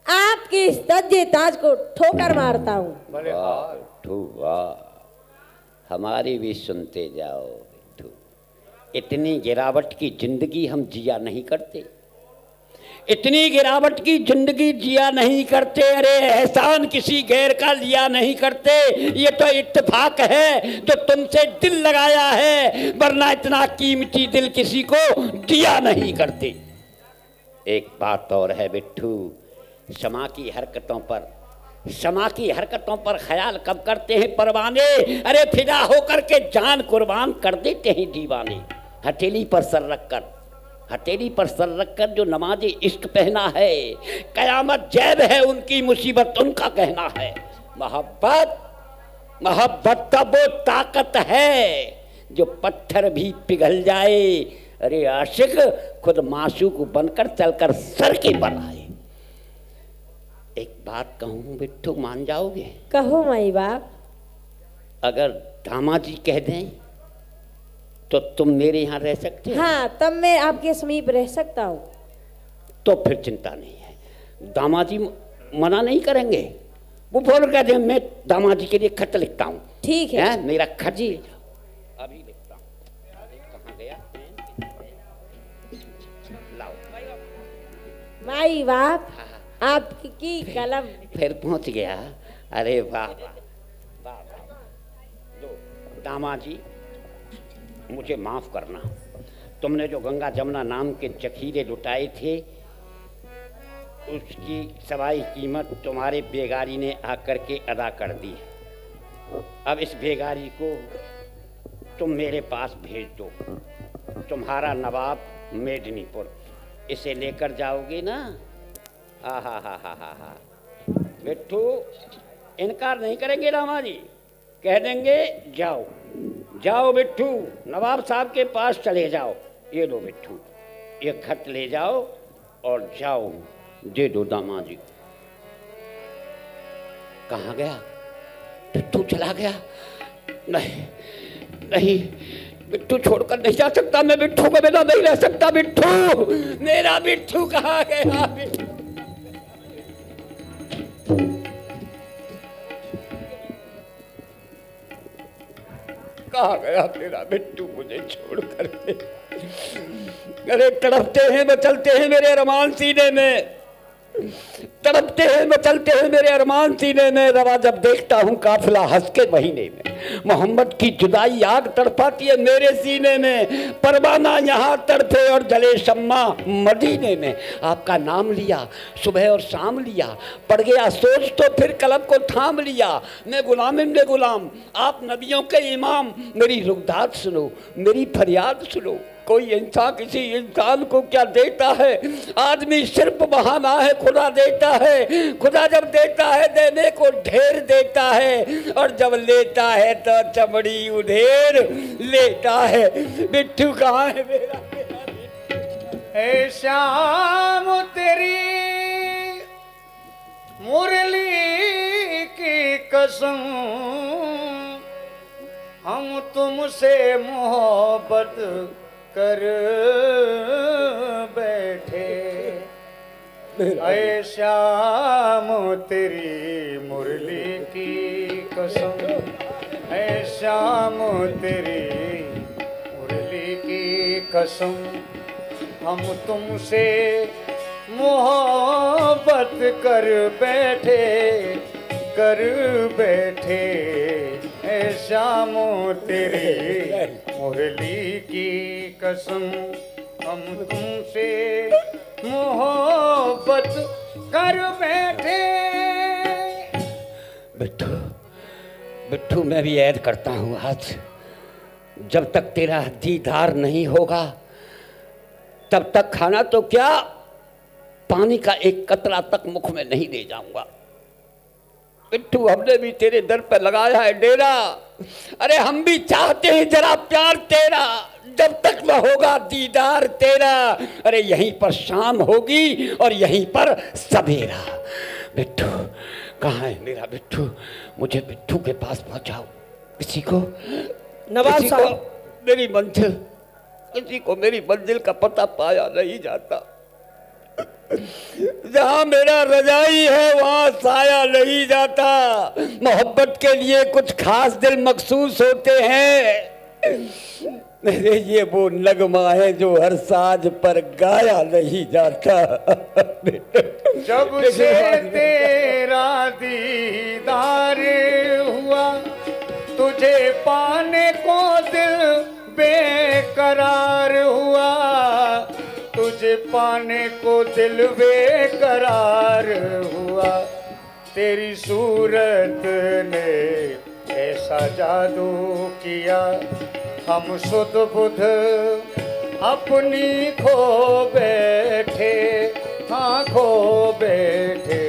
आपके इस तज्जे ताज को ठोकर मारता हूँ। वाह बिट्ठू वाह, हमारी भी सुनते जाओ बिट्ठू। इतनी गिरावट की जिंदगी हम जिया नहीं करते, इतनी गिरावट की जिंदगी जिया नहीं करते। अरे एहसान किसी गैर का लिया नहीं करते। ये तो इत्तेफाक है जो तुमसे दिल लगाया है, वरना इतना कीमती दिल किसी को दिया नहीं करते। एक बात और है बिट्ठू, शमा की हरकतों पर शमा की हरकतों पर ख्याल कब करते हैं परवाने? अरे फिदा होकर के जान कुर्बान कर देते हैं दीवाने। हथेली पर सर रखकर हथेली पर सर रखकर जो नमाज़े इश्क पहना है, कयामत जैब है उनकी, मुसीबत उनका कहना है। मोहब्बत मोहब्बत का वो ताकत है जो पत्थर भी पिघल जाए। अरे आशिक खुद मासूक बनकर चलकर सर के बल आए। एक बात कहूँ बिट्ठू, मान जाओगे? कहो माई बाप। अगर दामाजी कह दें तो तुम मेरे यहाँ रह सकते हो? हाँ, तब मैं आपके समीप रह सकता हूँ। तो फिर चिंता नहीं है, दामाजी मना नहीं करेंगे। वो बोल कहते हैं मैं दामाजी के लिए खत लिखता हूँ। ठीक है, है? मेरा खत जी अभी लिखता हूँ। कहाँ गया? लाओ माई बाप, आपकी कलम फिर पहुँच गया। अरे वाह वाह वाह वाह। दो दामाजी मुझे माफ़ करना, तुमने जो गंगा जमुना नाम के जखीरे लुटाए थे उसकी सवाई कीमत तुम्हारे बेगारी ने आकर के अदा कर दी है। अब इस बेगारी को तुम मेरे पास भेज दो। तुम्हारा नवाब मेदिनीपुर, इसे लेकर जाओगे ना? हा हा हा हा हा हा बिट्ठू इनकार नहीं करेंगे दामाजी, कह देंगे जाओ जाओ बिट्ठू, नवाब साहब के पास चले जाओ। ये लो बिट्ठू, ये खत ले जाओ और जाओ, दे दो दामाजी। कहाँ गया बिट्ठू? चला गया? नहीं नहीं, बिट्ठू छोड़कर नहीं जा सकता मैं, बिट्ठू के बिना नहीं रह सकता। बिट्ठू, मेरा बिट्ठू कहाँ गया? बिट्ठू कहाँ गया मेरा बिट्टू मुझे छोड़ कर के? अरे तड़पते हैं मचलते हैं मेरे अरमान सीने में, तड़पते हैं मचलते हैं मेरे अरमान सीने में। रवा जब देखता हूँ काफिला हंस के महीने में, मोहम्मद की जुदाई आग तड़पाती है मेरे सीने में। परवाना यहाँ तड़पे और जले शम्मा मदीने में। आपका नाम लिया सुबह और शाम लिया, पड़ गया सोच तो फिर कलम को थाम लिया। मैं गुलाम ने गुलाम, आप नबियों के इमाम। मेरी रुगदात सुनो, मेरी फरियाद सुनो। कोई इंसान किसी इंसान को क्या देता है? आदमी सिर्फ बहाना है, खुदा देता है। खुदा जब देता है देने को ढेर देता है, और जब लेता है तो चमड़ी उधेर लेता है। बिट्ठू कहाँ है मेरा? हे श्याम तेरी मुरली की कसम, हम तुमसे मोहब्बत कर बैठे। ऐ श्याम तेरी मुरली की कसम, ऐ श्याम तेरी मुरली की कसम, हम तुमसे मोहब्बत कर बैठे कर बैठे। ऐ श्याम तेरी मुरली की कसम, हम तुमसे मोहब्बत कर बैठे। बिट्ठू बिट्ठू मैं भी ऐद करता हूँ, आज जब तक तेरा दीदार नहीं होगा तब तक खाना तो क्या, पानी का एक कतरा तक मुख में नहीं ले जाऊंगा। बिट्ठू हमने भी तेरे दर पर लगाया है डेरा, अरे हम भी चाहते हैं जरा प्यार तेरा, जब तक न होगा दीदार तेरा। अरे यहीं पर शाम होगी और यहीं पर सवेरा। बिट्ठू कहाँ है मेरा बिट्ठू? मुझे बिट्ठू के पास पहुंचाओ। किसी को नवाब किसी साहब, को मेरी मंजिल किसी को मेरी मंजिल का पता पाया नहीं जाता। जहाँ मेरा रजाई है वहाँ साया नहीं जाता। मोहब्बत के लिए कुछ खास दिल मखसूस होते हैं। मेरे ये वो नगमा है जो हर साज पर गाया नहीं जाता। जब से तेरा दीदार हुआ तुझे पाने को दिल बेकरार हुआ, तुझे पाने को दिल बेकरार हुआ। तेरी सूरत ने ऐसा जादू किया, हम सुध बुध अपनी खो बैठे, हाँ खो बैठे।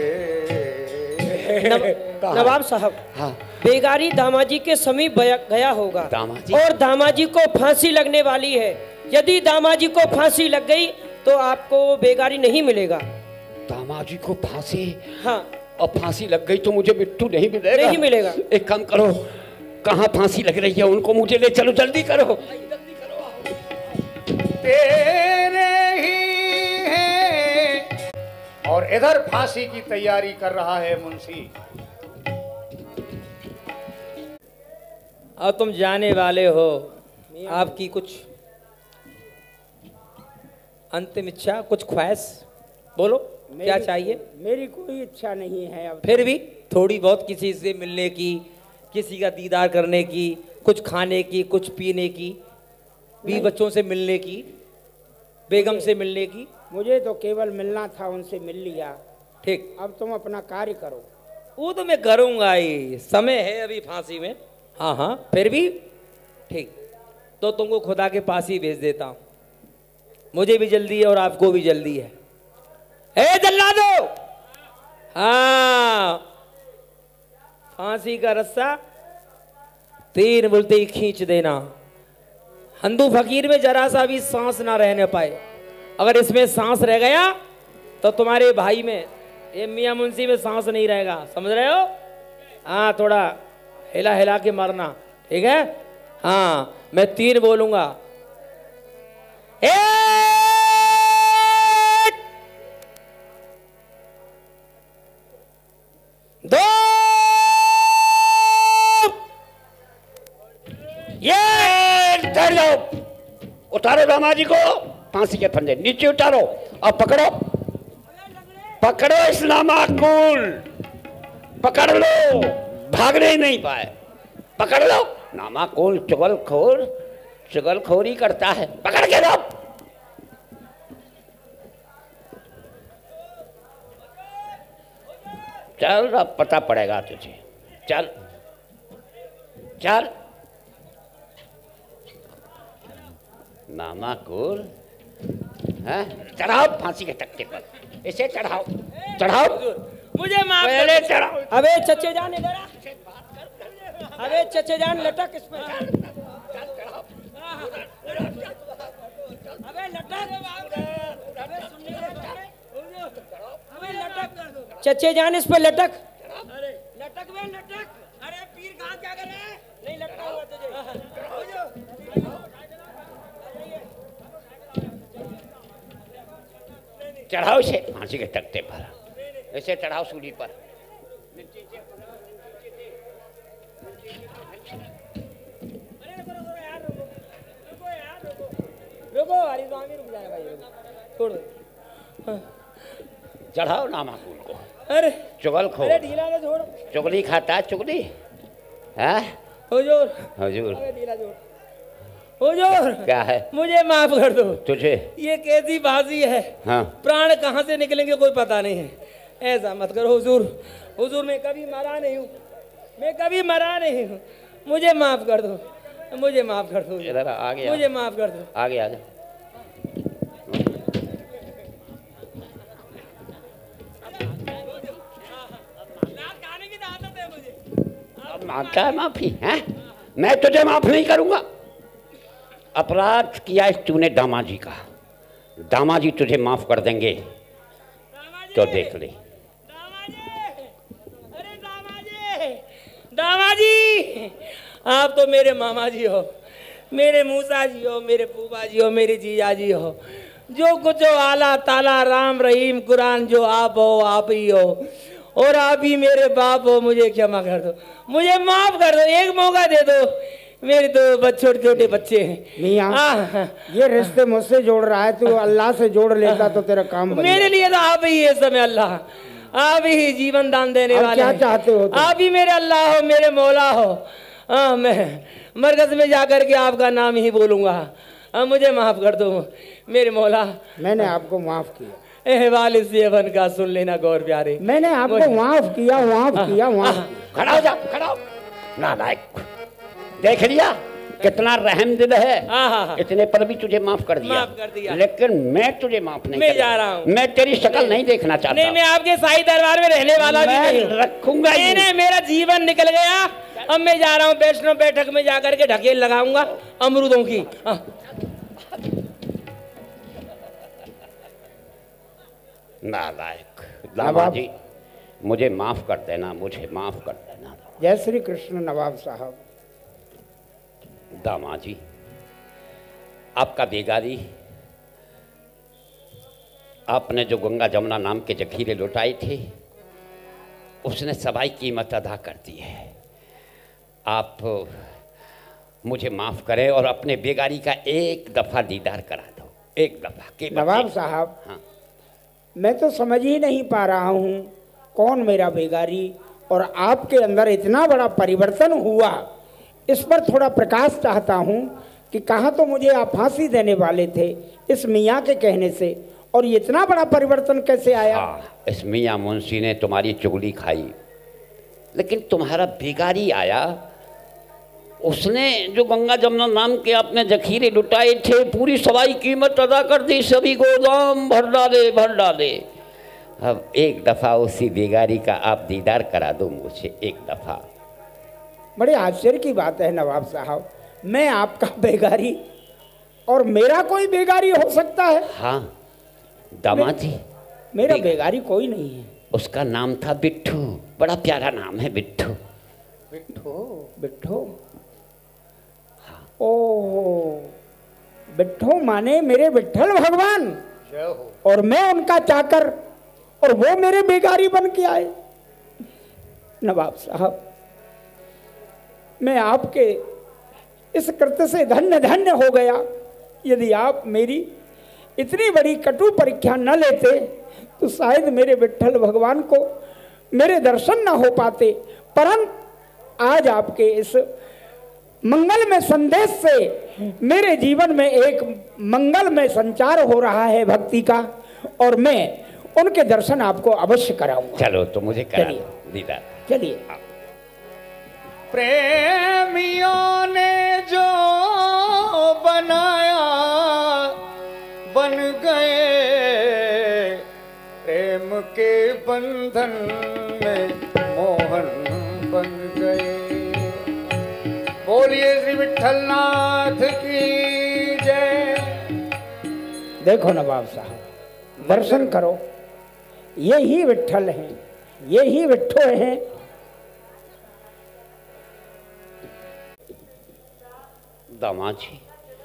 नवाब साहब, हाँ बेगारी दामाजी के समीप बया- गया होगा दामाजी? और दामाजी को फांसी लगने वाली है। यदि दामाजी को फांसी लग गई तो आपको बेगारी नहीं मिलेगा। दामाजी को फांसी? हाँ। और फांसी लग गई तो मुझे बिट्टू नहीं मिलेगा? नहीं मिलेगा। एक काम करो, कहाँ फांसी लग रही है उनको मुझे ले चलो, जल्दी करो। तेरे ही है। और इधर फांसी की तैयारी कर रहा है मुंशी। अब तुम जाने वाले हो, आपकी कुछ अंतिम इच्छा, कुछ ख्वाहिश बोलो, क्या चाहिए? मेरी कोई इच्छा नहीं है अब। फिर भी थोड़ी बहुत किसी से मिलने की, किसी का दीदार करने की, कुछ खाने की, कुछ पीने की, बीवी बच्चों से मिलने की, बेगम से मिलने की। मुझे तो केवल मिलना था, उनसे मिल लिया। ठीक, अब तुम अपना कार्य करो। वो तो मैं करूँगा ही, समय है अभी फांसी में। हाँ हाँ, फिर भी ठीक, तो तुमको खुदा के पास ही भेज देता हूँ। मुझे भी जल्दी है और आपको भी जल्दी है। ए जल्लादो, हाँ, फांसी का रस्सा तीन बोलते ही खींच देना। हंदू फकीर में जरा सा भी सांस ना रहने पाए। अगर इसमें सांस रह गया तो तुम्हारे भाई में, ये मियां मुंशी में सांस नहीं रहेगा, समझ रहे हो? हाँ, थोड़ा हिला हिला के मारना, ठीक है? हाँ, मैं तीन बोलूंगा। एक, दो, ये उतार लो, उतारो दामाजी को फांसी के फंदे, नीचे उतारो और पकड़ो, पकड़ो इस नामाकुल, पकड़ लो, भागने ही नहीं पाए, पकड़ लो। नामाकुल चुगलखोर, चुगलखोरी करता है, पकड़ के लो। चल, अब पता पड़ेगा तुझे, चल चल। नामाकुल, हैं? चढ़ाओ फांसी के तख्ते पर, इसे चढ़ाओ, चढ़ाओ, मुझे माफ पहले चढ़ाओ। अबे चचे जान इधर आ। अबे चचे जान लटक इस पे। अबे लटक, अबे सुनने अबे लटक, चचे जान इस पे लटक। अरे लटक बे लटक। अरे पीर कहाँ क्या कर रहा है? नहीं लटका हुआ तुझे। चढ़ाओ इसे फांसी के तख्ते पर, इसे चढ़ाओ सूली पर। रुको, हरी स्वामी रुक जाए भाई, छोड़ दो। चढ़ाओ नामाकुल को। अरे चुगलखोर, अरे ढीला ना छोड़। चुगली खाता है, चुगली है हुजूर, हुजूर। अरे ढीला छोड़। हुजूर, क्या है? मुझे माफ कर दो। तुझे? ये कैसी बाजी है? हाँ, प्राण कहाँ से निकलेंगे कोई पता नहीं है। ऐसा मत करो हुजूर, हुजूर मैं कभी मरा नहीं हूँ, मैं कभी मरा नहीं हूँ, मुझे माफ कर दो, मुझे माफ कर दो। इधर आ गया, मुझे माफ कर दो। आगे आगे। अब मांगता है माफी है? मैं तुझे माफ नहीं करूंगा। अपराध किया है तूने दामाजी का, दामाजी तुझे माफ कर देंगे, तो देख ले। दामाजी, आप तो मेरे मामा जी हो, मेरे मूसा जी हो, मेरे फूफा जी हो, मेरे जीजा जी हो। जो कुछ हो आला ताला राम रहीम कुरान जो आप हो आप ही हो और आप ही मेरे बाप हो। मुझे क्षमा कर दो, मुझे माफ कर दो, एक मौका दे दो। मेरे तो छोटे छोटे बच्चे हैं। मियां ये रिश्ते मुझसे जोड़ रहा है, तू अल्लाह से जोड़ लेता तो तेरा काम बन मेरे लिए तो आप ही है समय अल्लाह, आप ही जीवन दान देने वाले। क्या चाहते हो तुम? आप ही मेरे अल्लाह हो, मेरे मौला हो। हाँ मैं मरकज में जाकर के आपका नाम ही बोलूँगा। हाँ मुझे माफ़ कर दो मेरे मौला। मैंने आपको माफ़ किया। एहवाल सेवन का सुन लेना गौर प्यारे। मैंने आपको माफ़ किया, माफ़ किया, माफ़। खड़ा हो जा, खड़ा हो। नालायक, देख लिया कितना रहम दिल है, इतने पर भी तुझे माफ कर दिया, माफ कर दिया। लेकिन मैं तुझे माफ नहीं मैं जा रहा हूँ। मैं तेरी शक्ल नहीं देखना चाहता। नहीं मैं आपके शाही दरबार में रहने वाला भी नहीं रखूंगा। नहीं, मेरा जीवन निकल गया। अब मैं जा रहा हूँ वैष्णव बैठक में जाकर के ढकेल लगाऊंगा अमरूदों की। नालायक दामा जी, मुझे माफ कर देना, मुझे माफ कर देना। जय श्री कृष्ण नवाब साहब। दामा जी, आपका बेगारी, आपने जो गंगा जमुना नाम के जखीरे लुटाए थे उसने सवाई कीमत अदा कर दी है। आप मुझे माफ़ करें और अपने बेगारी का एक दफ़ा दीदार करा दो, एक दफ़ा के। नवाब साहब, हाँ, मैं तो समझ ही नहीं पा रहा हूँ कौन मेरा बेगारी, और आपके अंदर इतना बड़ा परिवर्तन हुआ, इस पर थोड़ा प्रकाश चाहता हूँ कि कहाँ तो मुझे आप फांसी देने वाले थे इस मियाँ के कहने से, और ये इतना बड़ा परिवर्तन कैसे आया? हाँ, इस मियाँ मुंशी ने तुम्हारी चुगली खाई, लेकिन तुम्हारा बेगारी आया, उसने जो गंगा जमुना नाम के आपने जखीरे लुटाए थे पूरी सवाई कीमत अदा कर दी, सभी गोदाम भर डाले भर डाले। अब एक दफ़ा उसी बेगारी का आप दीदार करा दो मुझे, एक दफ़ा। बड़े आश्चर्य की बात है नवाब साहब, मैं आपका बेगारी और मेरा कोई बेगारी हो सकता है? हाँ दामाद जी, मेरा बेगारी कोई नहीं है। उसका नाम था बिट्ठू, बड़ा प्यारा नाम है बिट्ठू। बिट्ठू बिट्ठू ओह, बिट्ठू माने मेरे विट्ठल भगवान, और मैं उनका चाकर और वो मेरे बेगारी बन के आए। नवाब साहब, मैं आपके इस कृत्य से धन्य धन्य हो गया। यदि आप मेरी इतनी बड़ी कटु परीक्षा न लेते तो शायद मेरे विट्ठल भगवान को मेरे दर्शन न हो पाते, परंतु आज आपके इस मंगलमय संदेश से मेरे जीवन में एक मंगलमय संचार हो रहा है भक्ति का, और मैं उनके दर्शन आपको अवश्य कराऊंगा। चलो तो मुझे करा दो दीदार। चलिए। प्रेमियों ने जो बनाया बन गए, प्रेम के बंधन में मोहन बन गए। बोलिए श्री विट्ठलनाथ की जय। देखो नवाब साहब, दर्शन करो, ये ही विट्ठल हैं, ये ही विट्ठो हैं। दामाद जी,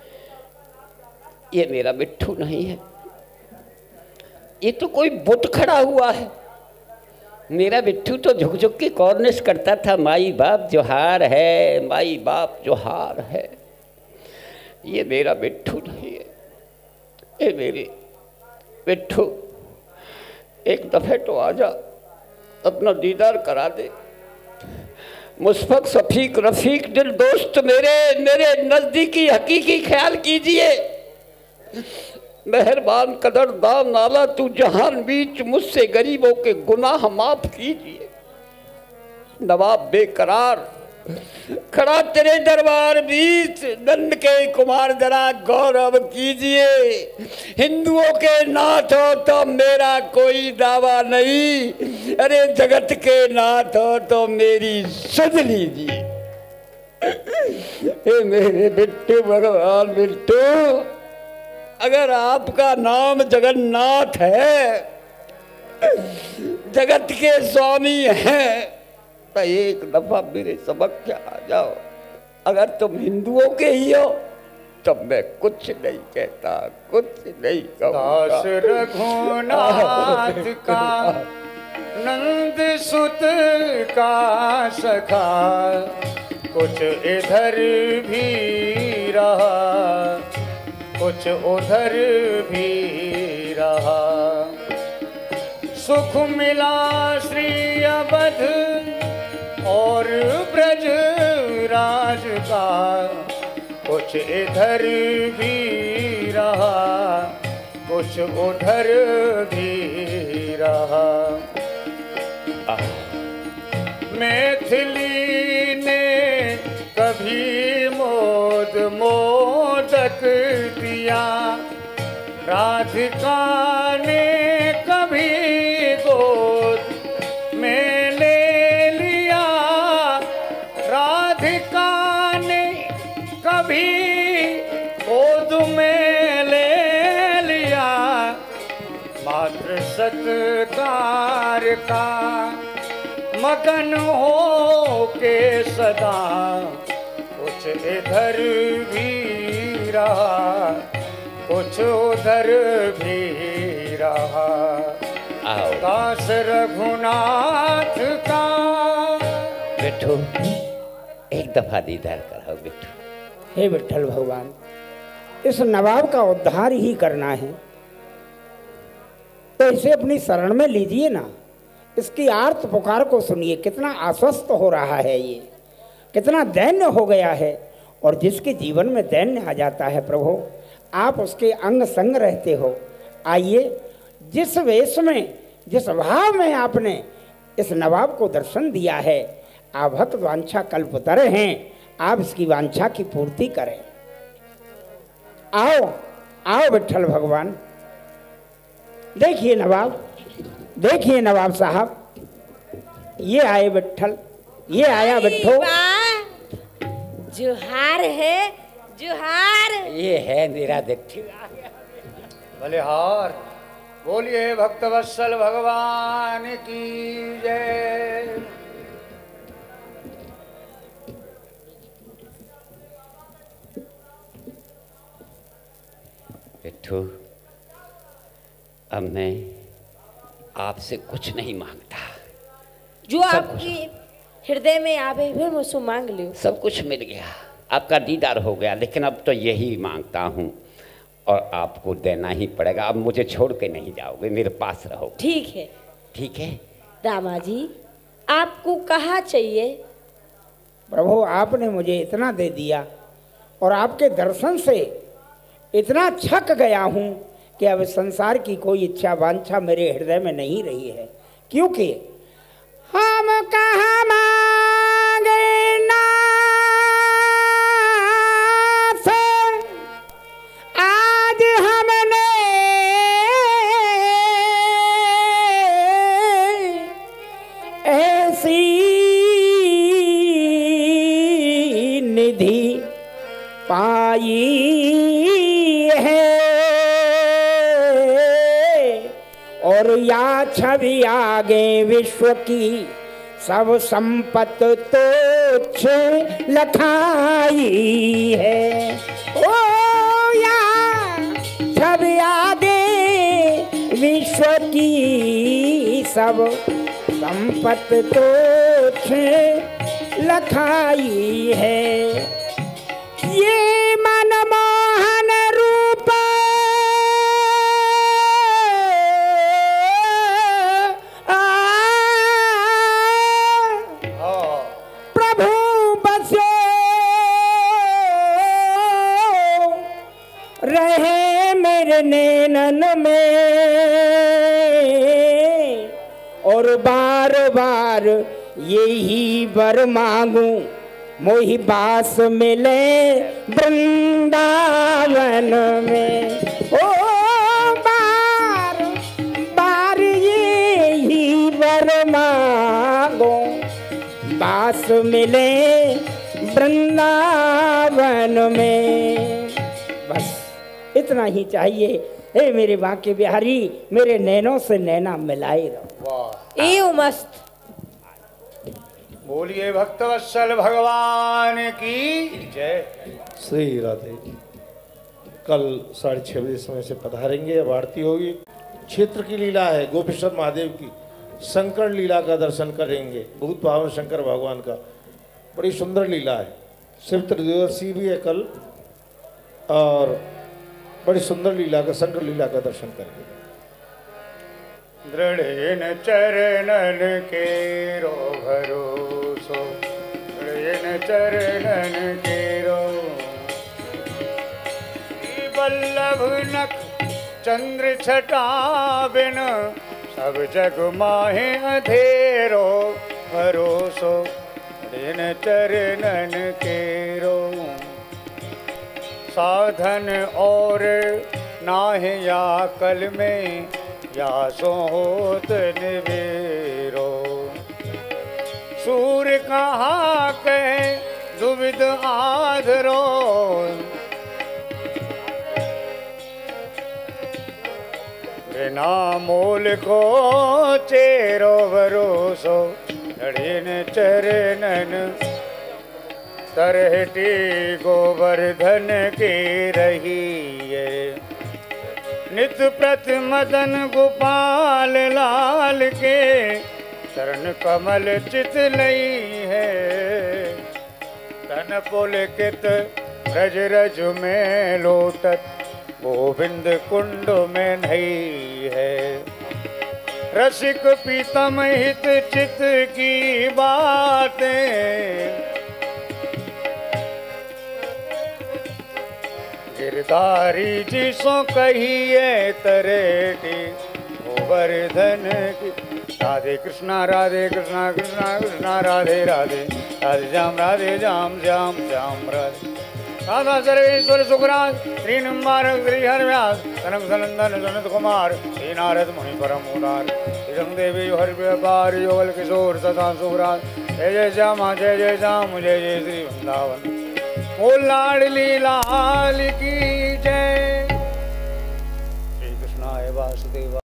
ये मेरा बिट्ठू नहीं है, ये तो कोई बुत खड़ा हुआ है। मेरा बिट्ठू तो झुक झुक के कॉर्निश करता था, माई बाप जोहार है, माई बाप जोहार है। ये मेरा बिट्ठू नहीं है, ये मेरे बिट्ठू, एक दफ़े तो आजा, अपना दीदार करा दे। मुशफ़क़ शफ़ीक रफ़ीक दिल दोस्त मेरे, मेरे नज़दीकी हकीकी ख्याल कीजिए। मेहरबान कदरदान नाला तू जहान बीच मुझसे गरीबों के गुनाह माफ कीजिए। नवाब बेकरार खड़ा तेरे दरबार बीच, नंद के कुमार जरा गौरव कीजिए। हिंदुओं के नाथ हो तो मेरा कोई दावा नहीं, अरे जगत के नाथ हो तो मेरी सुध लीजिए। हे मेरे बिट्टू भगवान बिट्टू, अगर आपका नाम जगन्नाथ है, जगत के स्वामी हैं, तो एक दफा मेरे समक्ष आ जाओ। अगर तुम हिंदुओं के ही हो तब मैं कुछ नहीं कहता, कुछ नहीं कहूँगा। दास रघुनाथ का नंद सुत का सखा कुछ इधर भी रहा, कुछ उधर भी रहा। सुख मिला श्री अवध और ब्रज राज का, कुछ इधर भी रहा, कुछ उधर भी रहा। मैथिली ने कभी मोद मोदक दिया, राधिका ने कभी गोद में ले लिया, राधिका ने कभी गोद में ले लिया। मात्र सत्कार का मगन हो के सदा, कुछ इधर भी रहा, कुछ उधर भी रहा। दास रघुनाथ का। बिट्ठू एक दफा दीदार कराओ बिट्ठू। हे विठ्ठल भगवान, इस नवाब का उद्धार ही करना है तो इसे अपनी शरण में लीजिए ना। इसकी आर्त पुकार को सुनिए, कितना आश्वस्त हो रहा है, ये कितना दैन्य हो गया है। और जिसके जीवन में दैन्य आ जाता है प्रभु, आप उसके अंग संग रहते हो। आइए, जिस वेश में, जिस भाव में आपने इस नवाब को दर्शन दिया है, आप भक्त वांछा कल्पतर हैं, आप इसकी वांछा की पूर्ति करें। आओ आओ विठ्ठल भगवान। देखिए नवाब, देखिए नवाब साहब, ये आए विठ्ठल, ये आया विठ्ठो। जुहार है, जुहार। ये है मेरा बिट्ठू। बलिहार। बोलिए भक्त वत्सल भगवान की जय। बिट्ठू, अब मैं आपसे कुछ नहीं मांगता। जो आपकी हृदय में आवे फिर मुझसे मांग लो। सब कुछ मिल गया, आपका दीदार हो गया, लेकिन अब तो यही मांगता हूँ और आपको देना ही पड़ेगा। अब मुझे छोड़ के नहीं जाओगे, मेरे पास रहो। ठीक है, ठीक है। रामा जी, आपको कहाँ चाहिए? प्रभु, आपने मुझे इतना दे दिया और आपके दर्शन से इतना छक गया हूँ कि अब संसार की कोई इच्छा वांछा मेरे हृदय में नहीं रही है। क्योंकि हम कहाँ मांगे नाथ, आज हमने ऐसी निधि पाई है और या छवि आगे विश्व की सब संपत तुच्छ लखाई है। ओ या छवि आगे विश्व की सब संपत तुच्छ लखाई है। ये मनमोहन रूप प्रभु बसे रहे मेरे नैनन में और बार बार यही वर मांगू मोहि बास मिले वृंदावन में। ओ बार बार यही वर मांगो बास मिले वृंदावन में। बस इतना ही चाहिए। हे मेरे बांके बिहारी, मेरे नैनों से नैना मिलाए रहो। ए मस्त। बोलिए भक्तवत्सल भगवान की जय। श्री राधे। कल साढ़े छः बजे समय से पधारेंगे। अब आरती होगी। क्षेत्र की लीला है गोपेश्वर महादेव की, शंकर लीला का दर्शन करेंगे। बहुत पावन शंकर भगवान का बड़ी सुंदर लीला है। शिव त्रयोदशी भी है कल और बड़ी सुंदर लीला का शंकर लीला का दर्शन करेंगे। दृढ़ चरणन के रो भरोसो, दृढ़ चरणन के रो वल्लभ नख चंद्र छटा बिन सब जग माहे अंधेरो भरोसो, दिन चरणन के रो साधन और नाहे या कल में या सोत निवेरो, सूर्य कहाँ कहे दुविध आधरो, बिना मोल को चेरो भरोसो, लड़ीन चरणन तरहटी गोवर्धन के रही है। नित प्रत मदन गोपाल लाल के चरण कमल चित लई है। तन पुलकित ब्रज रज में लोटत गोविंद कुंड में नहीं है। रसिक पीतम हित चित की बातें, गिरधारी जिसो कहिए तरेटी गोवर्धन की। राधे कृष्णा राधे कृष्णा कृष्णा कृष्णा राधे राधे, राधे श्याम राधे श्याम श्याम श्याम राधे। राधा सर्वेश्वर सुखराज श्री निम्बारक श्री हरव्यास कनक सनंदन सनत कुमार श्री नारद मुनि परम उदार श्री देवी हर व्यापार योगल किशोर सदा सुखराज। जय जय श्यामा जय जय श्याम जय जय श्री वृंदावन। ओ लाडली लाल की जय। श्री कृष्णाय वासुदेवा।